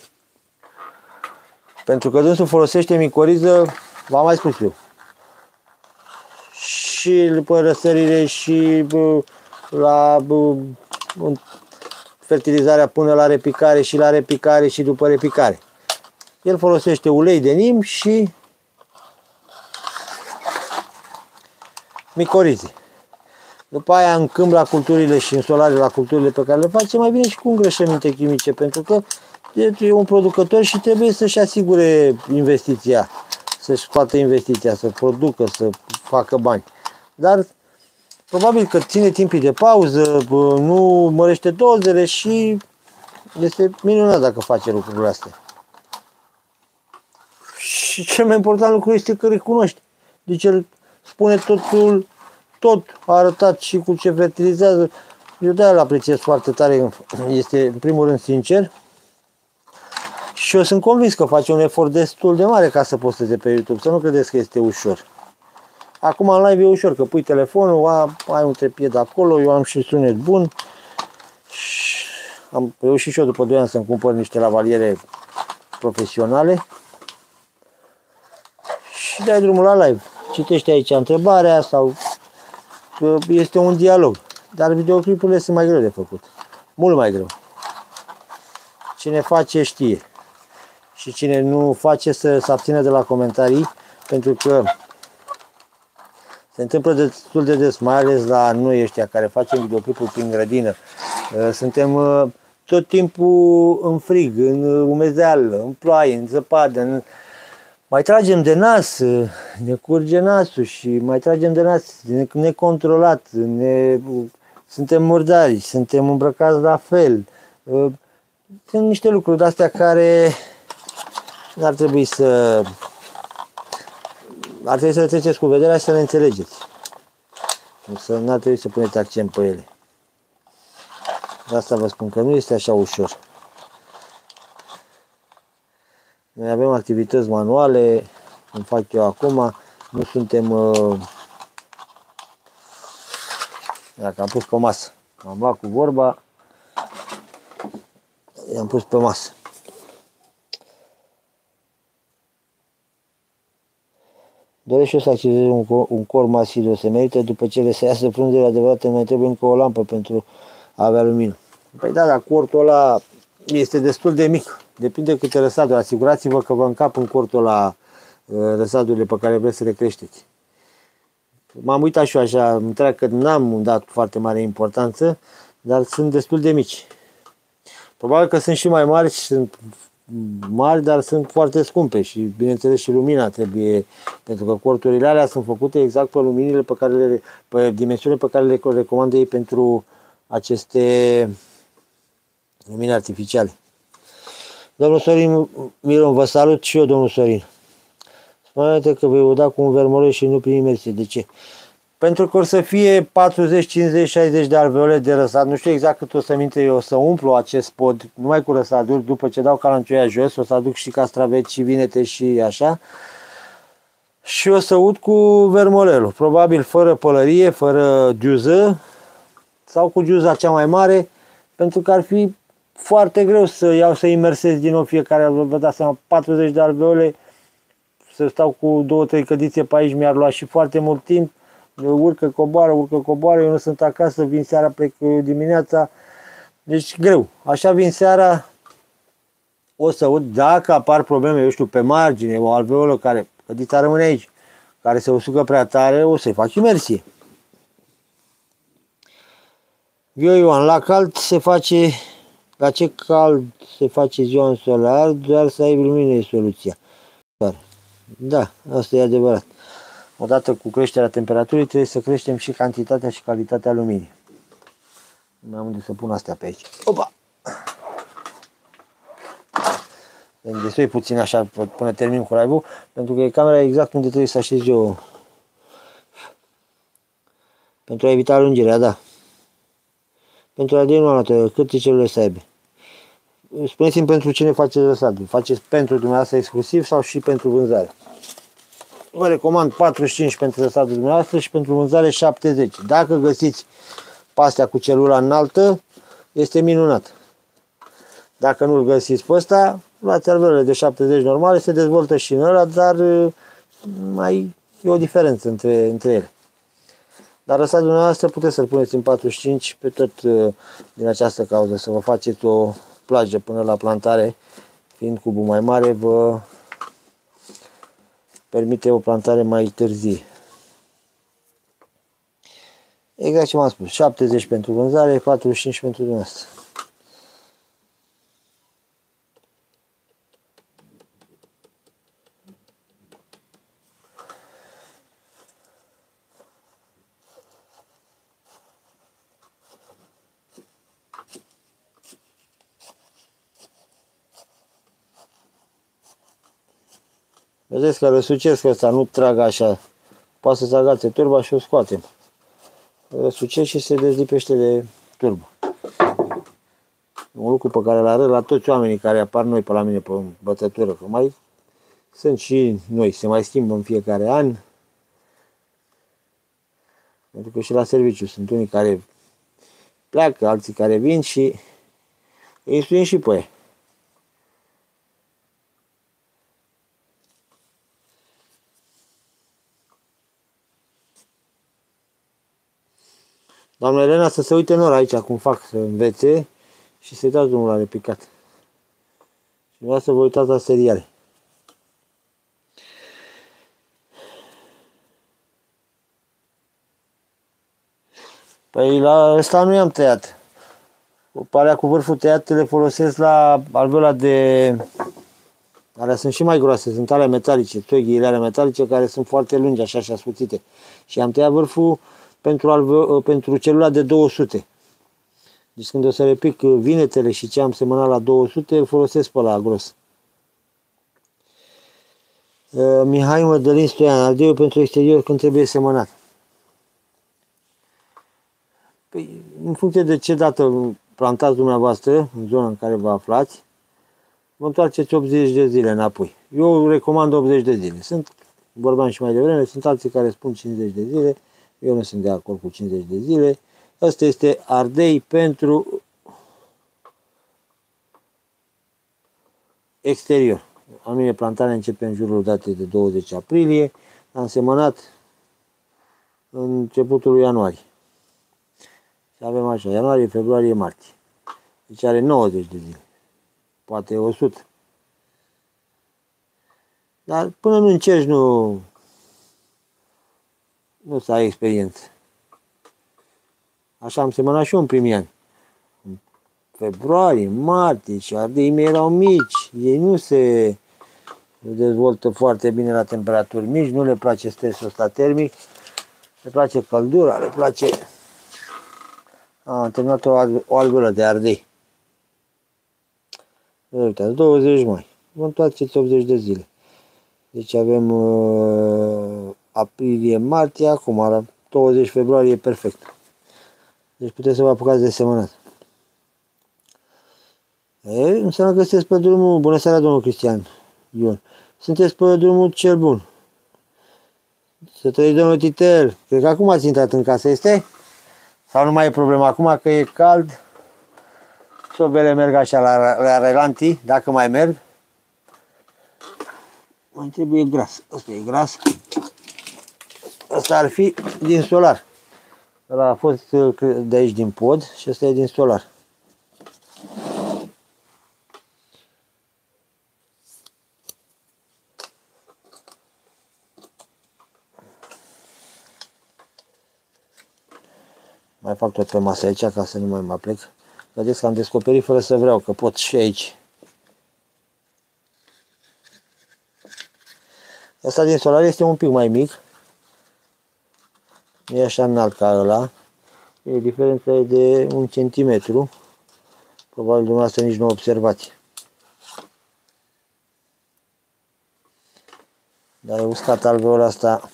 Pentru că dânsul folosește micoriză, v-am mai spus eu. Și după răsările și la fertilizarea până la repicare și la repicare și după repicare. El folosește ulei de nim și micorize. După aia în câmp la culturile și în solare la culturile pe care le face, mai bine și cu îngrășăminte chimice, pentru că e un producător și trebuie să-și asigure investiția, să-și facă investiția, să producă, să facă bani. Dar probabil că ține timpii de pauză, nu mărește dozele și este minunat dacă face lucrurile astea. Și cel mai important lucru este că recunoaște. Deci el spune totul, tot a arătat și cu ce fertilizează. Eu de-aia îl apreciez foarte tare, este în primul rând sincer. Și eu sunt convins că face un efort destul de mare ca să posteze pe YouTube, să nu credeți că este ușor. Acum în live e ușor, că pui telefonul, a, ai un trepied acolo, eu am și sunet bun. Și am reușit și eu după doi ani să-mi cumpăr niște lavaliere profesionale. Și dai drumul la live. Citește aici întrebarea sau este un dialog. Dar videoclipurile sunt mai greu de făcut. Mult mai greu. Cine face știe. Și cine nu face să se abțină de la comentarii, pentru că se întâmplă destul de des, mai ales la noi ăștia care facem videoclipuri prin grădină. Suntem tot timpul în frig, în umezeală, în ploaie, în zăpadă, în... mai tragem de nas, ne curge nasul și mai tragem de nas necontrolat, ne... suntem murdari, suntem îmbrăcați la fel. Sunt niște lucruri de-astea care ar trebui să ar trebui să le treceți cu vederea și să le înțelegeți. Să nu ar trebui să puneți accent pe ele. De asta vă spun că nu este așa ușor. Noi avem activități manuale, cum fac eu acum, nu suntem... Uh... Dacă am pus pe masă, am luat cu vorba, i-am pus pe masă. Doresc și eu să accesez un, un cor masiv, se merită, după ce le se iasă frunzele adevărate, mai trebuie încă o lampă pentru a avea lumină. Păi da, dar cortul ăla este destul de mic, depinde câte răsaduri. Asigurați-vă că vă încap în cortul ăla răsadurile pe care vreți să le creșteți. M-am uitat și eu așa, întreagă că n-am dat foarte mare importanță, dar sunt destul de mici. Probabil că sunt și mai mari și sunt mari, dar sunt foarte scumpe și bineînțeles și lumina trebuie, pentru că corturile alea sunt făcute exact pe luminile pe care le, pe dimensiunile pe care le recomandă ei pentru aceste lumini artificiale. Domnul Sorin Miron, vă salut și eu, domnul Sorin. Spune-te că vei uda cu un vermoleu și nu prin imersie. De ce? Pentru că o să fie patruzeci, cincizeci, șaizeci de alveole de răsad. Nu știu exact cât o să minte eu, o să umplu acest pod numai cu răsaduri. După ce dau calancioia jos, o să aduc și castraveți și vinete și așa. Și o să ud cu vermolelul. Probabil fără pălărie, fără giuză sau cu giuza cea mai mare, pentru că ar fi foarte greu să iau să imersez din nou fiecare, vă dați seama, patruzeci de alveole, să stau cu două, trei cădițe pe aici, mi-ar lua și foarte mult timp. Urcă, coboară, urcă, coboară, eu nu sunt acasă, vin seara, plec dimineața, deci greu. Așa vin seara, o să ud, dacă apar probleme, eu știu, pe margine, o alveolă care, cădița rămâne aici, care se usucă prea tare, o să-i fac imersie. Eu, Ioan, la cald se face, la ce cald se face ziua în solar, doar să ai lumină e soluția. Da, asta e adevărat. Odată cu creșterea temperaturii trebuie să creștem și cantitatea și calitatea luminii. Nu am unde să pun astea pe aici. Opa! Înghesuie puțin așa până termin cu live-ul, pentru că e camera exact unde trebuie să așez eu. Pentru a evita lungirea, da. Pentru a diminua câte celule să aibă. Spuneți-mi pentru cine faceți răsadul. Faceți pentru dumneavoastră exclusiv sau și pentru vânzare? Vă recomand patruzeci și cinci pentru răsadul dumneavoastră și pentru vânzare șaptezeci. Dacă găsiți pastea cu celula înaltă, este minunat. Dacă nu-l găsiți pe ăsta, luați alveolele de șaptezeci normale, se dezvoltă și în ăla, dar mai e o diferență între, între ele. Dar răsadul dumneavoastră puteți să-l puneți în patruzeci și cinci pe tot din această cauză, să vă faceți o plajă până la plantare, fiind cubul mai mare, vă permite o plantare mai târzie. Exact ce m-am spus, șaptezeci pentru vânzare, patruzeci și cinci pentru dumneavoastră. Vedeți că răsucesc ăsta, nu trag așa. Poate să-ți agațe turba și o scoatem. Răsucesc și se dezlipește de turbă. Un lucru pe care îl arăt la toți oamenii care apar noi pe la mine pe bătătură. Că mai sunt și noi, se mai schimbă în fiecare an. Pentru că și la serviciu sunt unii care pleacă, alții care vin și îi instruim și pe ei. Doamna Elena să se uite în ora aici cum fac, să învețe și să-i dați drumul la repicat. Și vreau să vă uitați la seriale. Păi la ăsta nu i-am tăiat. Alea cu vârful tăiat le folosesc la alveola de... Alea sunt și mai groase, sunt alea metalice, toghiile alea metalice care sunt foarte lungi, așa și ascuțite. Și am tăiat vârful pentru, alve... pentru celula de două sute. Deci când o să repic vinetele și ce am semănat la două sute, îl folosesc pe ăla gros. Uh, Mihai Mădălin Stoian, ardeiul pentru exterior când trebuie semănat. Păi, în funcție de ce dată plantați dumneavoastră, în zona în care vă aflați, vă întoarceți optzeci de zile înapoi. Eu recomand optzeci de zile. Sunt, vorbeam și mai devreme, sunt alții care spun cincizeci de zile. Eu nu sunt de acord cu cincizeci de zile. Asta este ardei pentru exterior. A mine plantarea începe în jurul datei de douăzeci aprilie. Am semănat în începutul lui ianuarie. Și avem așa, ianuarie, februarie, martie. Deci are nouăzeci de zile. Poate o sută. Dar până nu încerci, nu, nu să ai experiență. Așa am semănat și eu în primii ani. În februarie, martie, și ardeii mei erau mici. Ei nu se dezvoltă foarte bine la temperaturi mici, nu le place stresul ăsta termic, le place căldura, le place... Am terminat o, o alveolă de ardei. Uitați, douăzeci mai. Vă întoarceți optzeci de zile. Deci avem uh, aprilie, martie, acum douăzeci februarie e perfect. Deci puteți să vă apucați de semănat. E, înseamnă că sunteți pe drumul... Bună seara, domnul Cristian Ion. Sunteți pe drumul cel bun. Să trăiți, domnul Titel. Cred că acum ați intrat în casă, este? Sau nu mai e problema acum că e cald? Sobele merg așa la, la relanti, dacă mai merg. Mai trebuie gras. Ăsta e gras. Ăsta ar fi din solar. Ăla a fost de aici din pod și ăsta e din solar. Mai fac tot pe masă aici ca să nu mai mă plec. Vedeți că am descoperit fără să vreau că pot și aici. Asta din solar este un pic mai mic. Nu e așa înalt ca ăla. E diferența e de un centimetru. Probabil dumneavoastră nici nu observați. Dar e uscat alveola asta.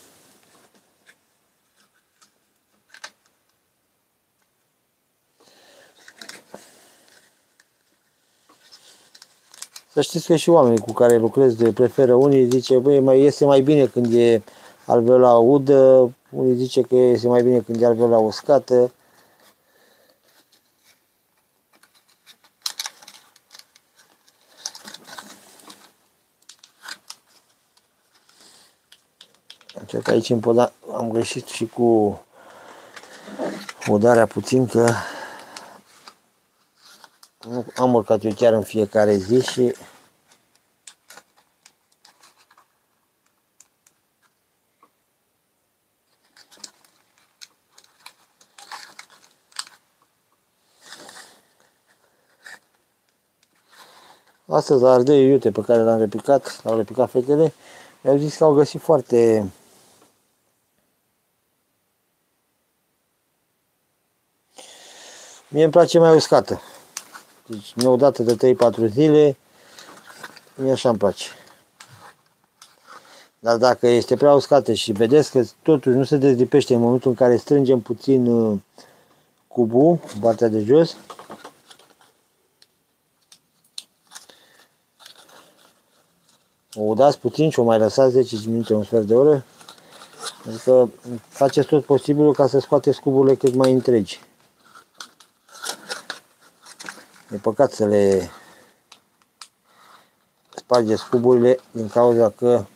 Să știți că și oamenii cu care lucrez de preferă, unii zice, băi, mai este mai bine când e alveola udă, unii zice că este mai bine când e alveola uscată. Cred că aici în poda am greșit și cu udarea puțin, că am urcat eu chiar în fiecare zi și astăzi la ardei iute pe care l-am repicat, l-au repicat fetele, mi-au zis că au găsit foarte mie îmi place mai uscată. Deci o dată de trei patru zile, mie așa îmi place. Dar dacă este prea uscată și vedeți că totuși nu se dezlipește în momentul în care strângem puțin cubul, partea de jos, o udați puțin și o mai lăsați zece minute, un sfert de oră, adică faceți tot posibilul ca să scoateți cuburile cât mai întregi. E păcat să le spargeți cuburile din cauza că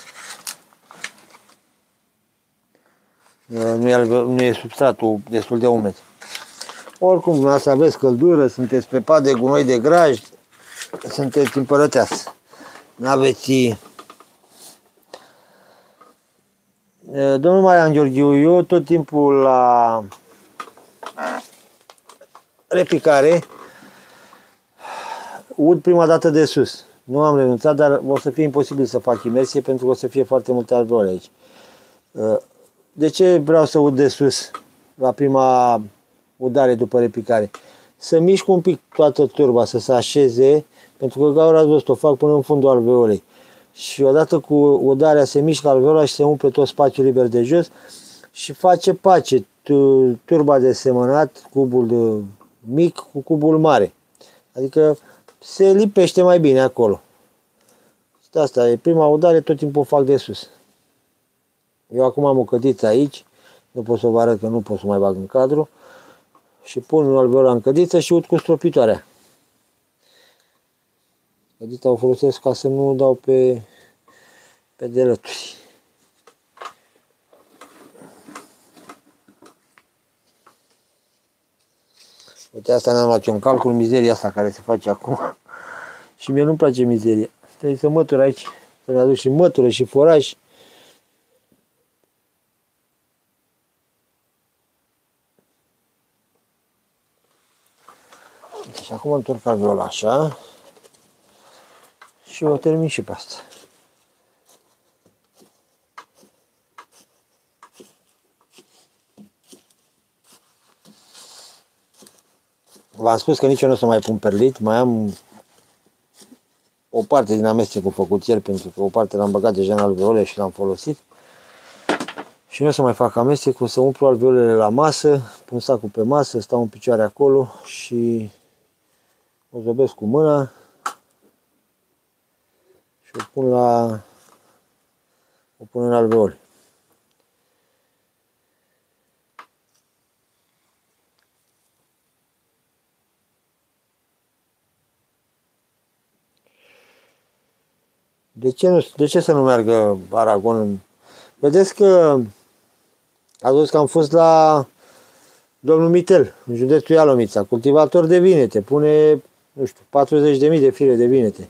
nu e, nu e substratul destul de umed. Oricum, dumneavoastră aveți căldură, sunteți pe pat de gunoi de graj, sunteți împărăteasă. N-aveți... Domnul Marian Gheorghiu, eu tot timpul la repicare. Ud prima dată de sus. Nu am renunțat, dar o să fie imposibil să fac imersie pentru că o să fie foarte multe alveole aici. De ce vreau să ud de sus la prima udare după repicare? Să mișc un pic toată turba, să se așeze, pentru că gaura ați văzut, o fac până în fundul alveolei. Și odată cu udarea se mișcă alveola și se umple tot spațiul liber de jos și face pace turba de semănat, cubul mic cu cubul mare. Adică se lipește mai bine acolo. Și asta e prima udare, tot timpul o fac de sus. Eu acum am o cădiță aici, nu pot să vă arăt că nu pot să mai bag în cadru. Și pun alveola în cădiță și ud cu stropitoarea. Cădița o folosesc ca să nu dau pe, pe delături. Uite, asta n-am luat eu în calcul, mizeria asta care se face acum. Și mie nu-mi place mizeria. Trebuie să mătur aici, să-mi aduc și mătură și foraj. Și acum întorc alveola așa și o termin și pe asta. V-am spus că nici eu nu o să mai pun perlit, mai am o parte din amestecul făcut ieri, pentru că o parte l-am băgat deja în alveole și l-am folosit. Și nu o să mai fac amestec, o să umplu alveolele la masă, pun sacul pe masă, stau în picioare acolo și o zăbesc cu mâna și o pun la o pun în alveole. De ce, nu, de ce să nu meargă Aragon în... Vedeți că ați văzut că am fost la domnul Mitel, în județul Ialomița, cultivator de vinete, pune, nu știu, patruzeci de mii de fire de vinete.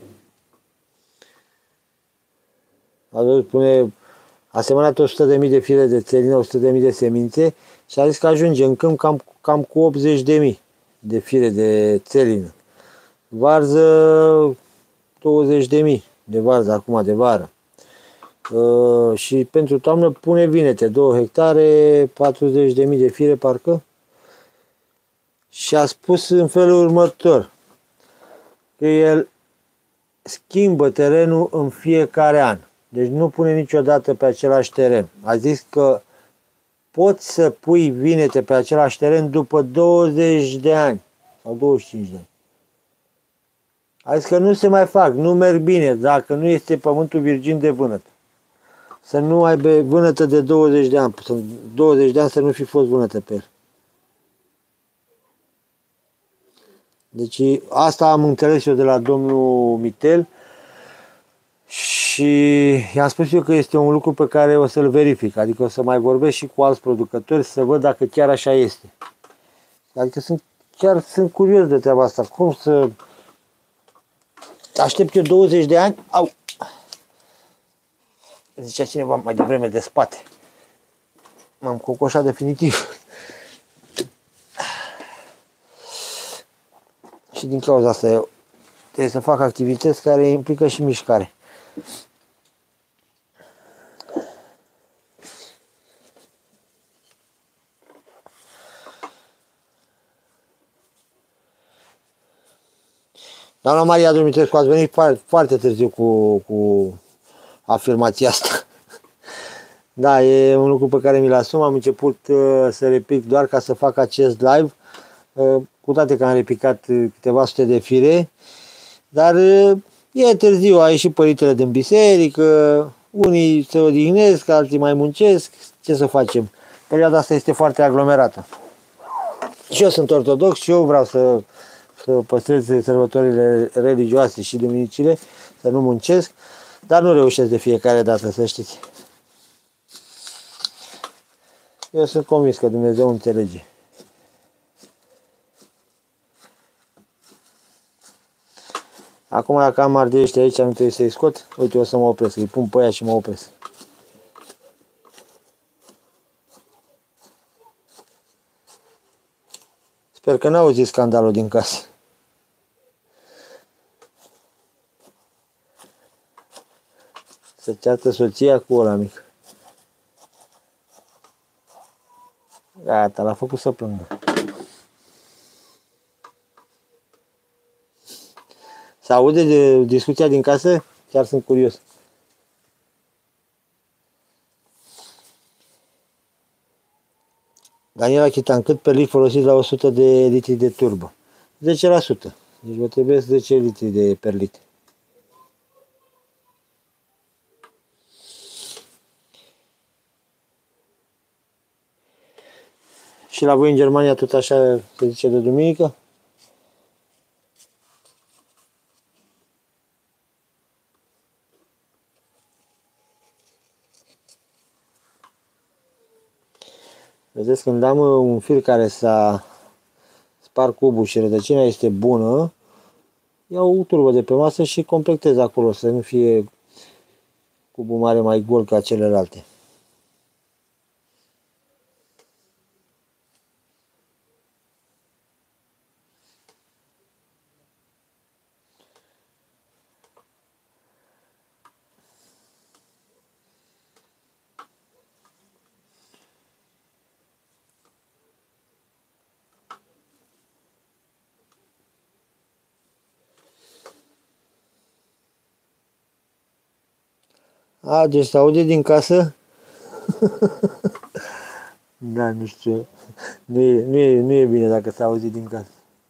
Ați văzut, pune, a semănat o sută de mii de fire de țelină, o sută de mii de semințe și a zis că ajunge în câmp cam, cam cu optzeci de mii de fire de țelină. Varză, douăzeci de mii de varză acum de vară. Uh, și pentru toamnă pune vinete, două hectare, patruzeci de mii de fire parcă. Și a spus în felul următor, că el schimbă terenul în fiecare an. Deci nu pune niciodată pe același teren. A zis că poți să pui vinete pe același teren după douăzeci de ani sau douăzeci și cinci de ani. A zis că nu se mai fac, nu merg bine dacă nu este pământul virgin de vânătă. Să nu aibă vânătă de douăzeci de ani, douăzeci de ani să nu fi fost vânătă pe el. Deci asta am înțeles eu de la domnul Mitel și i-am spus eu că este un lucru pe care o să-l verific, adică o să mai vorbesc și cu alți producători să văd dacă chiar așa este. Adică sunt, chiar sunt curios de treaba asta, cum să aștept eu douăzeci de ani? Au! Zicea cineva mai devreme de spate. M-am cocoșat definitiv. Și din cauza asta eu trebuie să fac activități care implică și mișcare. Doamna Maria Dumitrescu, ați venit foarte târziu cu, cu afirmația asta. Da, e un lucru pe care mi-l asum. Am început uh, să repic doar ca să fac acest live, uh, cu toate că am repicat uh, câteva sute de fire, dar uh, e târziu, a ieșit părintele din biserică, unii se odihnesc, alții mai muncesc, ce să facem? Perioada asta este foarte aglomerată. Și eu sunt ortodox și eu vreau să, să păstrez sărbătorile religioase și duminicile, să nu muncesc, dar nu reușesc de fiecare dată, să știți. Eu sunt convins că Dumnezeu înțelege. Acum dacă am ardiește aici, nu trebuie să-i scot. Uite, o să mă opresc, îi pun pe aia și mă opresc. Sper Sper că n-au auzit scandalul din casă. Să ceartă soția cu ăla mic. Gata, l-a făcut să plângă. Se aude de discuția din casă? Chiar sunt curios. Daniela Chitan, cât per litru folosit la o sută de litri de turbă? zece la sută. Deci vă trebuie zece litri de per litru. Și la voi în Germania tot așa se zice de duminică? Vedeți, când am un fir care s-a spart cubul și rădăcina este bună, iau o turbă de pe masă și completez acolo, să nu fie cubul mare mai gol ca celelalte. A, deci se aude din casă? Da, nu știu. Nu e, nu e, nu e bine dacă se auzi din casă.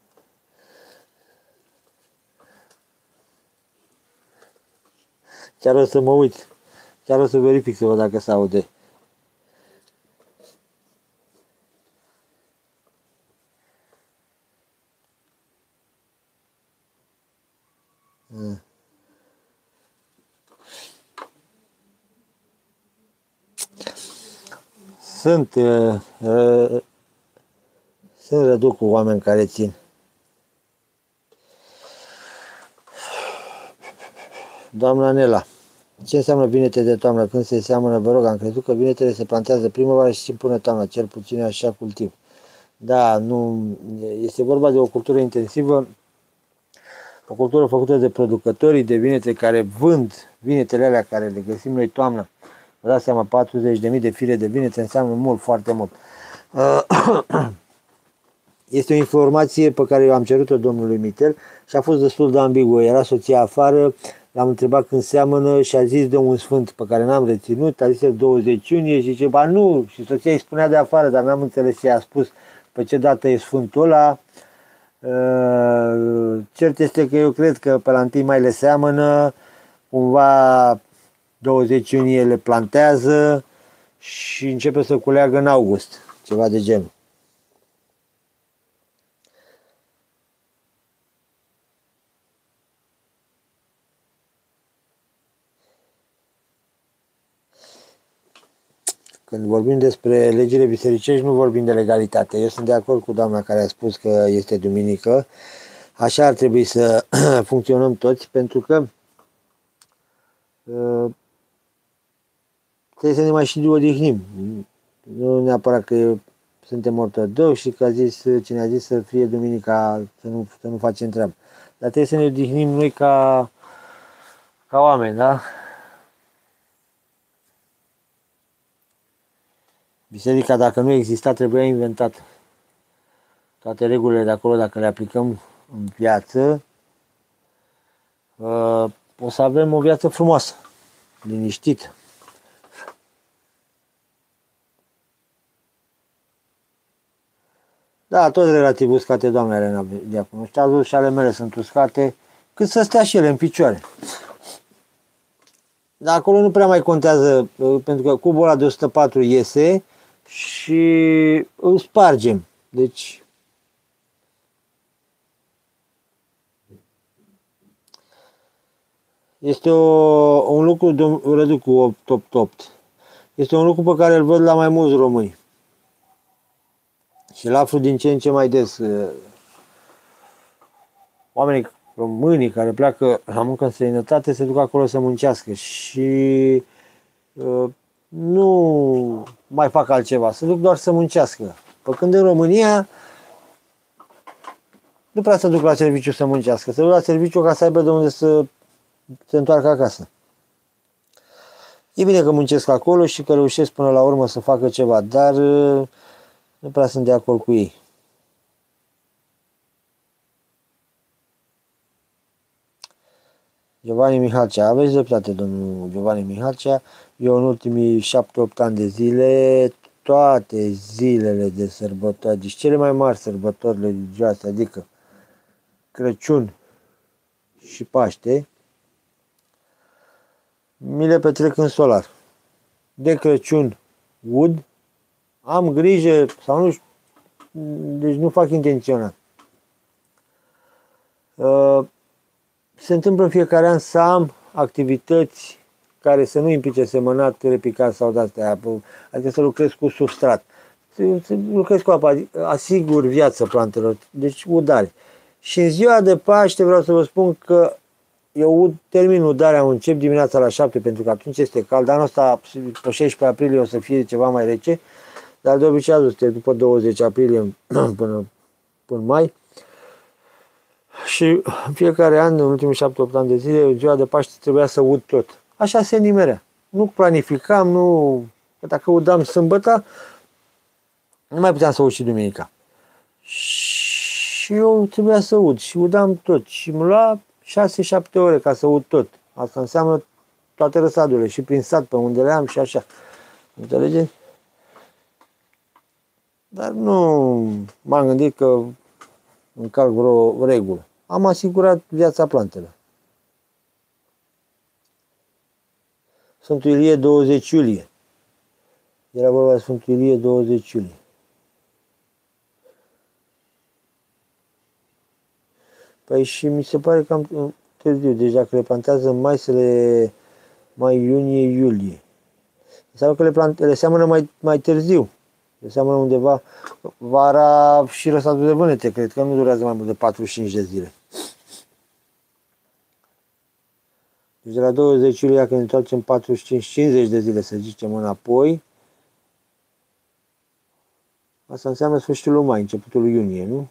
Chiar o să mă uit. Chiar o să verific să văd dacă se aude. Hmm. Sunt, uh, uh, sunt răduc cu oameni care țin. Doamna Nela, ce înseamnă vinete de toamnă? Când se seamănă, vă rog, am crezut că vinetele se plantează primăvară și până toamna, cel puțin așa cultiv. Da, nu, este vorba de o cultură intensivă, o cultură făcută de producătorii de vinete care vând vinetele alea care le găsim noi toamnă. Vă dați seama, patruzeci de mii de fire de vinete înseamnă mult, foarte mult. Este o informație pe care eu am cerut-o domnului Mitel și a fost destul de ambiguă. Era soția afară, l-am întrebat când seamănă și a zis de un sfânt pe care n-am reținut, a zis douăzeci iunie și zice, ba nu, și soția îi spunea de afară, dar n-am înțeles ce a spus, pe ce dată e sfântul ăla. Cert este că eu cred că pe la întâi mai le seamănă, cumva douăzeci iunie le plantează și începe să culeagă în august, ceva de genul. Când vorbim despre legile bisericești, nu vorbim de legalitate. Eu sunt de acord cu doamna care a spus că este duminică. Așa ar trebui să funcționăm toți, pentru că uh, trebuie să ne mai și odihnim. Nu neapărat că suntem ortodoxi și că a zis, cine a zis să fie duminica, să nu, să nu facem treabă. Dar trebuie să ne odihnim noi ca, ca oameni, da? Biserica, dacă nu exista, trebuia inventată. Toate regulile de acolo, dacă le aplicăm în viață, o să avem o viață frumoasă, liniștită. Da, tot relativ uscate, doamne Elena Diaconu. Și azi și ale mele sunt uscate, cât să stea și ele în picioare. Dar acolo nu prea mai contează, pentru că cubul ăla de o sută patru iese și îl spargem. Deci este o, un lucru, Rădu, cu opt opt opt. Este un lucru pe care îl văd la mai mulți români. Și îl aflu din ce în ce mai des. Oamenii românii care pleacă la muncă în străinătate se duc acolo să muncească și uh, nu mai fac altceva, se duc doar să muncească. Pe când în România nu prea să duc la serviciu să muncească, să duc la serviciu ca să aibă de unde să se întoarcă acasă. E bine că muncesc acolo și că reușesc până la urmă să facă ceva, dar nu prea sunt de acord cu ei. Giovanni Mihalcea, aveți dreptate, domnul Giovanni Mihalcea. Eu în ultimii șapte opt ani de zile, toate zilele de sărbători, deci cele mai mari sărbători religioase, adică Crăciun și Paște, mi le petrec în solar. De Crăciun ud, am grijă sau nu știu, deci nu fac intenționat. Se întâmplă în fiecare an să am activități care să nu implice semănat, repicat sau de-astea, adică să lucrez cu substrat. Să lucrez cu apa, asigur viață plantelor, deci udare. Și în ziua de Paște vreau să vă spun că eu termin udarea, încep dimineața la șapte pentru că atunci este cald. Anul ăsta, pe șaisprezece aprilie, o să fie ceva mai rece, dar de obicei este după douăzeci aprilie până, până mai. Și în fiecare an, în ultimii șapte opt ani de zile, în ziua de Paște trebuia să ud tot. Așa se nimerea. Nu planificam, nu... Că dacă udam sâmbătă, nu mai puteam să ud și duminica. Și eu trebuia să ud și udam tot. Și mă lua șase șapte ore ca să ud tot. Asta înseamnă toate răsadurile și prin sat pe unde le am și așa. Înțelegeți? Dar nu m-am gândit că încalc vreo regulă. Am asigurat viața plantelor. Sfântul Ilie, douăzeci iulie. Era vorba de Sfântul Ilie, douăzeci iulie. Păi și mi se pare că am târziu. Deci dacă le plantează în mai, să le mai iunie, iulie. Înseamnă că le, plante, le seamănă mai, mai târziu. Le seamănă undeva vara și răsatul de vânete. Cred că nu durează mai mult de patruzeci și cinci de zile. Deci de la douăzeci iulie, când ne întoarcem patruzeci și cinci cincizeci de zile, să zicem, înapoi, asta înseamnă sfârșitul lui mai, începutul lui iunie, nu?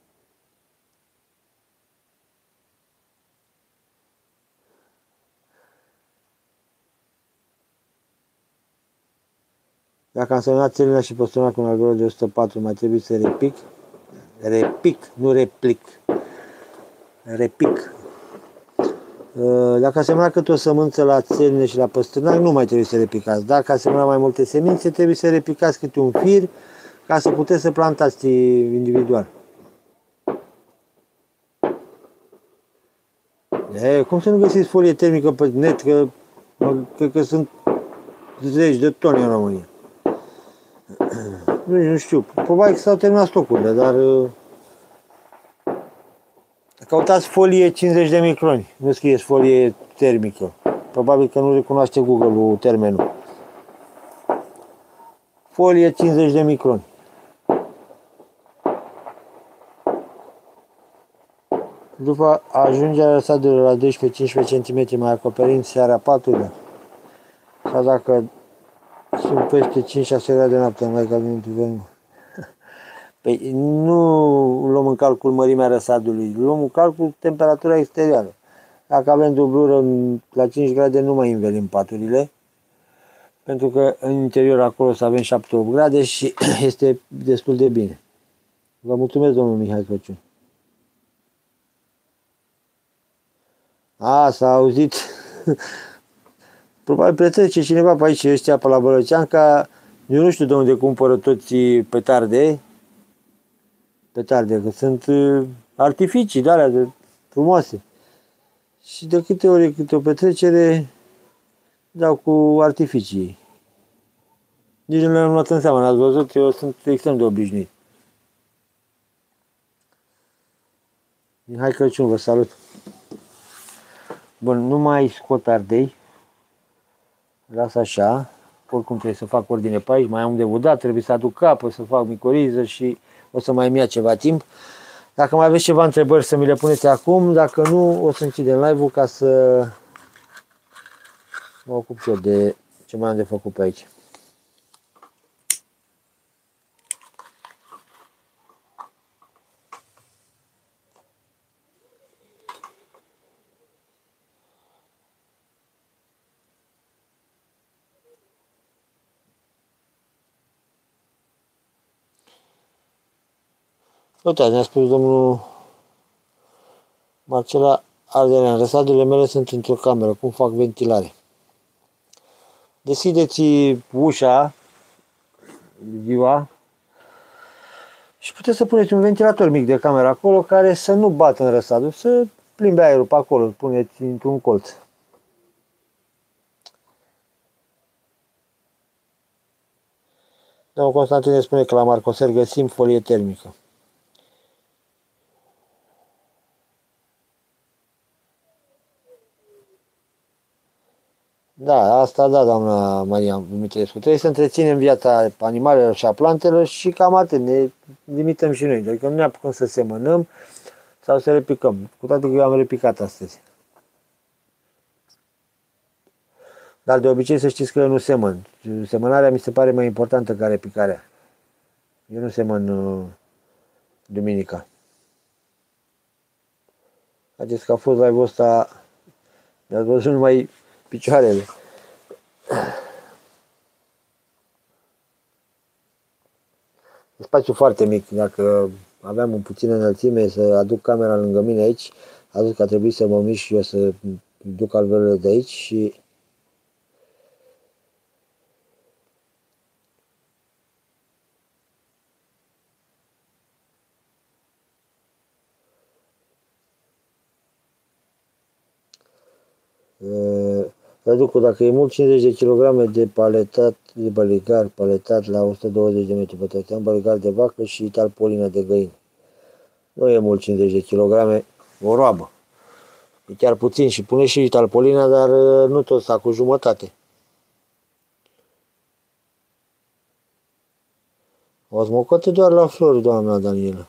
Dacă am semnat țelina și păstrunat cu un alveol de o sută patru, mai trebuie să repic. Repic, nu replic. Repic. Dacă a semnat câte o sămânță la țelină și la păstrânac, nu mai trebuie să repicați. Dacă a semnat mai multe semințe, trebuie să repicați câte un fir ca să puteți să plantați individual. E, cum să nu găsiți folie termică pe net, că cred că sunt zeci de tone în România. Nu, nu știu, probabil că s-au terminat stocurile, dar căutați folie cincizeci de microni, nu scrieți folie termică. Probabil că nu recunoaște Google-ul termenul. Folie cincizeci de microni. După ajungerea răsadurilor la doisprezece cincisprezece centimetri, mai acoperind seara paturile, sau dacă sunt peste cinci șase grade noaptea, mai cald în invern. Păi nu luăm în calcul mărimea răsadului, luăm în calcul temperatura exterioară. Dacă avem dublură la cinci grade, nu mai învelim paturile, pentru că în interior acolo să avem șapte opt grade și este destul de bine. Vă mulțumesc, domnul Mihai Crăciun. A, s-a auzit. Probabil pretrece cineva pe aici, ăștia pe la Bălăceanca. Eu nu știu de unde cumpără toți petarde. Petarde, că sunt artificii de alea de frumoase. Și de câte ori câte o petrecere dau cu artificii. Nici nu le-am luat în seamă, n-ați văzut? Eu sunt extrem de obișnuit. Mihai Crăciun, vă salut! Bun, nu mai scot ardei. Las așa. Oricum trebuie să fac ordine pe aici. Mai am de udat, trebuie să aduc capă, să fac micoriză și o să mai ia ceva timp. Dacă mai aveți ceva întrebări, să mi le puneți acum. Dacă nu, o să închidem live-ul ca să mă ocup și eu de ce mai am de făcut pe aici. Uite, ne-a spus domnul Marcela Ardelean, răsadurile mele sunt într-o cameră, cum fac ventilare? Deschideți ușa ziua și puteți să puneți un ventilator mic de cameră acolo care să nu bată în răsadul, să plimbe aerul pe acolo, îl puneți într-un colț. Domnul Constantin ne spune că la Marcoser găsim folie termică. Da, asta da, doamna Maria Dumitrescu. Trebuie să întreținem viața animalelor și a plantelor și cam atât. Ne limităm și noi. Adică nu ne apucăm să semănăm sau să repicăm. Cu toate că eu am repicat astăzi. Dar de obicei să știți că eu nu semăn. Semănarea mi se pare mai importantă ca repicarea. Eu nu semăn uh, duminica. Haideți că a fost live-ul ăsta, mi-ați văzut numai picioarele. E spațiu foarte mic. Dacă aveam un puțină înălțime să aduc camera lângă mine aici, a zis că a trebuit să mă mișc și eu să duc alveolele de aici și Răducu, dacă e mult cincizeci de kilograme de paletat de baligar, paletat la o sută douăzeci de metri pătrați, am baligar de vacă și talpolină de găină. Nu e mult cincizeci de kilograme, o roabă. E chiar puțin și pune și talpolina, dar nu tot sacul, jumătate. O smocote doar la flori, doamna Daniela.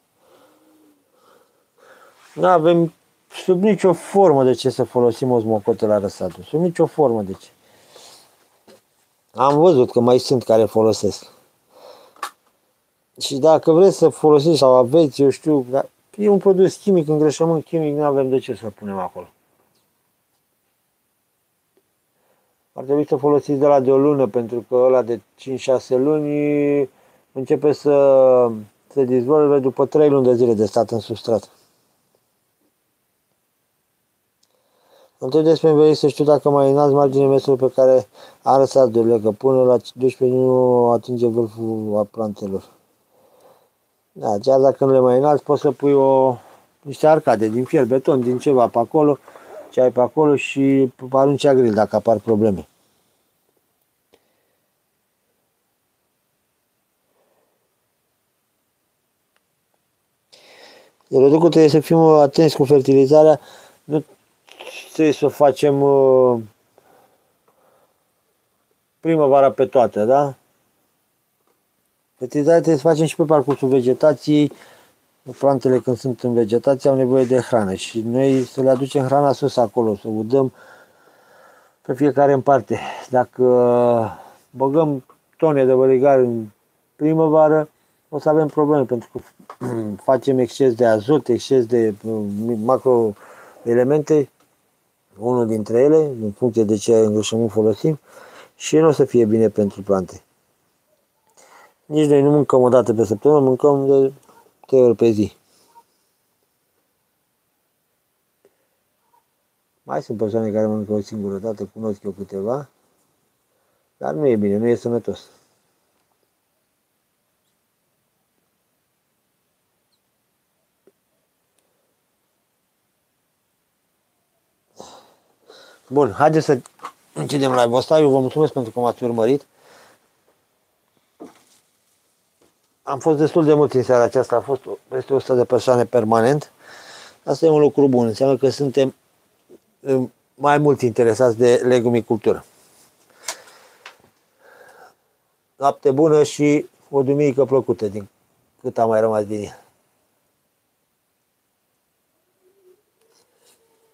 Nu avem sub nicio formă de ce să folosim o smocotă la răsaduri. Sub nicio formă de ce. Am văzut că mai sunt care folosesc. Și dacă vreți să folosiți sau aveți, eu știu, e un produs chimic, îngrășământ chimic, nu avem de ce să-l punem acolo. Ar trebui să folosiți de la de o lună, pentru că ăla de cinci șase luni începe să se dizolve după trei luni de zile de stat în substrat. Întreb despre venit să știu dacă mai înalți marginea metrului pe care a răsadurile, că până la doisprezece nu atinge vârful a plantelor. Da, chiar dacă nu le mai înalți, poți să pui o, niște arcade din fier, beton, din ceva pe acolo, ce ai pe acolo și arunci agril dacă apar probleme. Răducul, trebuie să fim atenți cu fertilizarea, nu trebuie să o facem uh, primăvara pe toate, da? Fertilizarea trebuie să facem și pe parcursul vegetației. Plantele când sunt în vegetație au nevoie de hrană și noi să le aducem hrana sus acolo, să o dăm pe fiecare în parte. Dacă băgăm tone de băligar în primăvară, o să avem probleme pentru că facem exces de azot, exces de macroelemente, unul dintre ele, în funcție de ce îngrășământ folosim, și nu o să fie bine pentru plante. Nici noi nu mâncăm o dată pe săptămână, mâncăm de trei ori pe zi. Mai sunt persoane care mănâncă o singură dată, cunosc eu câteva, dar nu e bine, nu e sănătos. Bun, haideți să închidem live-ul ăsta. Eu vă mulțumesc pentru că m-ați urmărit. Am fost destul de mult în seara aceasta, a fost peste o sută de persoane permanent. Asta e un lucru bun, înseamnă că suntem mai mult interesați de legumicultură. Noapte bună și o duminică plăcută din cât a mai rămas din ea.